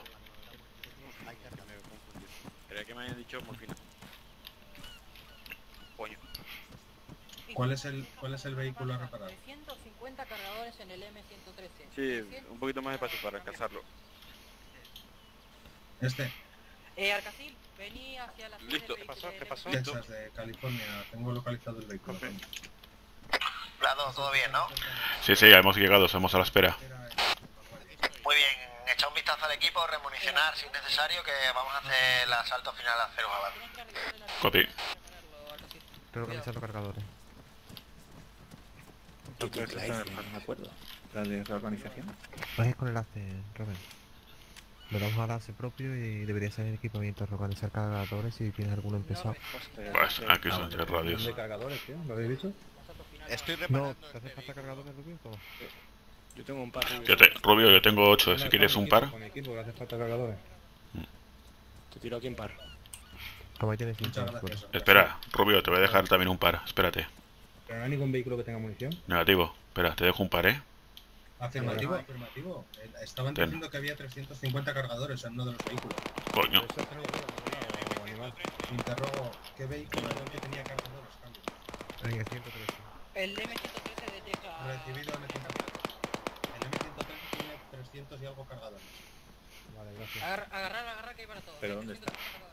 Creía que me habían dicho morfina. Coño. ¿Cuál es el vehículo a reparar? 150 cargadores en el M113. Sí, un poquito más de espacio para alcanzarlo. Arcacil, vení hacia la... Listo. ¿Qué pasó? Texas, de California. Tengo localizado el vehículo. Plado, todo bien, ¿no? Sí, ya hemos llegado, estamos a la espera. Muy bien, echa un vistazo al equipo, remunicionar si es necesario, que vamos a hacer el asalto final a Ferujabad. Copy. Estoy organizando cargadores. ¿De acuerdo? ¿La de reorganización? Vas con el ACE, Robert. Le damos al ACE propio y debería ser el equipamiento, reorganizar cargadores si tienes alguno empezado. Pues aquí son 3 radios. ¿De cargadores, tío? ¿Lo habéis dicho? Estoy reparando. No, ¿te hace falta cargadores, Rubio? ¿Cómo? Yo tengo un par. Rubio, yo tengo 8, si quieres un par. Con equipo, que hace falta cargadores. Te tiro aquí un par. Como ahí tienes 5. Espera, Rubio, te voy a dejar también un par, espérate. ¿Pero no hay ningún vehículo que tenga munición? Negativo, espera, te dejo un par, Afirmativo. Estaban diciendo que había 350 cargadores en uno de los vehículos. Coño. Interrogo, ¿qué vehículo era el que tenía cargadores? El M113. El M113 de Texas. Recibido M113. El M113 tiene 300 y algo cargadores. Vale, gracias. Agarrar que hay para todo. ¿Pero dónde está?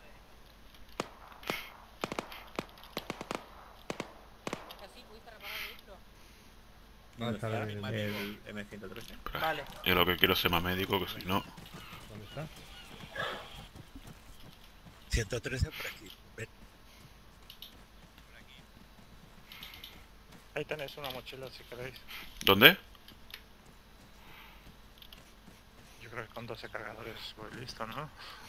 ¿Dónde está el M113? Vale. Yo lo que quiero es tema médico, que si no... ¿Dónde está? 113 por aquí. Ven. Ahí tenéis una mochila si queréis. ¿Dónde? Yo creo que con 12 cargadores voy listo, ¿no?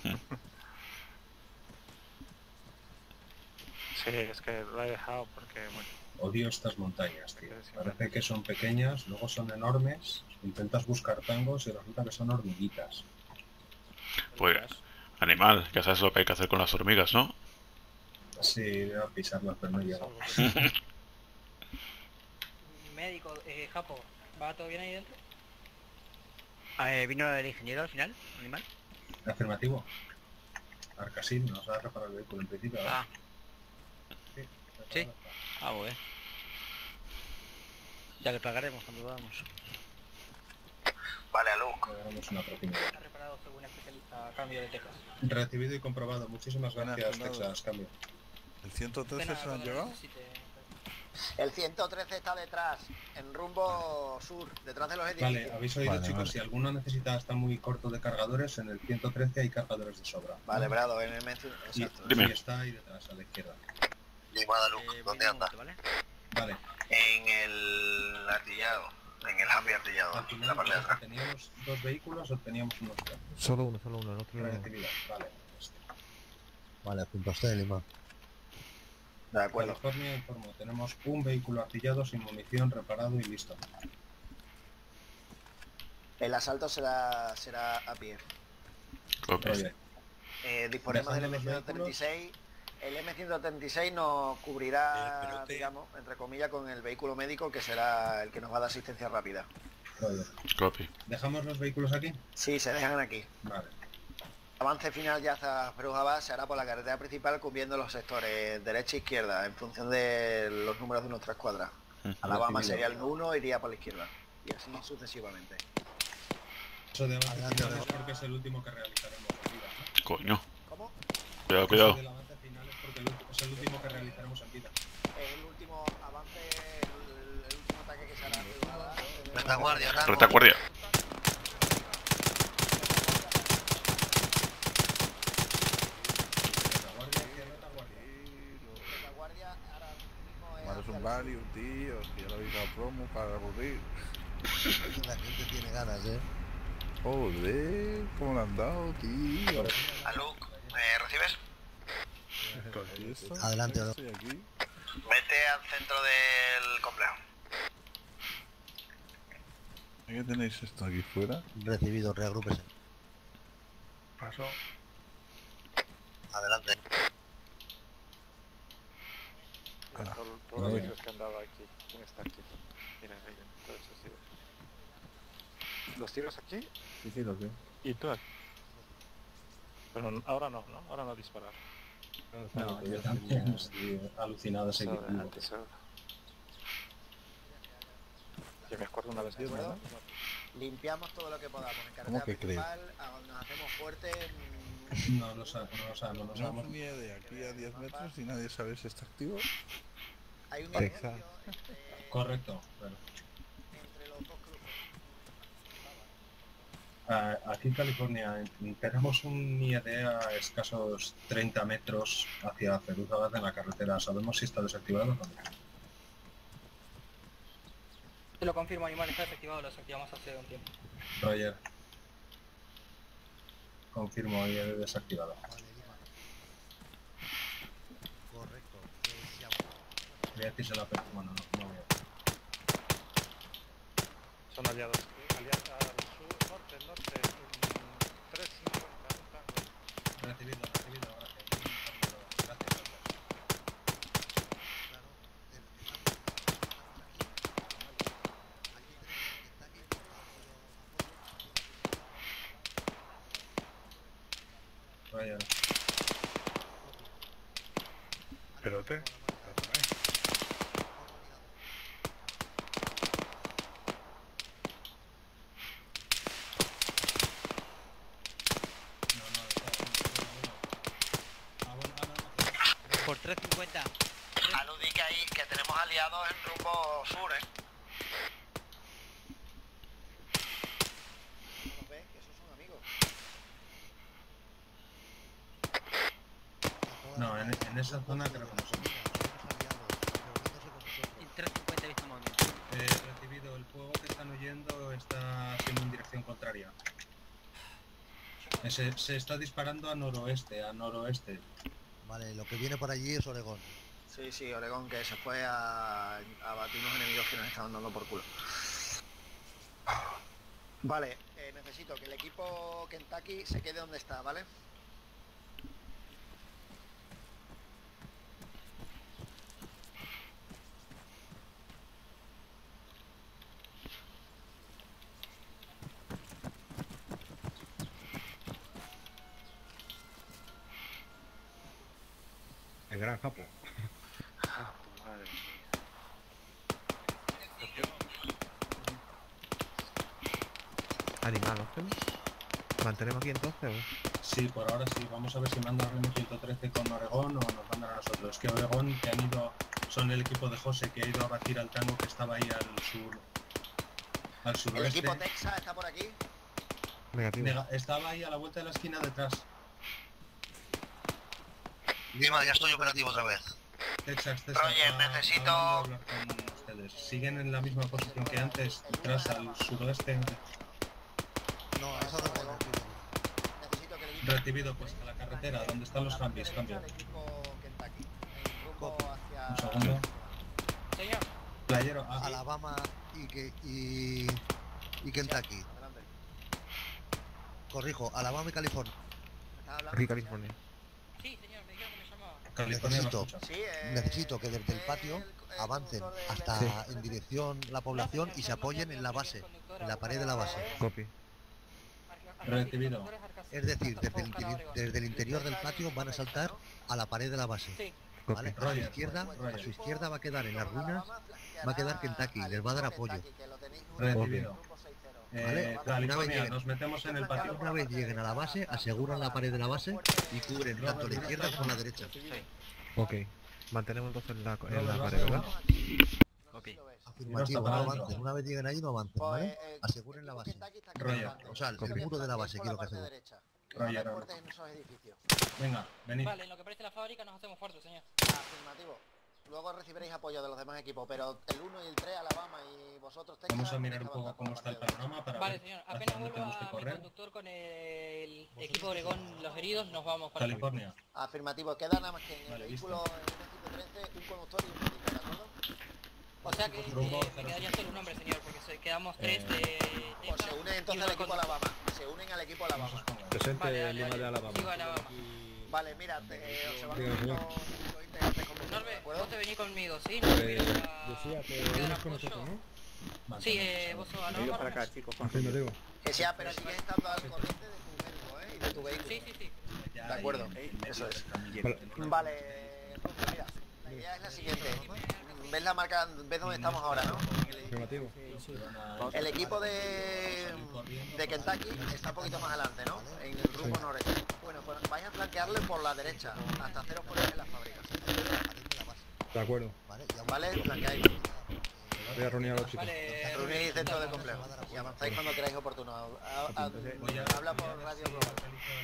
Sí, es que lo he dejado porque, bueno... Odio estas montañas, tío. Parece que son pequeñas, luego son enormes. Intentas buscar tangos y resulta que son hormiguitas. Pues, animal, ya sabes lo que hay que hacer con las hormigas, ¿no? Sí, voy a pisarlas, pero no llego. Médico, Japo, ¿va todo bien ahí dentro? ¿Vino el ingeniero al final, animal? Afirmativo. Arcasil nos va a reparar el vehículo en principio. Ah. Sí. Ah, bueno. Ya le pagaremos cuando vamos. Vale, a Luke. Hagamos una proximidad. Está reparado según especialista, cambio de Texas. Recibido y comprobado. Muchísimas gracias, Texas. Cambio. ¿El 113 se lo han llevado? El 113 está detrás, en rumbo sur, detrás de los edificios. Vale, habéis oído, chicos, si alguno necesita, está muy corto de cargadores, en el 113 hay cargadores de sobra. Vale, Brado, en el mención. Exacto. Sí, está ahí detrás, a la izquierda. Llamada Luke, ¿dónde anda? Vale. En el artillado, en el Humvee artillado, en la parte de atrás. ¿Teníamos 2 vehículos o teníamos uno? Solo uno, el otro no. Vale. Vale, junto a usted, Lima. De acuerdo. California informo, tenemos un vehículo artillado sin munición, reparado y listo. El asalto será a pie. Disponemos del M136. El M136 nos cubrirá, digamos, entre comillas, con el vehículo médico que será el que nos va a dar asistencia rápida. Copy. ¿Dejamos los vehículos aquí? Sí, se dejan aquí. Vale. Avance final ya hasta Ferujabad se hará por la carretera principal cubriendo los sectores derecha e izquierda en función de los números de nuestra escuadra. Alabama sería el 1, iría por la izquierda y así sucesivamente. Eso de avance final es porque es el último que realizaremos en vida, ¿no? Coño. ¿Cómo? Cuidado. Eso del avance final es porque es el último que realizaremos en vida. El último avance, el último ataque que se hará en Ferujabad. Retaguardia, Retaguardia. Es un value, tío, si ya lo habéis dado promo para aburrir. La gente tiene ganas, Joder, ¿cómo le han dado, tío? A Luke, ¿recibes? Adelante, estoy aquí. Vete al centro del complejo. ¿Qué tenéis esto aquí fuera? Recibido, reagrúpese. Paso. Adelante. Todos los tiros que han dado aquí. ¿Quién está aquí? Mira, ahí, todos esos tiros. ¿Los tiros aquí? Sí, los veo. ¿Y tú aquí? Pero ahora no, ¿no? Ahora no disparar. No, yo también estoy alucinado ese equipo. Yo me acuerdo una vez que limpiamos todo lo que podamos en carretera principal, nos hacemos fuertes. No lo sabemos. No ni de aquí a 10 metros y nadie sabe si está activo. Hay un correcto, claro. Entre los dos cruces. Aquí en California tenemos un IED a escasos 30 metros hacia Ferujabad en la carretera. ¿Sabemos si está desactivado o no? Te lo confirmo, animal, está desactivado, lo desactivamos hace un tiempo. Roger. Confirmo, IED desactivado. Correcto. Voy a decirse la persona, no veo. Son aliados. Aliados al sur, norte, 350. Recibido, gracias. Vaya. Espérate. Por 350. Aludí que ahí, que tenemos aliados en rumbo sur, ¿No ves? Que esos son amigos. No, en esa zona creo que no son. En 350 he visto movimiento. Recibido, el fuego que están oyendo está siendo en dirección contraria. Se está disparando a noroeste. Vale, lo que viene por allí es Oregón. Sí, Oregón, que se fue a batir unos enemigos que nos estaban dando por culo. Vale, necesito que el equipo Kentucky se quede donde está, ¿vale? El gran capo. Madre mía. Animal, ¿mantenemos aquí entonces o? Sí, por ahora sí. Vamos a ver si mandan el M113 con Oregón o nos mandan a nosotros. Es que Oregón, que han ido, son el equipo de José que ha ido a batir al tango que estaba ahí al suroeste. ¿El equipo Texas está por aquí? Negativo. Estaba ahí a la vuelta de la esquina detrás. Lima, ya estoy operativo otra vez. Texas, Roger, necesito... hablar con ustedes. ¿Siguen en la misma posición que antes, tras al suroeste? No, eso no puedo. Recibido, pues a la carretera, donde están los Humvees, cambio. Un segundo. Señor. Playero, Alabama y Kentucky. Corrijo, Alabama y California. Aquí California. Sí, señor, me dijeron que me llamaba. Necesito que desde el patio avancen hasta en dirección la población y se apoyen en la base, en la pared de la base. Copy. Recibido. Es decir, desde el interior del patio van a saltar a la pared de la base. ¿Vale? A su izquierda va a quedar en las ruinas, va a quedar Kentucky, les va a dar apoyo. Recibido. ¿Vale? Nos metemos en el patio. Una vez lleguen a la base, aseguran la pared de la base y cubren tanto la izquierda como la derecha. Ok. Mantenemos entonces la pared, ¿verdad? Ok. Afirmativo, no avancen. Una vez lleguen allí no avancen, ¿vale? Aseguren la base. O sea, el muro de la base quiero que aseguren. Venga, venid. Vale, en lo que parece la fábrica nos hacemos fuertes, señor. Afirmativo. Luego recibiréis apoyo de los demás equipos, pero el 1 y el 3, Alabama y vosotros... Vamos a mirar un poco cómo está el panorama para vale, ver señor, apenas vuelva mi conductor con el equipo Oregón, los heridos, nos vamos para California. Afirmativo, queda nada más que en el vehículo en el 13, un conductor y un médico, ¿de acuerdo? O sea que me quedaría solo un hombre, señor, porque quedamos 3 de... Pues se unen entonces al equipo Alabama, se unen al equipo Alabama. Presente vale, Lima de Alabama. Sigo Alabama. Vale, mira, se van Norbe, vos te venís conmigo, ¿sí? Decía que vienes con nosotros, ¿no? Sí, vos sos Alabama. Para acá, chicos. Que sea, pero sigues estando al corriente de tu médico, ¿eh? Y de tu vehículo. Sí, sí, sí. De acuerdo, eso es. Vale, entonces mira, la idea es la siguiente. ¿Ves la marca? ¿Ves dónde estamos ahora, no? El equipo de Kentucky está un poquito más adelante, ¿no? En el rumbo noreste. Bueno, pues vais a flanquearle por la derecha, hasta haceros poner en las fábricas. De acuerdo. Vale, flanqueáis. Voy a reunir a los chicos. Reunís dentro del complejo y avanzáis cuando queráis oportuno. Habla por radio global.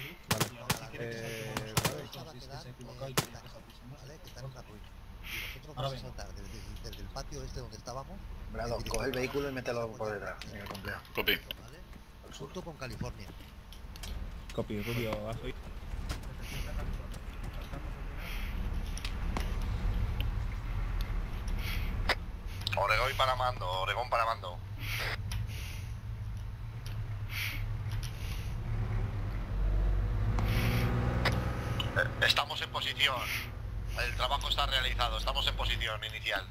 Vale, vamos a saltar desde el patio este donde estábamos. Brado, coge el vehículo y mételo por detrás en el complejo. Copy. ¿Vale? Junto con California. Copy, Rubio, has oído. Oregón para mando, Oregón para mando. Estamos en posición. El trabajo está realizado, estamos en posición inicial.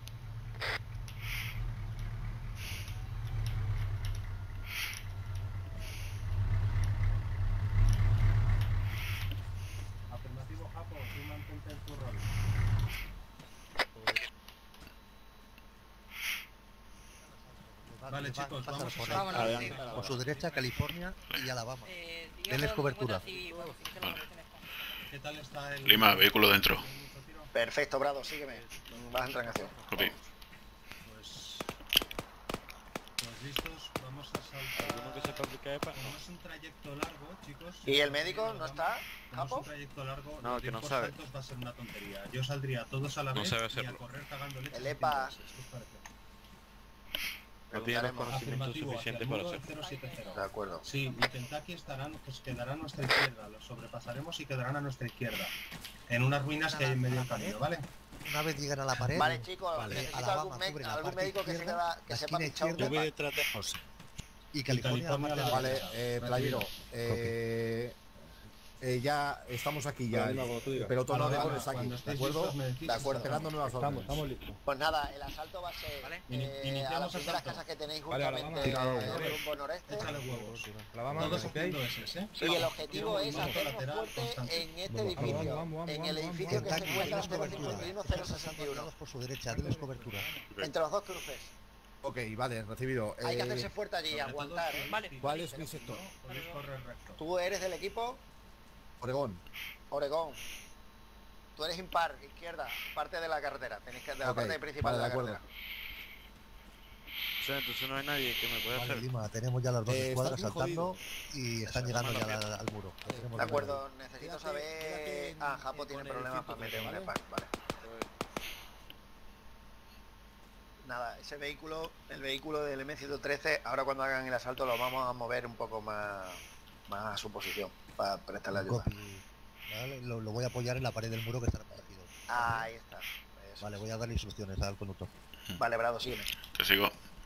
Afirmativo, Japo, tú mantente en tu rol. Vale, chicos, vamos a saltar. Por su derecha, California y Alabama. Denles cobertura. ¿Qué tal está el... Lima, vehículo dentro. Perfecto, Brado, sígueme. Vas a entrar en acción. Copy. Pues listos, vamos a saltar... Como es un trayecto largo, chicos... ¿Y el médico no está? Como es un trayecto largo, no, que no sabe. Va a ser una tontería. Yo saldría todos a la vez y a correr cagando leche. El EPA... No tiene los conocimientos suficientes para hacerlo. De acuerdo. Sí, y Kentucky quedará a nuestra izquierda. Los sobrepasaremos y quedarán a nuestra izquierda. En unas ruinas que hay en medio del camino, ¿vale? Una vez lleguen a la pared... Vale, chicos, necesito algún médico que sepa pinchar. Yo voy detrás de José. Y California vale, Playero, ya estamos aquí ya, pero todo Oregón está aquí, ¿de acuerdo? De acuerdo. Esperando nuevas órdenes. Estamos listos. Pues nada, el asalto va a ser a las primeras casas que tenéis justamente en el rumbo noreste. Y el objetivo es hacernos fuerte en este edificio, en el edificio que se encuentra en 051-061. Por su derecha, denles cobertura. Entre los dos cruces. Ok, vale, recibido. Hay que hacerse fuerte allí, aguantar. Vale. ¿Cuál es mi sector? ¿Tú eres del equipo? Oregón. Oregón. Tú eres impar, izquierda, parte de la carretera. Tenéis que de la parte principal de la carretera. O sea, entonces no hay nadie que me pueda hacer. Lima, tenemos ya las dos escuadras saltando y están llegando ya al muro. De acuerdo, necesito saber... Ah, Japo tiene problemas para meter un EPAC, vale. Nada, ese vehículo, el vehículo del M113, ahora cuando hagan el asalto lo vamos a mover un poco más a su posición para prestarle ayuda. Vale, lo voy a apoyar en la pared del muro que está protegido. Ahí está. Eso vale, voy a darle instrucciones al conductor. Vale, Brado, sígueme. Te sigo.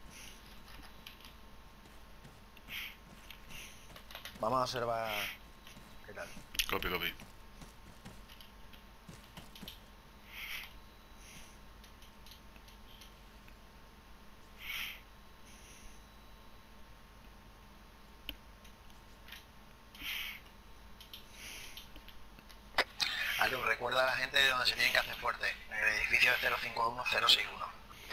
Vamos a observar qué tal. Copy. Algo, recuerda a la gente de donde se tienen que hacer fuerte, en el edificio de 051061.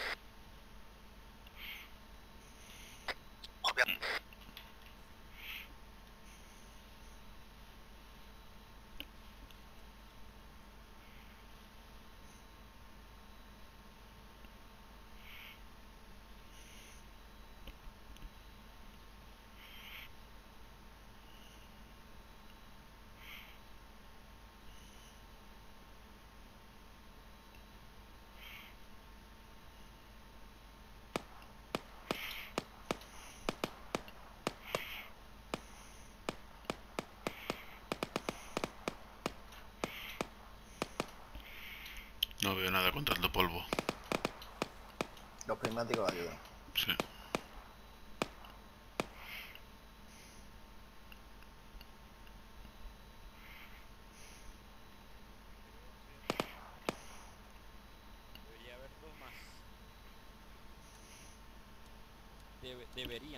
No veo nada con tanto polvo. Los prismáticos ayudan. Sí. Debería haber dos más. Deberían.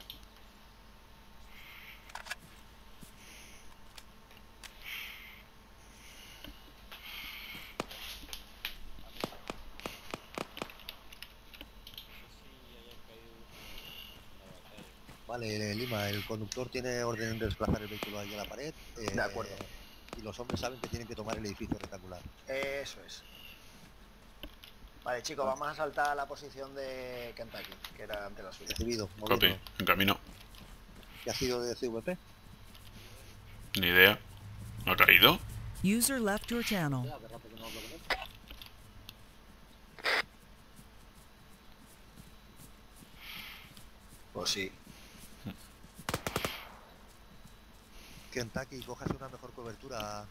Vale, Lima, el conductor tiene orden de desplazar el vehículo ahí a la pared. De acuerdo. Y los hombres saben que tienen que tomar el edificio rectangular. Eso es. Vale, chicos, vamos a saltar a la posición de Kentucky, que era ante la suya. Recibido. Copy, en camino. ¿Qué ha sido de CVP? Ni idea. ¿Ha caído? User left your channel. Pues sí. Kentucky, cojas una mejor cobertura.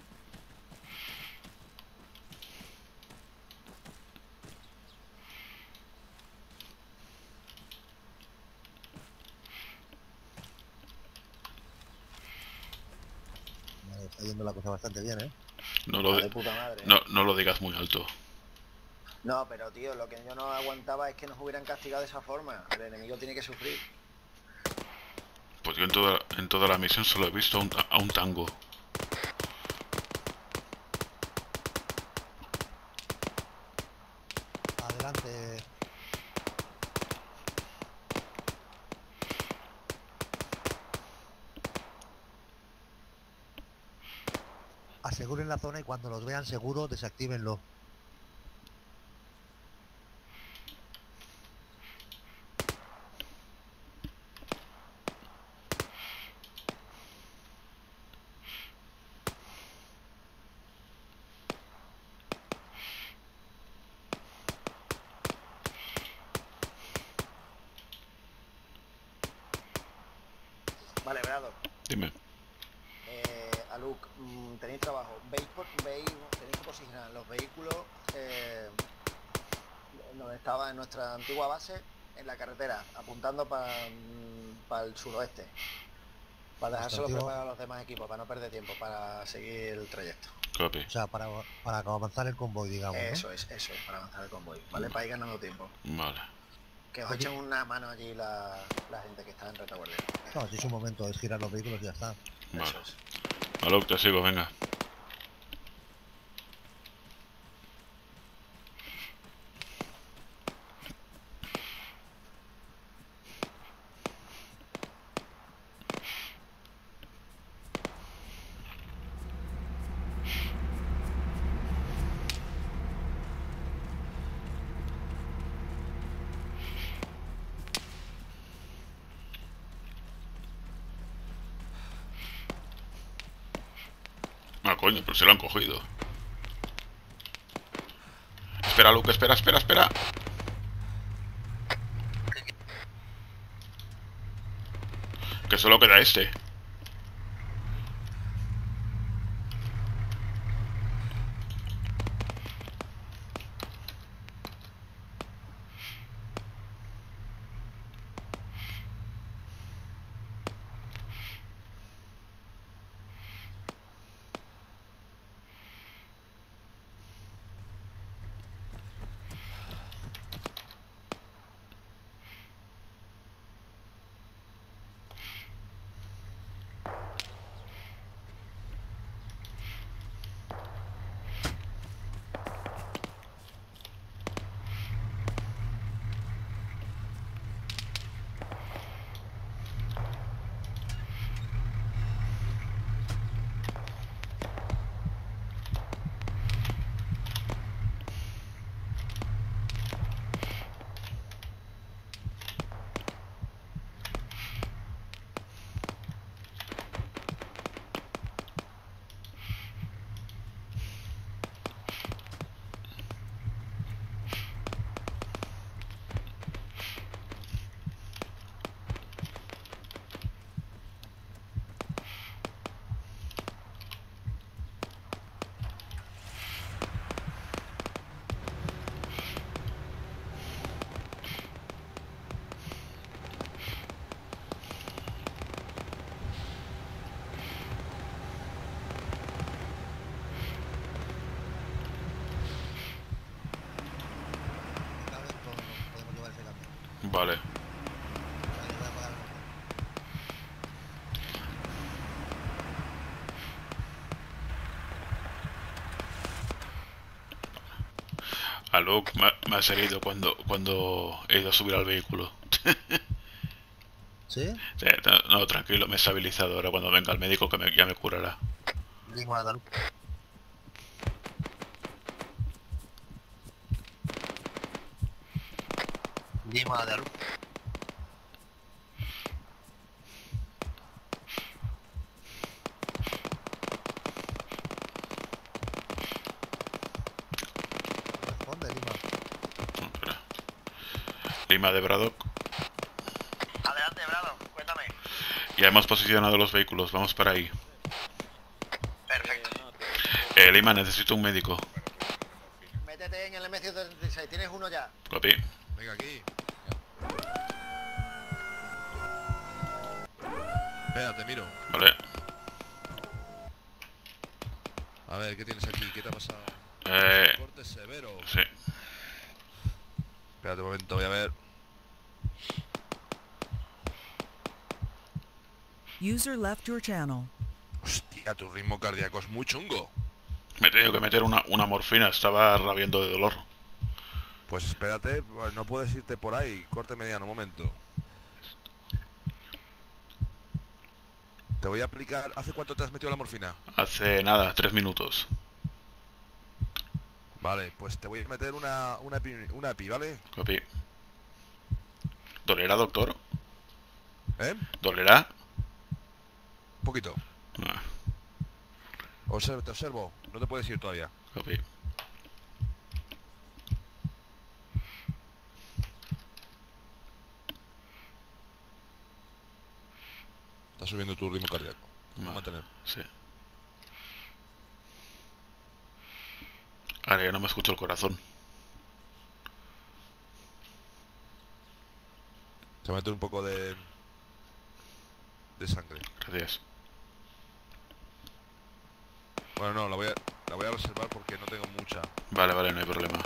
Vale, está yendo la cosa bastante bien, ¿eh? No lo, de puta madre. no lo digas muy alto. No, pero tío, lo que yo no aguantaba es que nos hubieran castigado de esa forma. El enemigo tiene que sufrir. Pues yo en toda la misión solo he visto a un tango. Adelante. Aseguren la zona y cuando los vean seguro, desactívenlo. Vale, Brado. Dime. Aluk, tenéis trabajo. Tenéis que posicionar los vehículos donde estaba en nuestra antigua base, en la carretera, apuntando para el suroeste. Para dejárselo preparado a los demás equipos, para no perder tiempo, para seguir el trayecto. Copy. O sea, para avanzar el convoy, digamos. Eso es, para avanzar el convoy. Vale, para ir ganando tiempo. Vale. Que os echen una mano allí la gente que está en retaguardia. No, si es un momento, es girar los vehículos y ya está. Vale. Eso es. Alok, te sigo, venga. Ah, coño, pero se lo han cogido. Espera, Luke, espera. Que solo queda este. Vale. A Luke me ha herido cuando he ido a subir al vehículo. ¿Sí? Sí, no, tranquilo, me he estabilizado. Ahora cuando venga el médico que ya me curará. Lima de Luke. Responde, Lima. No, espera. Lima de Braddock. Adelante, Braddock, cuéntame. Ya hemos posicionado los vehículos, vamos para ahí. Perfecto. Lima, necesito un médico. Métete en el M136, tienes uno ya. Copy. Venga aquí. Espérate, miro. Vale. A ver, ¿qué tienes aquí? ¿Qué te ha pasado? Corte severo. Sí. Espérate un momento, voy a ver. User left your channel. Hostia, tu ritmo cardíaco es muy chungo. Me he tenido que meter una morfina, estaba rabiando de dolor. Pues espérate, no puedes irte por ahí. Corte mediano, un momento. Te voy a aplicar... ¿Hace cuánto te has metido la morfina? Hace nada, 3 minutos. Vale, pues te voy a meter una EPI, ¿vale? Copy. ¿Dolerá, doctor? ¿Eh? ¿Dolerá? Un poquito. Ah. Te observo. No te puedes ir todavía. Copy. Está subiendo tu ritmo cardíaco. Vamos a mantener. Sí. Ahora ya no me escucho el corazón. Se va a meter un poco de sangre. Gracias. Bueno, no, la voy a reservar porque no tengo mucha. Vale, vale, no hay problema.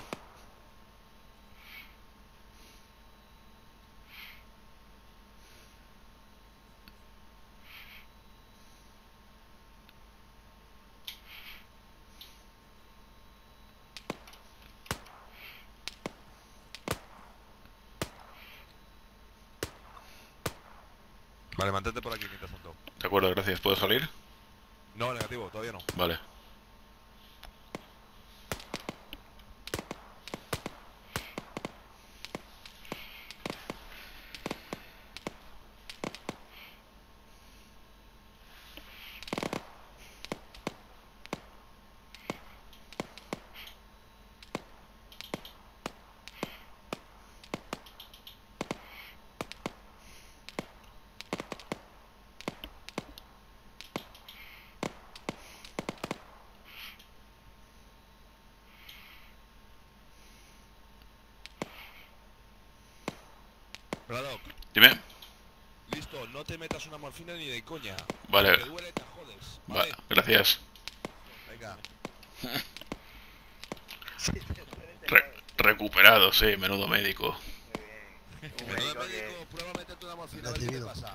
Vale, mantente por aquí mientras tanto. De acuerdo, gracias. ¿Puedo salir? No, negativo, todavía no. Vale. Braddock. Dime. Listo, no te metas una morfina ni de coña. Vale. Te duele, te jodes. ¿Vale? Gracias. Venga. Recuperado, sí, menudo médico. Menudo médico, prueba a meterte una morfina a ver qué te pasa.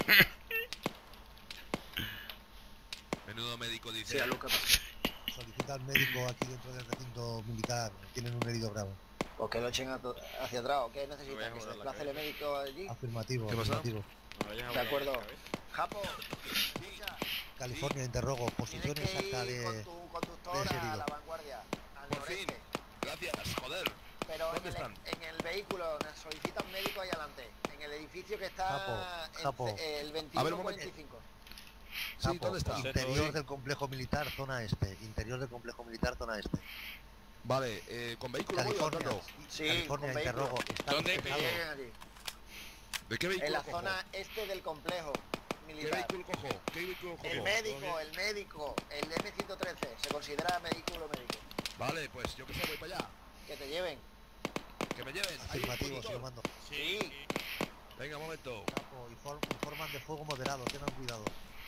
Menudo médico, dice. Solicita al médico aquí dentro del recinto militar. Tienen un herido grave. ¿O que lo echen hacia atrás? ¿O qué necesitan? ¿Que se desplace el médico allí? Afirmativo, ¿Qué pasa? afirmativo. De acuerdo. Japo, California, interrogo. Posición exacta de con tu conductor a la vanguardia. Al Por fin. Gracias, joder. Pero ¿Dónde están? en el vehículo solicita un médico ahí adelante. En el edificio que está Japo. El 2145. Sí, ¿dónde está? Interior del complejo militar, zona este. Interior del complejo militar, zona este. Vale, ¿con vehículo California, voy o sí, California, con interrogo. Está ¿Dónde? despejado. ¿De qué vehículo En la cojo? zona este del complejo ¿Qué militar. vehículo cojo? ¿Qué vehículo cojo? El médico, el M113. Se considera vehículo médico. Vale, pues yo que sé, voy para allá. Que te lleven. Que me lleven. Afirmativo, se lo mando. Sí. Venga, un momento. Capo, informan de fuego moderado, tengan cuidado.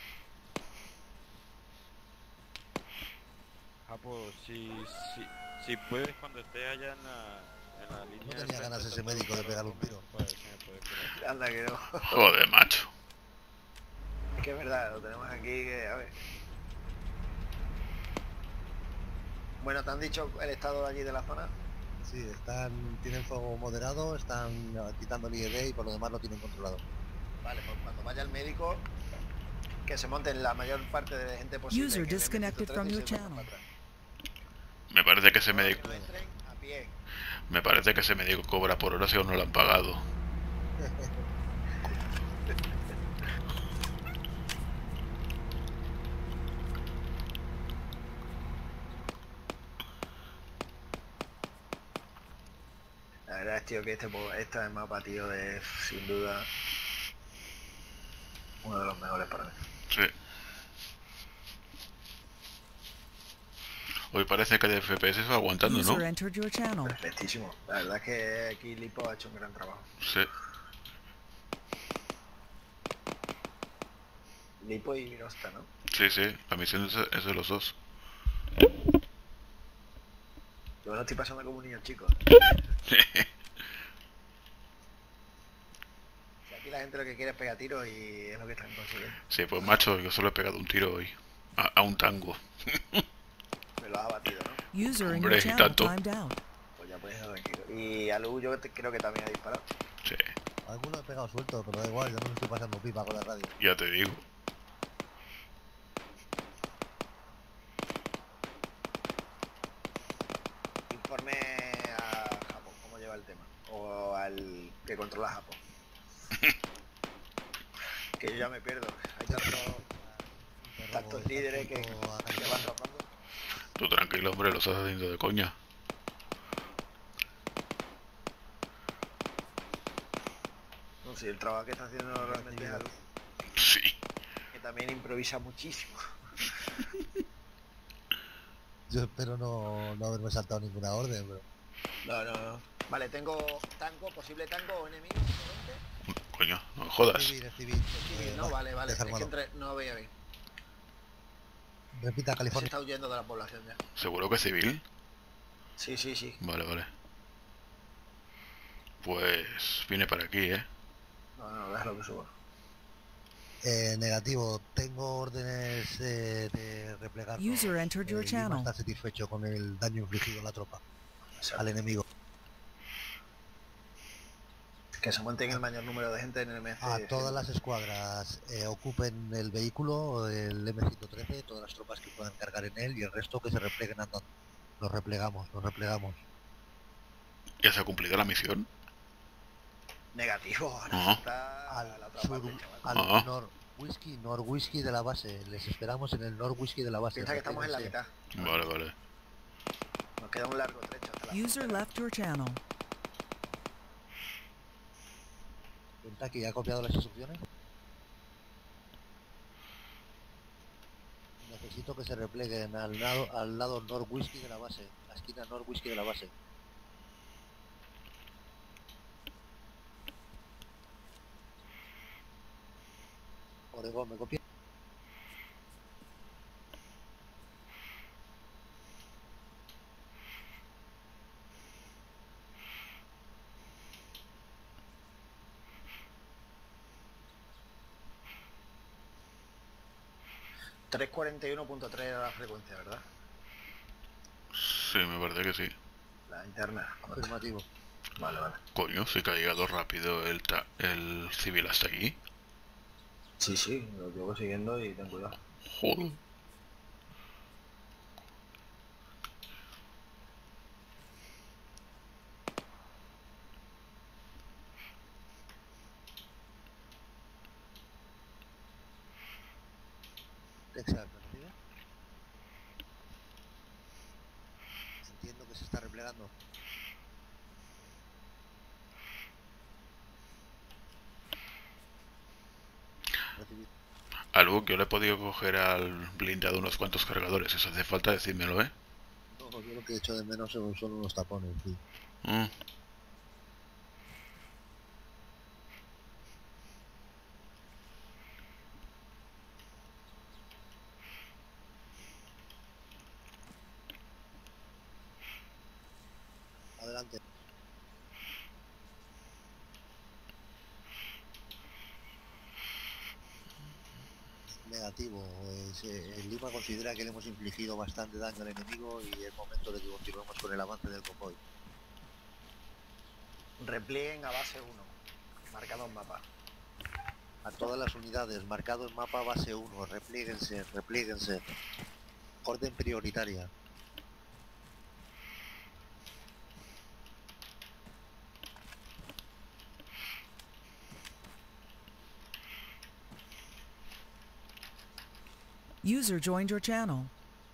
Japo, si puedes cuando estés allá en la línea... No tenía ganas ese médico de pegarle un tiro. Anda que no. Joder, macho. Es que es verdad, lo tenemos aquí que... A ver. Bueno, ¿te han dicho el estado allí de la zona? Sí, tienen fuego moderado, están quitando el IED y por lo demás lo tienen controlado. Vale, pues cuando vaya el médico, que se monten la mayor parte de gente posible. User disconnected from your channel. Me parece que ese médico... Me parece que ese médico cobra por hora si aún no lo han pagado. La verdad es, tío, que este mapa, tío, es sin duda uno de los mejores para mí. Sí. Hoy parece que el FPS va aguantando, ¿no? Perfectísimo. La verdad es que aquí Lipo ha hecho un gran trabajo. Sí. Lipo y Mirosta, ¿no? Sí, sí. La misión es de los dos. Yo me lo estoy pasando como un niño chico. Aquí la gente lo que quiere es pegar tiros y es lo que están consiguiendo. Sí, pues macho, yo solo he pegado un tiro hoy. A un tango. Me lo has abatido, ¿no? Hombre, y tanto. Pues ya puedes ir tranquilo. Y a Lu yo creo que también ha disparado. Sí. Alguno he pegado suelto, pero da igual, yo no me estoy pasando pipa con la radio. Ya te digo. Informe a Japón, cómo lleva el tema. O al que controla Japón. Que yo ya me pierdo. Hay tantos líderes que van rapando. Tú tranquilo, hombre, lo estás haciendo de coña. No sé, el trabajo que está haciendo realmente es algo. Sí. Que también improvisa muchísimo. Yo espero no haberme saltado ninguna orden, pero... No. Vale, tengo posible tango o enemigo. Coño, no me jodas. Civil. No, vale. Es que no veía bien. Repita, California. Se está huyendo de la población ya. ¿Seguro que es civil? Sí. Vale. Pues viene para aquí, ¿eh? No, déjalo que suba. Negativo, tengo órdenes de replegar. User entered your channel. No está satisfecho con el daño infligido a la tropa, al enemigo. Que se mantenga el mayor número de gente en el MC. A todas las escuadras ocupen el vehículo, el M113, todas las tropas que puedan cargar en él y el resto que se repleguen andando. Nos replegamos. ¿Ya se ha cumplido la misión? Negativo, ahora está al Nor-Whisky de la base. Les esperamos en el Nor-Whisky de la base. Piensa que estamos en la mitad. Vale. Nos queda un largo trecho hasta la User left your channel. Kentucky, ¿ha copiado las instrucciones? Necesito que se repleguen al lado Nor-Whisky de la base. La esquina Nor-Whisky de la base. Oregón, ¿me copia? .3 era la frecuencia, ¿verdad? Sí, me parece que sí. La interna. Afirmativo. Vale. Coño, se ha llegado rápido el civil hasta aquí. Sí, lo llevo siguiendo y ten cuidado. Joder. Texas, ¿me entiendo que se está replegando. Algo que yo le he podido coger al blindado unos cuantos cargadores. Eso hace falta decírmelo, ¿eh? No, yo lo que he hecho de menos son unos tapones, sí. Adelante. Negativo. El Lima considera que le hemos infligido bastante daño al enemigo y es momento de que continuemos con el avance del convoy. Replieguen a base 1. Marcado en mapa. A todas las unidades, marcado en mapa base 1. Replieguense. Orden prioritaria. User joined your channel.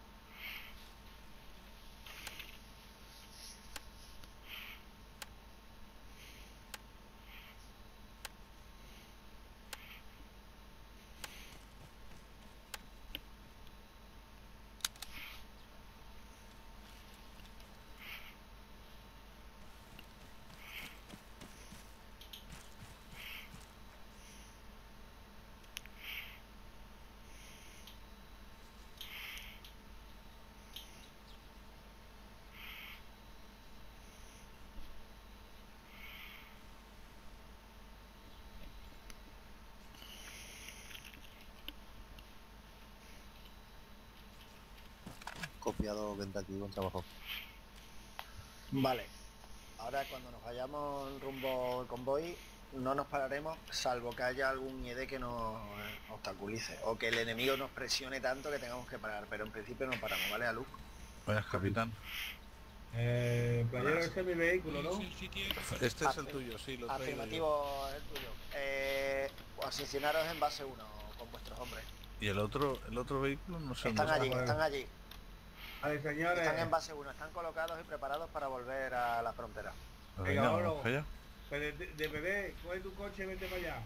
Copiado, Kentucky, buen trabajo. Vale. Ahora cuando nos vayamos rumbo al convoy, no nos pararemos salvo que haya algún IED que nos obstaculice o que el enemigo nos presione tanto que tengamos que parar, pero en principio no paramos, ¿vale, Aluk? Buenas, capitán. Playero, este es mi vehículo, ¿no? Este es el tuyo, sí, lo traigo. Afirmativo, el tuyo. Posicionaros en base 1 con vuestros hombres. ¿Y el otro vehículo? No sé. Están allí. Vale, señores. Están en base 1, están colocados y preparados para volver a la frontera. Venga, Oro. Pues de bebé, coge tu coche y vete para allá.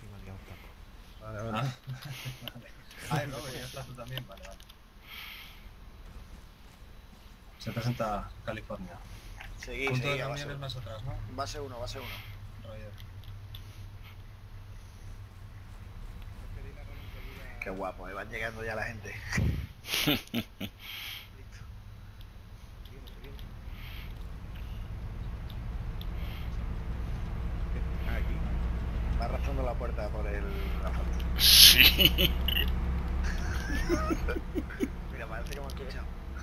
Vale. Vale, no, ya estás tú también, vale. Se presenta California. Seguí, Punto de reuniones más atrás, ¿no? Base 1. Roger. Qué guapo, van llegando ya la gente. Va arrastrando la puerta por el asfalto. Sí. Mira, parece que hemos escuchado.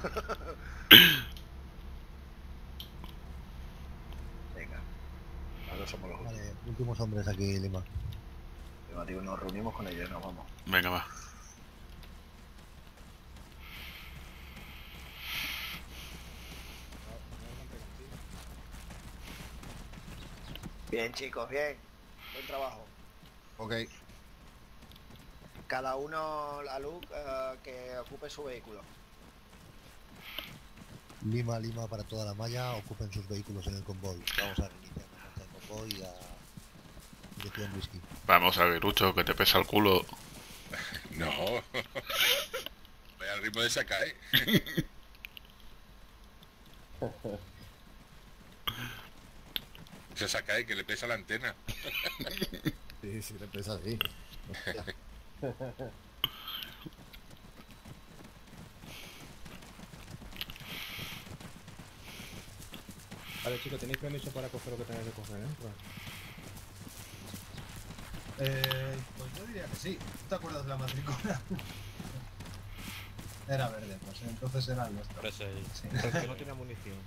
Venga. Ahora somos los últimos. Vale, últimos hombres aquí, Lima. Nos reunimos con ellos, nos vamos. Venga, va. Bien, chicos, bien. Buen trabajo. Ok. Cada uno, la luz, que ocupe su vehículo. Lima para toda la malla, ocupen sus vehículos en el convoy. Vamos a reiniciar la marcha del convoy y a dirección whisky. Vamos a Guirucho, que te pesa el culo. No. Vaya al ritmo de Sakai. Ese Sakai que le pesa la antena. Sí, le pesa así. Vale, chicos, tenéis permiso para coger lo que tenéis que coger, ¿eh? Pues yo diría que sí. ¿Tú te acuerdas de la matrícula? Era verde, pues entonces era el nuestro. Sí. Porque no tenía munición.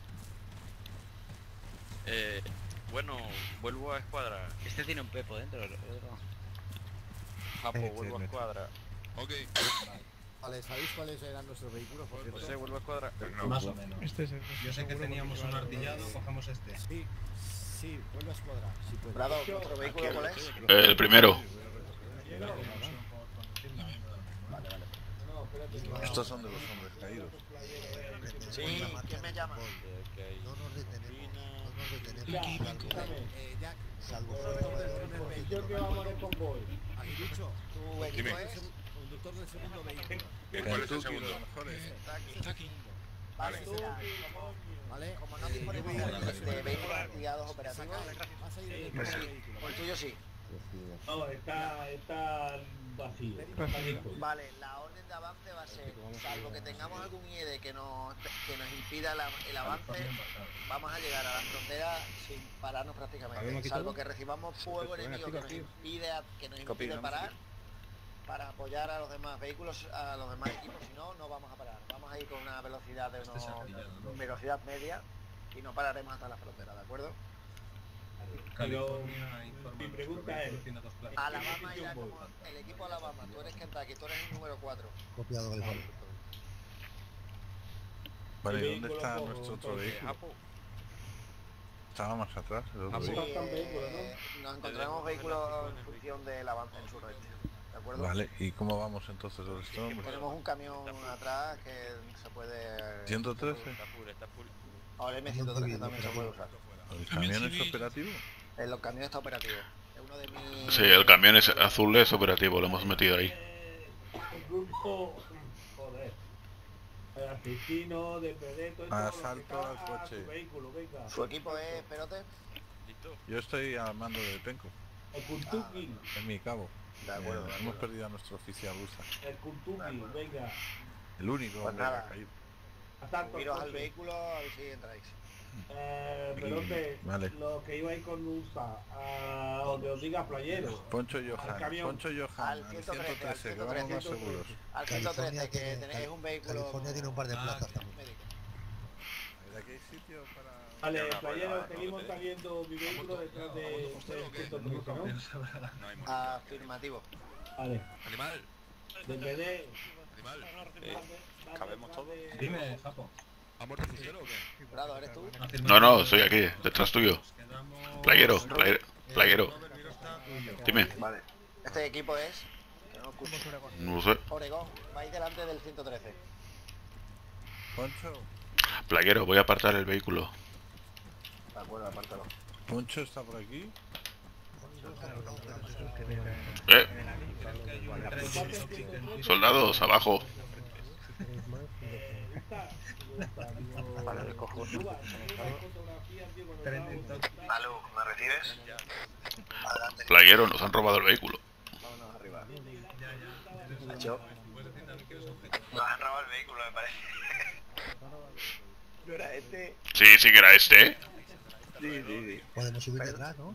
Bueno, vuelvo a escuadra. Este tiene un pepo dentro, Japo, vuelvo a escuadra. Ok. Vale, ¿sabéis cuáles eran nuestros vehículos? Por cierto? José, vuelvo a escuadra. No, más o menos. Yo sé que teníamos un artillado, cogemos este. Sí, vuelve a escuadra. Si puede. Prado, ¿otro vehículo cuál es? El primero. Estos son de los hombres caídos. Sí, ¿quién me llama? No nos detenemos. Jack, Salvo Yo que vamos en el convoy. ¿has dicho? ¿Tu equipo es? Conductor del segundo vehículo. ¿Cuál es el segundo? Está aquí. Vale, Vale. como no disponemos de vehículos artillados operativos, Vas a ir en el primer vehículo. el tuyo sí. No, está vacío. Vale, la orden de avance va a ser, salvo que tengamos algún IED que nos impida el avance, vamos a llegar a la frontera sin pararnos prácticamente, salvo que recibamos fuego enemigo que nos impide parar para apoyar a los demás vehículos, a los demás equipos, si no, no vamos a parar. Vamos a ir con una velocidad de velocidad media y no pararemos hasta la frontera, ¿de acuerdo? Pero mi pregunta es, Alabama irá como el equipo Alabama, tú eres Kentucky, tú eres el número 4. Copiado del gol. Vale, ¿dónde está nuestro otro vehículo? Estaba más atrás. El otro vehículo. Nos encontraremos vehículos en función del avance en suroeste, ¿de acuerdo? Vale, ¿y cómo vamos entonces? ¿Dónde estamos? Tenemos un camión atrás que se puede... 113. Ahora M113 también se puede usar. ¿El camión es operativo? El camión está operativo. Es uno de mis... Sí, el camión es azul, es operativo, lo hemos metido ahí. el grupo, joder, el asesino de Pedeto, asalto al coche. ¿Su equipo es Perote? Yo estoy al mando del Penco. El Kuntuki. En mi cabo. De acuerdo. Hemos perdido a nuestro oficial rusa. El Kuntuki, venga. El único pues hombre nada. que ha caído. Subiros al vehículo a ver si entráis. Perote, vale. lo que iba a ir con USA, a donde os diga playero. Poncho Johan, al 113, que vamos más seguros. Al 113, que es un vehículo... California tiene un par de plazas también. ¿De aquí hay sitio para...? Vale, playero, seguimos saliendo mi vehículo detrás de 113, ¿no? Afirmativo. Vale. Animal. Del BD. Animal. ¿Cabemos todos? Dime, Japo. ¿Ha muerto el fichero o qué? Prado, ¿eres tú? No, estoy aquí, detrás tuyo. Playero. Dime. Vale. Este equipo es... No sé. Oregón, vais delante del 113. Poncho. Playero, voy a apartar el vehículo. De acuerdo, apártalo. Poncho está por aquí. Soldados, abajo. Vale, recojo. Aló, ¿me recibes? Playero, nos han robado el vehículo. Vámonos arriba. Nos han robado el vehículo, me parece. ¿No era este? Sí que era este. Sí. Podemos subir detrás, ¿no?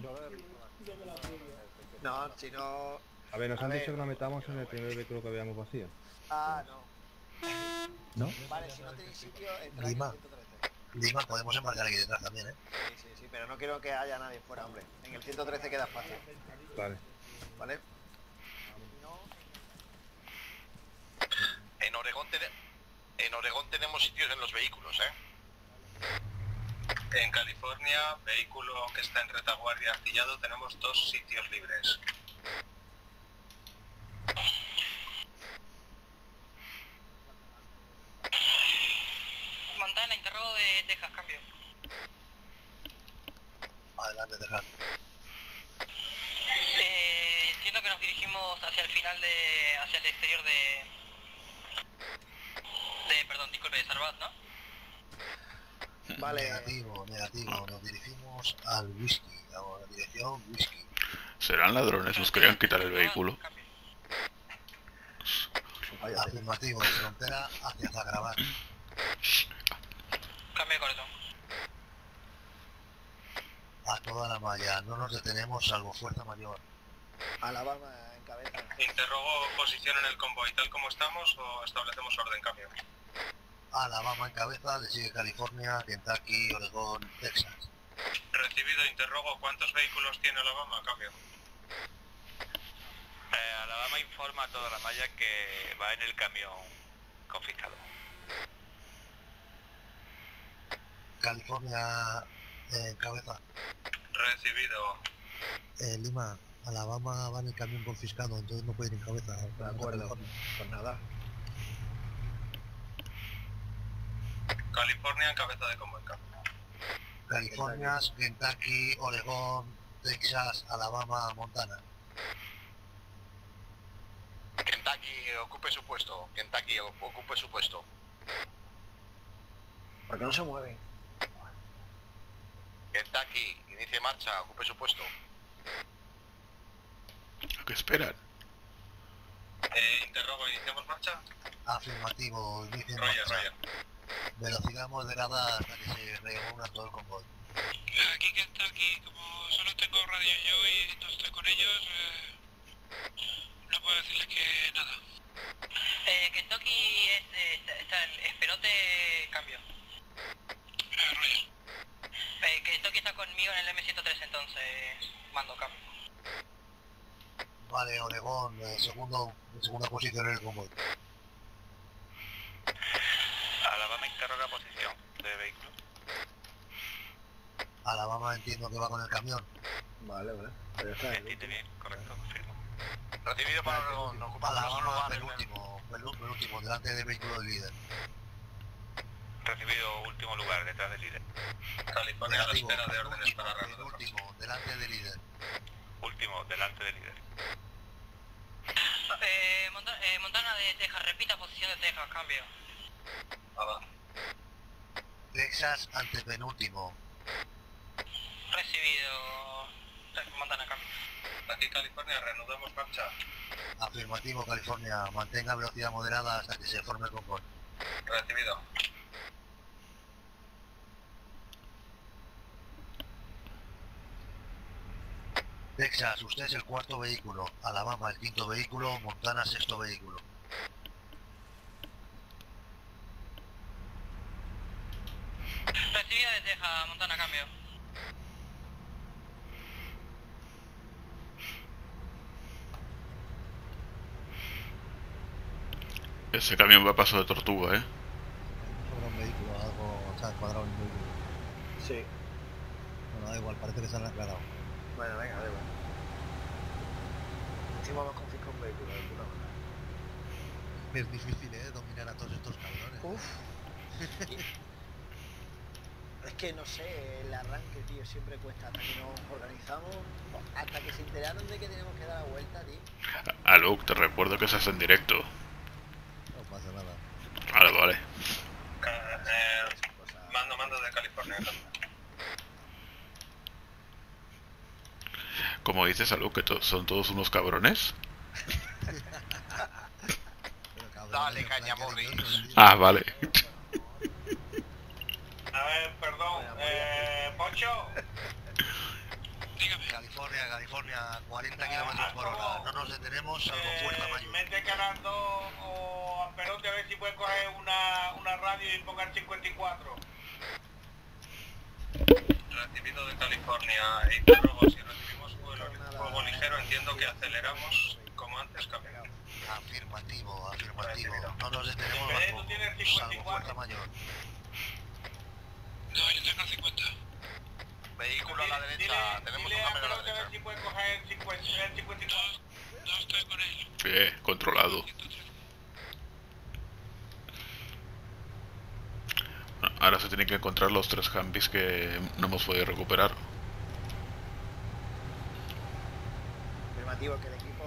No, si no... A ver, nos han dicho que nos metamos en el primer vehículo que veamos vacío. Ah, no. ¿No? Vale, si no tenéis sitio, entráis en 113. Lima, podemos embarcar aquí detrás también, ¿eh? Sí, pero no quiero que haya nadie fuera, hombre. En el 113 queda espacio. Vale. ¿Vale? En Oregón tenemos sitios en los vehículos, En California, vehículo que está en retaguardia artillado, tenemos 2 sitios libres. Montana, interrogo de Texas, cambio. Adelante, Texas. Entiendo que nos dirigimos hacia el final hacia el exterior perdón, disculpe, de Sarbat, ¿no? Vale. Negativo. Nos dirigimos al whisky, a la dirección whisky. ¿Serán ladrones? ¿Nos querían quitar el vehículo? Afirmativo, frontera hacia Zagrabat. Cambio de coletón. A toda la malla, no nos detenemos salvo fuerza mayor. Alabama en cabeza. Interrogo posición en el convoy, tal como estamos o establecemos orden cambio. Alabama en cabeza, le sigue California, Kentucky, Oregón, Texas. Recibido, interrogo, ¿cuántos vehículos tiene Alabama? Cambio. Alabama informa a toda la malla que va en el camión confiscado. California en cabeza. Recibido. Lima, Alabama va en el camión confiscado, entonces no puede ir en cabeza. De acuerdo, pues nada. California en cabeza de convoy. California, Kentucky, Oregón, Texas, Alabama, Montana. Kentucky, ocupe su puesto. Kentucky, ocupe su puesto. ¿Por qué no se mueven? Kentucky, inicie marcha, ocupe su puesto. ¿A qué esperan? Interrogo, ¿iniciamos marcha? Afirmativo, inicie Roger, marcha. Roger. Velocidad moderada hasta que se reúna todo el convoy. Aquí Kentucky, como solo tengo radio yo y no estoy con ellos, no puedo decirles que nada. Kentucky está el esperote cambio. Roger. Kentucky está conmigo en el M103, entonces mando cambio. Vale, Oregón, segunda posición en el convoy. Alabama interroga posición de vehículo. Alabama entiendo que va con el camión. Vale, pero está Entiende bien, correcto, confirmo. Recibido para Oregón, ocupa Alabama penúltimo, delante del vehículo del líder. Recibido último lugar, detrás del líder. California a la espera de órdenes para reanudar. Último, delante del líder. Último, delante del líder. Montana de Texas, repita posición de Texas, cambio. Texas antepenúltimo. Recibido. Montana, cambio. Aquí California, reanudamos marcha. Afirmativo, California, mantenga velocidad moderada hasta que se forme el convoy. Recibido. Texas, usted es el cuarto vehículo, Alabama el quinto vehículo, Montana sexto vehículo. Recibida de Texas, Montana, cambio. Ese camión va a paso de tortuga, ¿eh? Sobre un vehículo, algo, o sea, cuadrado en un vehículo. Sí. Bueno, da igual, parece que se han aclarado. Bueno, venga, da igual. Encima hemos confiscado un vehículo de alguna manera. Es difícil, dominar a todos estos cabrones. Uf. Es que no sé, el arranque, tío, siempre cuesta hasta que nos organizamos, hasta que se enteraron de que tenemos que dar la vuelta, tío. A Luke, te recuerdo que estás en directo. No pasa nada. Vale. Mando de California. Como dices, a Luke, que son todos unos cabrones. Dale, caña, Morris. Ah, vale. A ver, perdón, Poncho. Dígame. California, 40 km/h. No nos detenemos salvo fuerza mayor. Mete canando o a Perote a ver si puede coger una radio y ponga el 54. Recibido de California. Interrogo, si recibimos fuego ligero, entiendo que aceleramos como antes cambiamos. Afirmativo. No nos detenemos salvo fuerza mayor. No, yo tengo el 50. Vehículo a la derecha, tenemos un cambio a la derecha. A ver si puede coger el 54. No estoy con él. Bien, controlado. Ahora se tienen que encontrar los 3 Humvees que no hemos podido recuperar. Afirmativo, que el equipo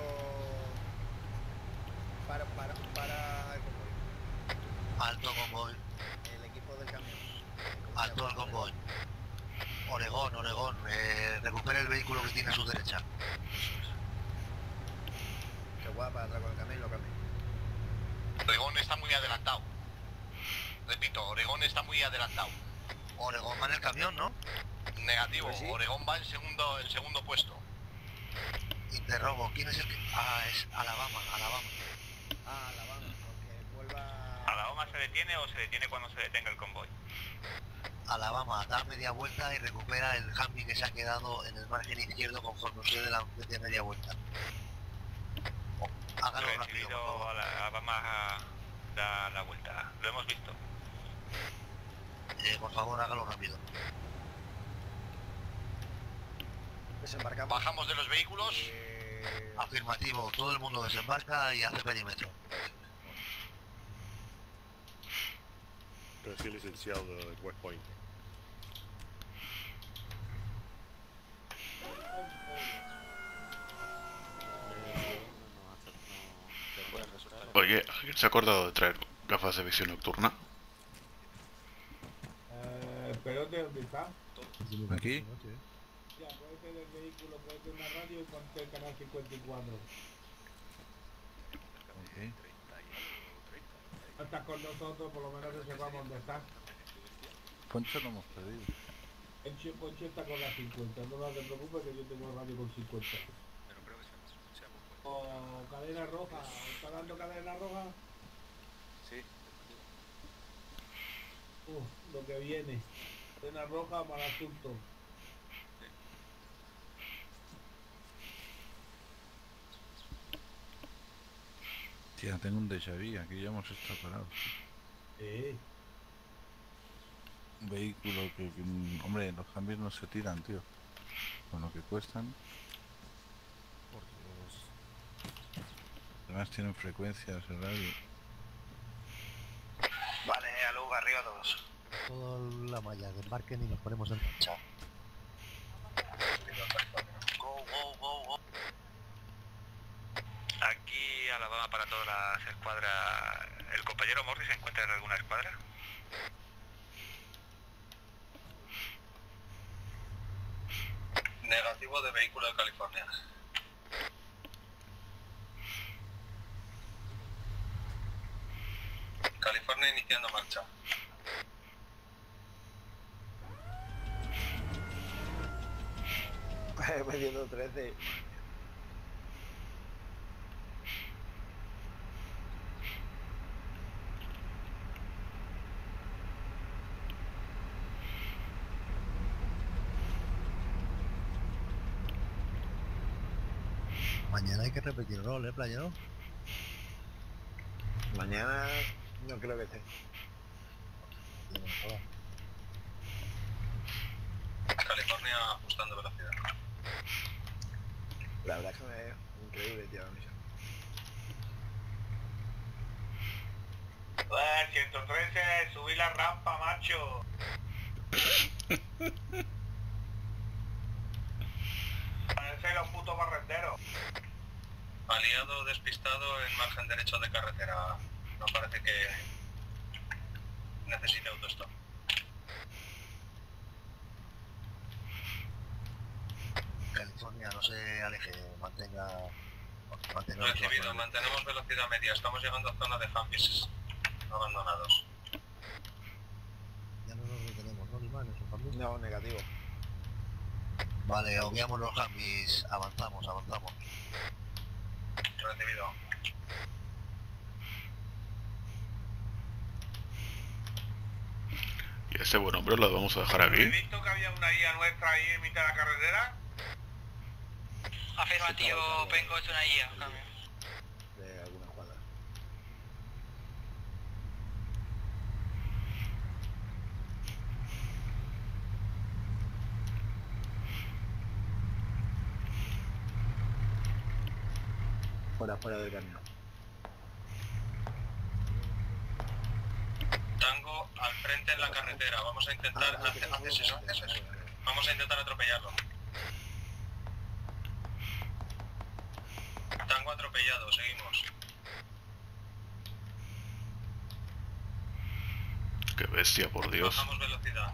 para el convoy. Alto convoy. El equipo del camión. Alto el convoy. Oregón, recupere el vehículo que tiene a su derecha. Se va para atrás con el camión y lo cambia. Oregón está muy adelantado. Repito, Oregón está muy adelantado. Oregón va en el camión, ¿no? Negativo, pues sí. Oregón va en el segundo puesto. Interrogo, ¿quién es el que...? Ah, es Alabama. Ah, Alabama, porque vuelva... ¿Alabama se detiene o se detiene cuando se detenga el convoy? Alabama, da media vuelta y recupera el Humvee que se ha quedado en el margen izquierdo conforme usted de la media vuelta. Hágalo rápido, por favor. Alabama da la vuelta, lo hemos visto. Por favor, hágalo rápido. Desembarcamos. Bajamos de los vehículos. Afirmativo, todo el mundo desembarca y hace perímetro. Brasil esencial de West Point. Oye, ¿alguien se ha acordado de traer gafas de visión nocturna? Perote, ¿dónde está? Aquí. Ya, puede ser el vehículo, puede ser una radio y ponte el canal 54. Okay. No estás con nosotros, por lo menos que sepamos dónde estás. Poncho no hemos perdido. Poncho está con la 50, no te preocupes que yo tengo radio con 50. Pero creo que se O cadena roja, ¿está dando cadena roja? Sí. Lo que viene. Cadena roja, mal asunto. Tía, tengo un déjà vu, aquí ya hemos estado parados. Un vehículo que hombre, los cambios no se tiran, tío. Con lo que cuestan. Por Dios. Además tienen frecuencias, el radio. Vale, a luz, arriba todos. Toda la malla, desembarquen y nos ponemos en marcha. Go. Aquí Alabama para todas las escuadras. ¿El compañero Morris se encuentra en alguna escuadra? Negativo de vehículo de California. California iniciando marcha. Metiendo 13. Mañana hay que repetir rol, playero. Mañana no creo que esté. California ajustando velocidad. La verdad es que es increíble, tío, la misión. 113, subí la rampa, macho. Parece los putos barrenderos. Aliado despistado en margen derecho de carretera. No parece que necesite autostop. California, no se aleje, mantenga Recibido, mantenemos velocidad media. Estamos llegando a zona de Humvees abandonados. Ya no nos detenemos, ¿no, Limán? No, negativo. Vale, obviamos los Humvees, avanzamos. Recibido. Y ese buen hombre lo vamos a dejar aquí. ¿He visto que había una IA nuestra ahí en mitad de la carretera? Afirmativo, Penco, es una IA. De alguna cuadra. Fuera del camino. Tango al frente en la carretera. Vamos a intentar haces eso. Vamos a intentar atropellarlo. Tango atropellado, seguimos. Qué bestia, por Dios. Bajamos velocidad.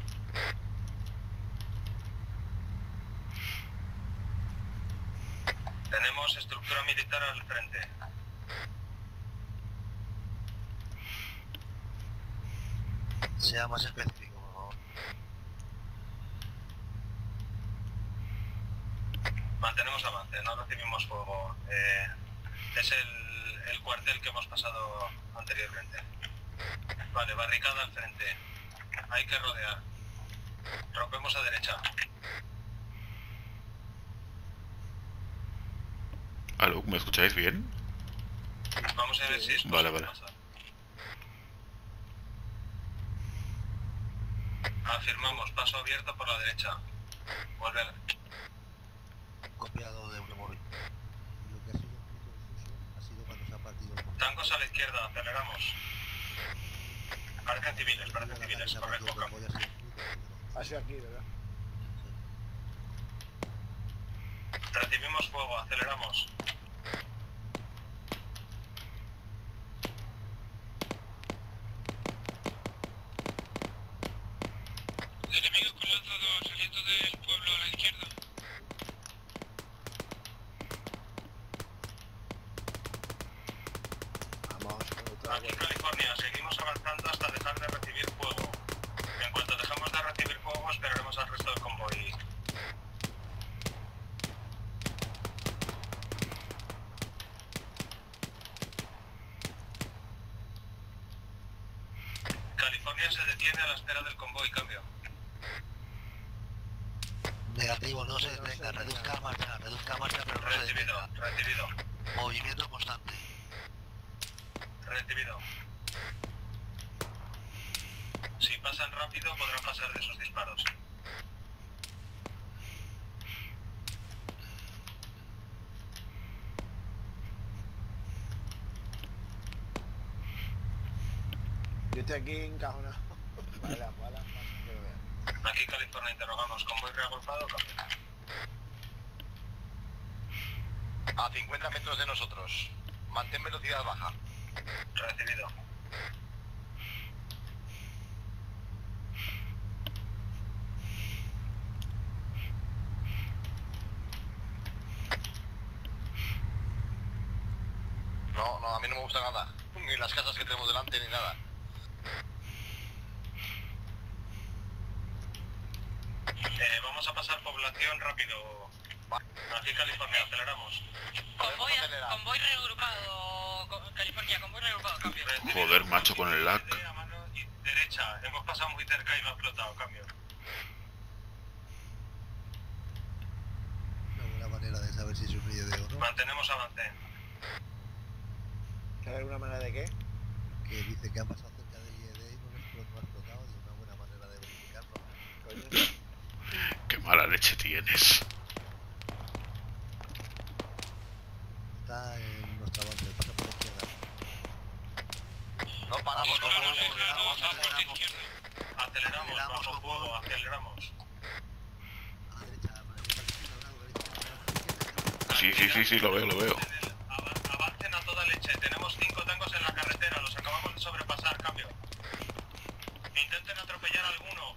Tenemos estructura militar al frente. Sea más específico, por favor. Mantenemos avance, no recibimos fuego. Es el cuartel que hemos pasado anteriormente. Vale, barricada al frente. Hay que rodear. Rompemos a derecha. ¿Aló? ¿Me escucháis bien? Vamos a ver si es Vale, vale. Afirmamos, paso abierto por la derecha. Volver. Copiado de Euromóvil. Lo que ha sido un punto confuso ha sido cuando se ha partido el... Tancos a la izquierda, aceleramos. Parecen civiles, correcto. Ha sido aquí, ¿verdad? Recibimos fuego, aceleramos. Enemigos con lanzador saliendo del pueblo a la izquierda. Aquí California, seguimos avanzando hasta dejar de recibir fuego. En cuanto dejemos de recibir fuego, esperaremos al resto del convoy. California se detiene a la espera del convoy, cambio. Negativo, no se detenga, reduzca marcha, pero no se detenga. Recibido. Movimiento constante. Recibido. Si pasan rápido, podrán pasar de sus disparos. Yo estoy aquí encajonado. Vale, Aquí California, interrogamos. ¿Convoy reagrupado? A 50 metros de nosotros. Mantén velocidad baja. Recibido. No, a mí no me gusta nada. Ni las casas que tenemos delante ni nada. Vamos a pasar población rápido. Aquí California, aceleramos. Convoy reagrupado, California, convoy reagrupado, cambio. Joder, macho, con el lag. A mano derecha, hemos pasado muy cerca y lo ha explotado, cambio. Una buena manera de saber si es un IED o no. Mantenemos avance. ¿Hay alguna manera de qué? Que dice que han pasado cerca del IED y no ha explotado, y una buena manera de verificarlo. Qué mala leche tienes. Está en nuestra avance, pasa por la izquierda. No paramos, Aceleramos, bajo fuego, aceleramos. A la derecha, Sí, lo veo. Avancen a toda leche, tenemos 5 tangos en la carretera, los acabamos de sobrepasar, cambio. Intenten atropellar a alguno.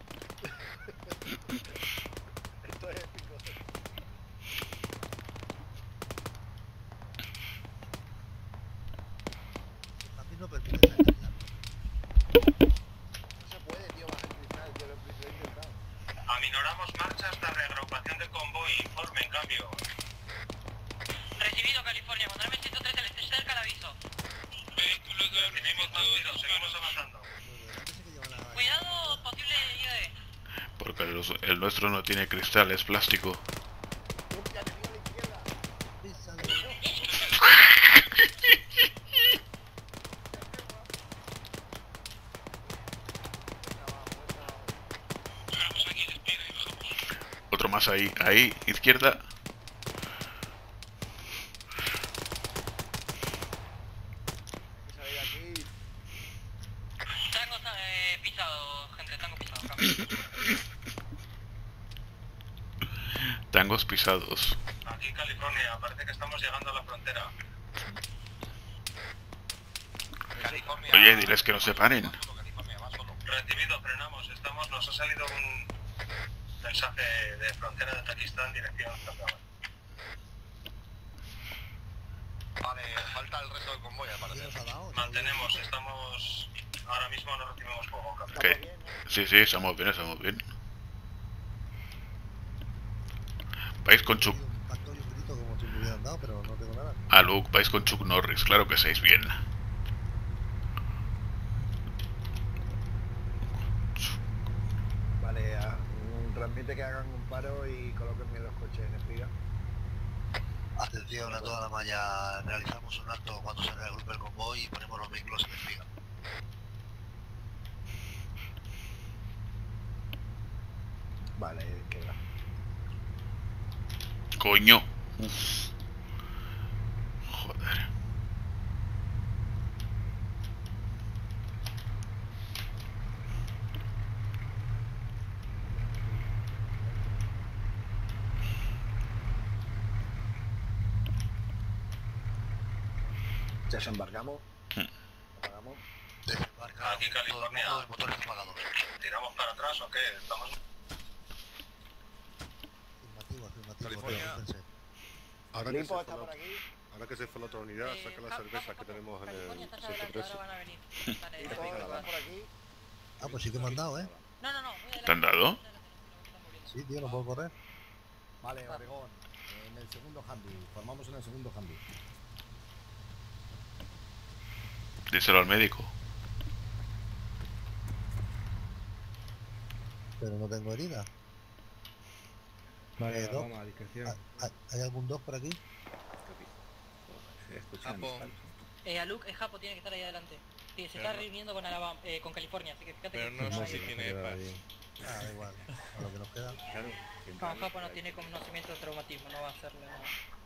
Esto es épico. A mí no permite sacar. No se puede, tío, bajar el cristal, yo lo he intentado. Aminoramos marcha hasta reagrupación de convoy, informe en cambio. Recibido, California, mandarme 103, el esté cerca, el aviso. Vehículos de armamento, seguimos avanzando. Cuidado, posible IED. Porque el nuestro no tiene cristal, es plástico. Otro más ahí, izquierda. Tango pisado, gente, tango pisado, cambio. Tangos pisados. Aquí California, parece que estamos llegando a la frontera. California. Oye, diles que no se paren. Recibido, frenamos, nos ha salido un mensaje de frontera de Pakistán, dirección Azerbaiyán. Vale, falta el resto del convoy, al parecer. Mantenemos, estamos... Ahora mismo no recibimos fuego, cambio. Okay. Sí, sí, estamos bien, estamos bien. Vais con Chuck... Ah, Luke, vais con Chuck Norris, claro que estáis bien. Vale, transmite que hagan un paro y coloquen bien los coches en espiga. Atención a toda la malla, realizamos un acto cuando se reagrupe el convoy y ponemos los vehículos en espiga. Vale, queda. Coño. Uf. Joder. Desembarcamos. Apagamos. Desembarcamos. Aquí California. Todos los motores apagados. ¿Tiramos para atrás o qué? Estamos... California. Ahora que se fue la otra unidad, saca la cerveza que tenemos en el 113. Ah, pues sí que me han dado, ¿eh? No. ¿Te han dado? Sí, tío, no puedo correr. Vale, Oregón. En el segundo Humvee. Formamos en el segundo Humvee. Díselo al médico. Pero no tengo herida. Vale, vamos a discreción. ¿Hay algún dog por aquí? Japo. A Luke, el Japo tiene que estar ahí adelante. Sí, se está reuniendo con Alabama, con California, así que fíjate. Pero no sé si tiene EPAS. Ah, da igual. A lo que nos queda. Claro. No, Japo no tiene conocimiento de traumatismo, no va a hacerle nada.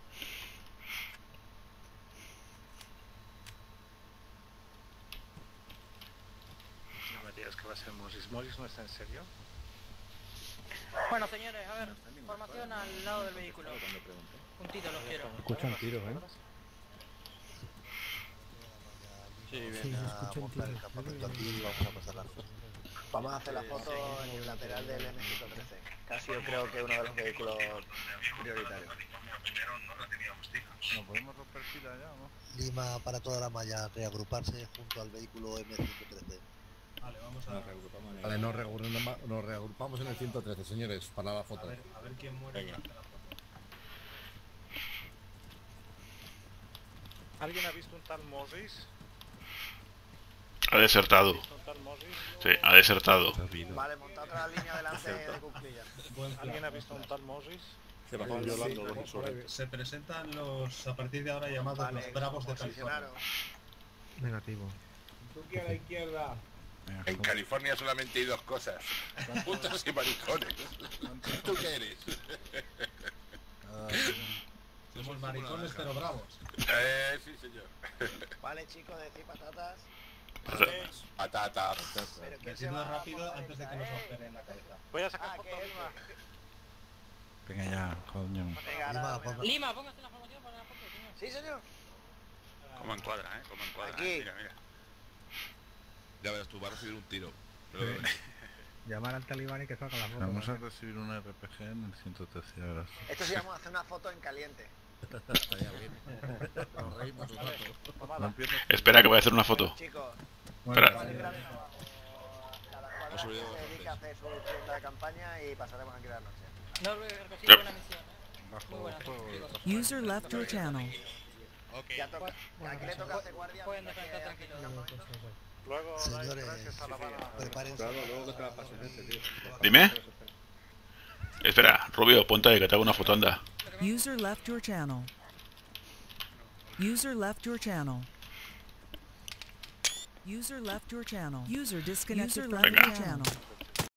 No me digas que va a ser Morris. ¿Morris no está en serio? Bueno, señores, a ver, formación al lado del vehículo. Puntito los quiero. Escuchan tiros, ¿eh? Sí, bien. Sí, escuchan tiros. Aquí vamos a pasar la foto. Vamos a hacer la foto en el lateral del M113. Casi yo creo que es uno de los vehículos prioritarios. ¿No podemos romper fila ya, no? Lima para toda la malla, reagruparse junto al vehículo M113. Vale, vamos a... Vale, nos reagrupamos en el 113, señores, para la foto. A ver quién muere. Venga. ¿Alguien ha visto un tal Morris? Ha desertado. Sí, ha desertado. Vale, monta otra línea delante de Cuclilla. ¿Alguien ha visto un tal Morris? Se presentan los, a partir de ahora llamados los bravos de California. Negativo. Tú que a la izquierda. En California solamente hay dos cosas: putas y maricones. ¿Tú qué eres? Somos maricones pero bravos. Sí, señor. Vale, chicos, decir patatas. Patatas. Decidlo rápido antes de que nos operen la cabeza. Voy a sacar fotos, Lima. Venga ya, coño. Lima, póngase la formación para la foto, señor. Sí, señor. Como encuadra, como encuadra. Aquí. Mira. Ya verás, tú vas a recibir un tiro. Llamar al talibán y que saca la foto. Vamos a recibir una RPG en el 113 horas. Esto se llama hacer una foto en caliente. Estaría bien. Nos reímos un rato. Espera que voy a hacer una foto. Chicos. Espera. Cada cual se dedica a hacer su tienda de campaña y pasaremos aquí la noche. No, recibe una misión. Muy buena. User left your channel. Ya toca. Aquí le toca hacer guardia. Pueden descansar tranquilos. Luego, señores, prepárense. Dime. Espera, Rubio, ponte ahí que te hago una foto, anda. User left your channel. User left your channel. User left your channel. User disconnected from your channel.